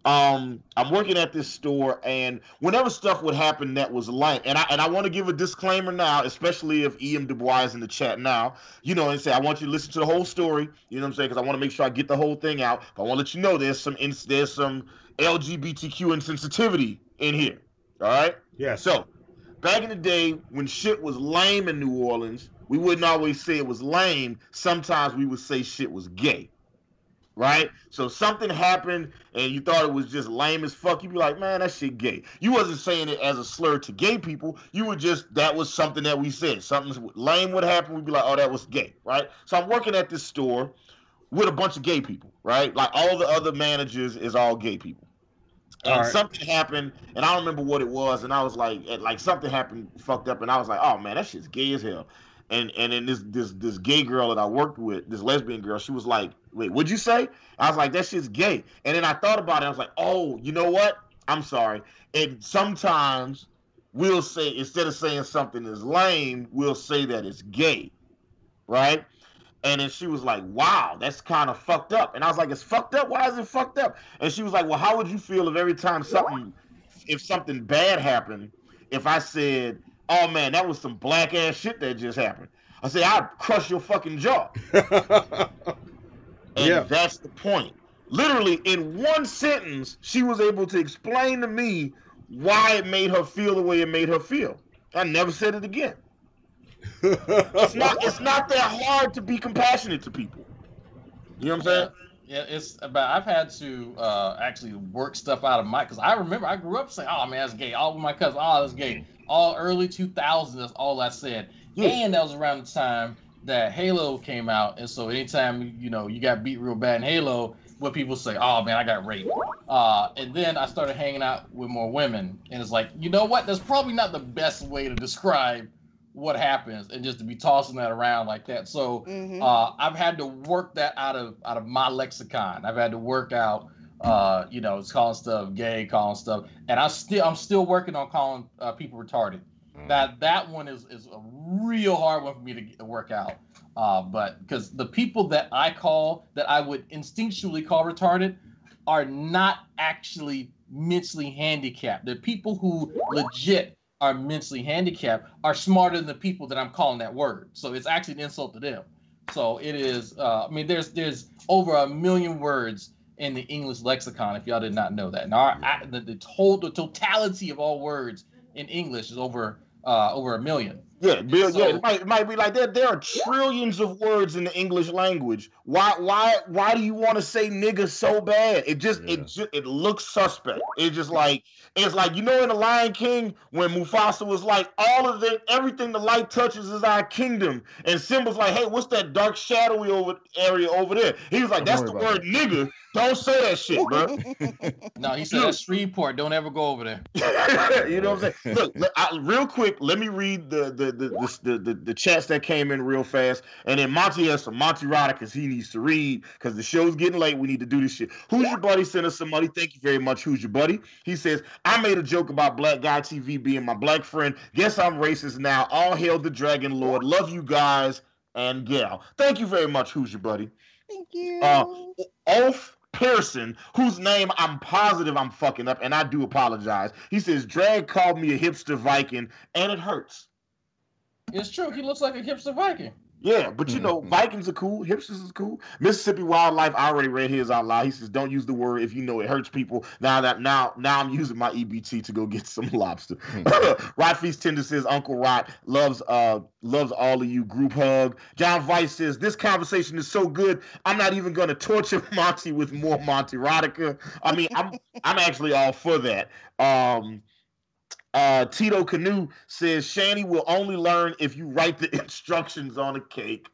Um, I'm working at this store, and whenever stuff would happen that was lame, and I and I want to give a disclaimer now, especially if E M Dubois is in the chat now, you know, and say I want you to listen to the whole story. You know what I'm saying? Because I want to make sure I get the whole thing out. But I want to let you know there's some ins- there's some L G B T Q insensitivity in here. All right? Yeah. So back in the day when shit was lame in New Orleans, we wouldn't always say it was lame. Sometimes we would say shit was gay. Right? So something happened and you thought it was just lame as fuck. You'd be like, man, that shit gay. You wasn't saying it as a slur to gay people. You were just, that was something that we said. Something lame would happen. We'd be like, oh, that was gay. Right? So I'm working at this store with a bunch of gay people. Right? Like all the other managers is all gay people. And All right. something happened, and I don't remember what it was, and I was like, like something happened, fucked up, and I was like, oh man, that shit's gay as hell. And and then this this this gay girl that I worked with, this lesbian girl, she was like, wait, what'd you say? I was like, that shit's gay. And then I thought about it, I was like, oh, you know what? I'm sorry. And sometimes we'll say, instead of saying something is lame, we'll say that it's gay, right? And then she was like, wow, that's kind of fucked up. And I was like, it's fucked up? Why is it fucked up? And she was like, well, how would you feel if every time something, if something bad happened, if I said, oh man, that was some black ass shit that just happened. I said, I'd crush your fucking jaw. And Yeah. that's the point. Literally, in one sentence, she was able to explain to me why it made her feel the way it made her feel. I never said it again. It's not it's not that hard to be compassionate to people. You know what I'm saying? Yeah, it's about. I've had to uh, actually work stuff out of my, because I remember I grew up saying, "Oh man, that's gay." All of my cousins, "Oh, that's gay." All early two thousands, that's all I said. Yeah. And that was around the time that Halo came out, and so anytime you know you got beat real bad in Halo, what people say, oh man, I got raped. Uh, and then I started hanging out with more women, and it's like, you know what? That's probably not the best way to describe what happens, and just to be tossing that around like that. So Mhm. uh, I've had to work that out of out of my lexicon. I've had to work out, uh, you know, it's calling stuff gay, calling stuff, and I still I'm still working on calling uh, people retarded. That that one is is a real hard one for me to, get, to work out. Uh, but because the people that I call, that I would instinctually call retarded, are not actually mentally handicapped. The people who legit are mentally handicapped are smarter than the people that I'm calling that word. So it's actually an insult to them. So it is. Uh, I mean, there's there's over a million words in the English lexicon. If y'all did not know that, now I, the the total the totality of all words in English is over uh, over a million. Yeah, Bill. So- yeah, it might, it might be like there. There are trillions of words in the English language. Why? Why? Why do you want to say nigga so bad? It just, it just, it looks suspect. It's just like, it's like, you know, in the Lion King when Mufasa was like, all of the everything the light touches is our kingdom, and Simba's like, hey, what's that dark shadowy over area over there? He was like, Don't that's the worry about word nigga. Don't say that shit, bro. No, he said that's Shreveport. Don't ever go over there. You know what I'm saying? Look, let- I, real quick, let me read the the the, the the the the chats that came in real fast, and then Monty has some Monty Rodicas he needs to read because the show's getting late. We need to do this shit. Who's your buddy? Send us some money. Thank you very much. Who's your buddy? He says, I made a joke about Black Guy T V being my black friend. Guess I'm racist now. All hail the Dragon Lord. Love you guys and gal. Thank you very much. Who's your buddy? Thank you. Uh, Ulf Pearson, whose name I'm positive I'm fucking up, and I do apologize. He says, Drag called me a hipster Viking, and it hurts. It's true. He looks like a hipster Viking. Yeah, but you know, Vikings are cool, hipsters is cool. Mississippi Wildlife, I already read his out loud. He says, don't use the word if you know it hurts people. Now that now now I'm using my E B T to go get some lobster. Rot Feast Tender says, Uncle Rot loves uh loves all of you. Group hug. John Vice says, this conversation is so good, I'm not even gonna torture Monty with more Monty Rodica. I mean, I'm I'm actually all for that. Um Uh, Tito Canoe says Shanny will only learn if you write the instructions on a cake.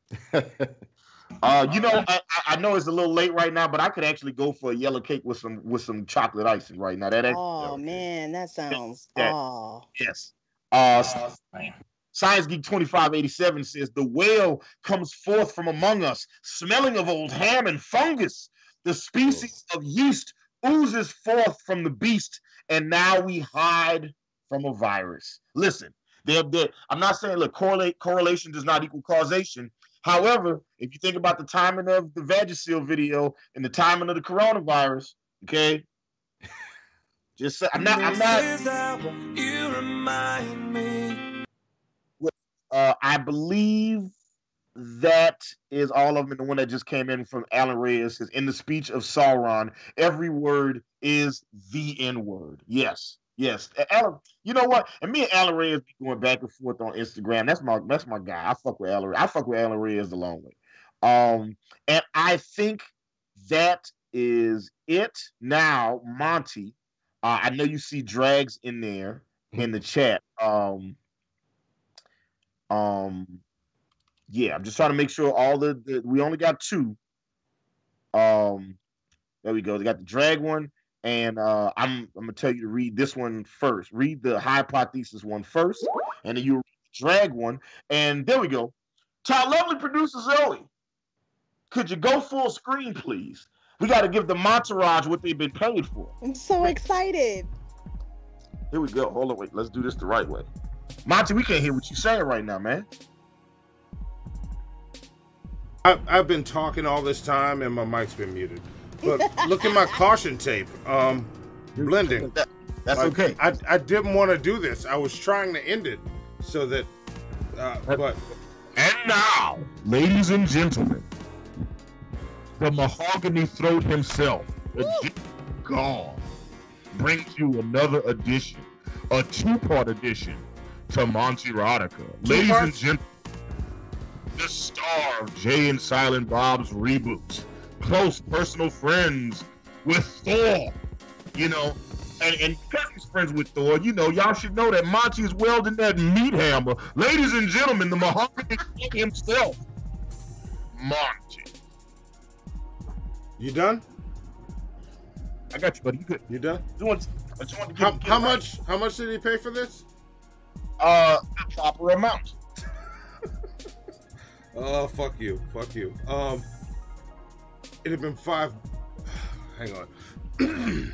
uh, you know, I, I know it's a little late right now, but I could actually go for a yellow cake with some with some chocolate icing right now. That actually, Oh man, that sounds. that- Oh. yes. Uh, Science Geek twenty-five eighty-seven says the whale comes forth from among us, smelling of old ham and fungus. The species of yeast oozes forth from the beast, and now we hide from a virus. Listen, they're, they're, I'm not saying, look, correlate, correlation does not equal causation. However, if you think about the timing of the Vagisil video and the timing of the coronavirus, okay, just say, I'm not, I'm not. You remind me. Uh, I believe that is all of them. And the one that just came in from Alan Reyes says, in the speech of Sauron, every word is the N word. Yes, yes. Alan, you know what? And me and Alan Reyes be going back and forth on Instagram. That's my that's my guy. I fuck with Alan. I fuck with Alan Reyes the long way. Um, and I think that is it. Now, Monty, uh, I know you see Drags in there in the chat. Um, um. Yeah, I'm just trying to make sure all the, the we only got two. Um, there we go. They got the drag one, and uh, I'm I'm gonna tell you to read this one first. Read the hypothesis one first, and then you read the drag one, and there we go. To our lovely producer Zoe, could you go full screen, please? We got to give the entourage what they've been paid for. I'm so excited. Here we go. Hold on, wait. Let's do this the right way. Monty, we can't hear what you're saying right now, man. I, I've been talking all this time and my mic's been muted. But look at my caution tape. Um, blending. That, that's Like, okay. I, I didn't want to do this. I was trying to end it so that, uh, but. And now, ladies and gentlemen, the mahogany throat himself, the gone, brings you another edition, a two-part edition to Monty Rodica. Ladies and gentlemen, the star of Jay and Silent Bob's reboot, close personal friends with Thor, you know, and, and because he's friends with Thor, you know, y'all should know that Monty is welding that meat hammer. Ladies and gentlemen, the mahogany king himself, Monty You done? I got you, buddy. You good? You done? I just want, I just want to get, How, get how right. much? How much did he pay for this? Uh, a proper amount. Oh, fuck you, fuck you. Um, it had been five. Hang on.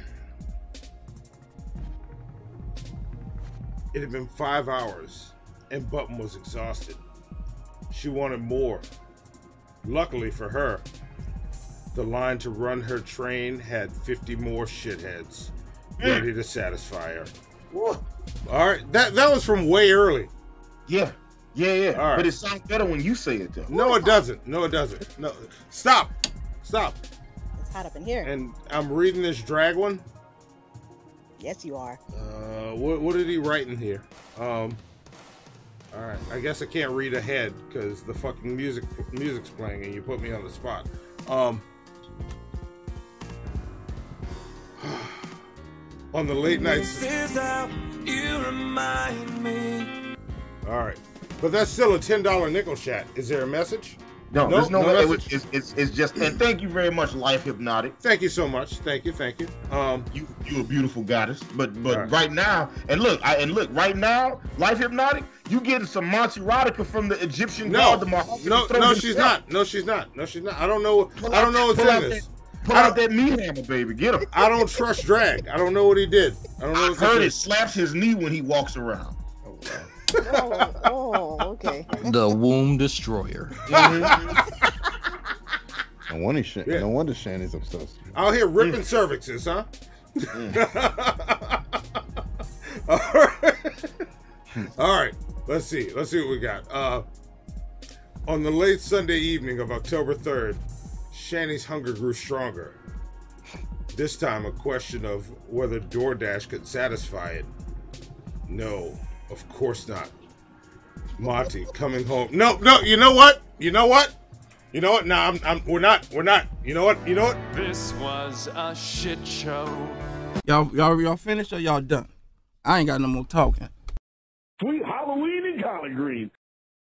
It had been five hours, and Button was exhausted. She wanted more. Luckily for her, the line to run her train had fifty more shitheads ready to satisfy her. What? All right, that that was from way early. Yeah, yeah, yeah. All right. But it sounds better when you say it, though. No, it doesn't. No, it doesn't. No, stop, stop. It's hot up in here. And I'm reading this drag one. Yes, you are. Uh, what what did he write in here? Um, all right, I guess I can't read ahead because the fucking music music's playing and you put me on the spot. Um, on the late nights. This is how you remind me. All right, but that's still a ten dollar nickel chat. Is there a message? No, Nope, there's no, no way. It message. was, it's, it's, it's just, and thank you very much, Life Hypnotic. Thank you so much. Thank you, thank you. Um, you you a beautiful goddess, but but right. right. now, and look, I, and look, right now, Life Hypnotic, you getting some Monty Rodica from the Egyptian no, god, the Mahogany no, throne no, himself. she's not. No, she's not. No, she's not. I don't know. Pull I don't out- know what's pull in out this. That, pull I out don't- that meat hammer, baby. Get him. I don't trust drag. I don't know what he did. I don't know. I what's heard in it slaps his knee when he walks around. Oh, oh, okay. The Womb Destroyer. No wonder, Sh- Yeah. no wonder Shanny's obsessed. Out here ripping cervixes, huh? All right. All right. Let's see. Let's see what we got. Uh, on the late Sunday evening of October third, Shanny's hunger grew stronger. This time, a question of whether DoorDash could satisfy it. No, of course not. Monty coming home. No, no. You know what? You know what? You know what? No, I'm, I'm. We're not. We're not. You know what? You know what? This was a shit show. Y'all, y'all, y'all finished or y'all done? I ain't got no more talking. Sweet Halloween in collard greens.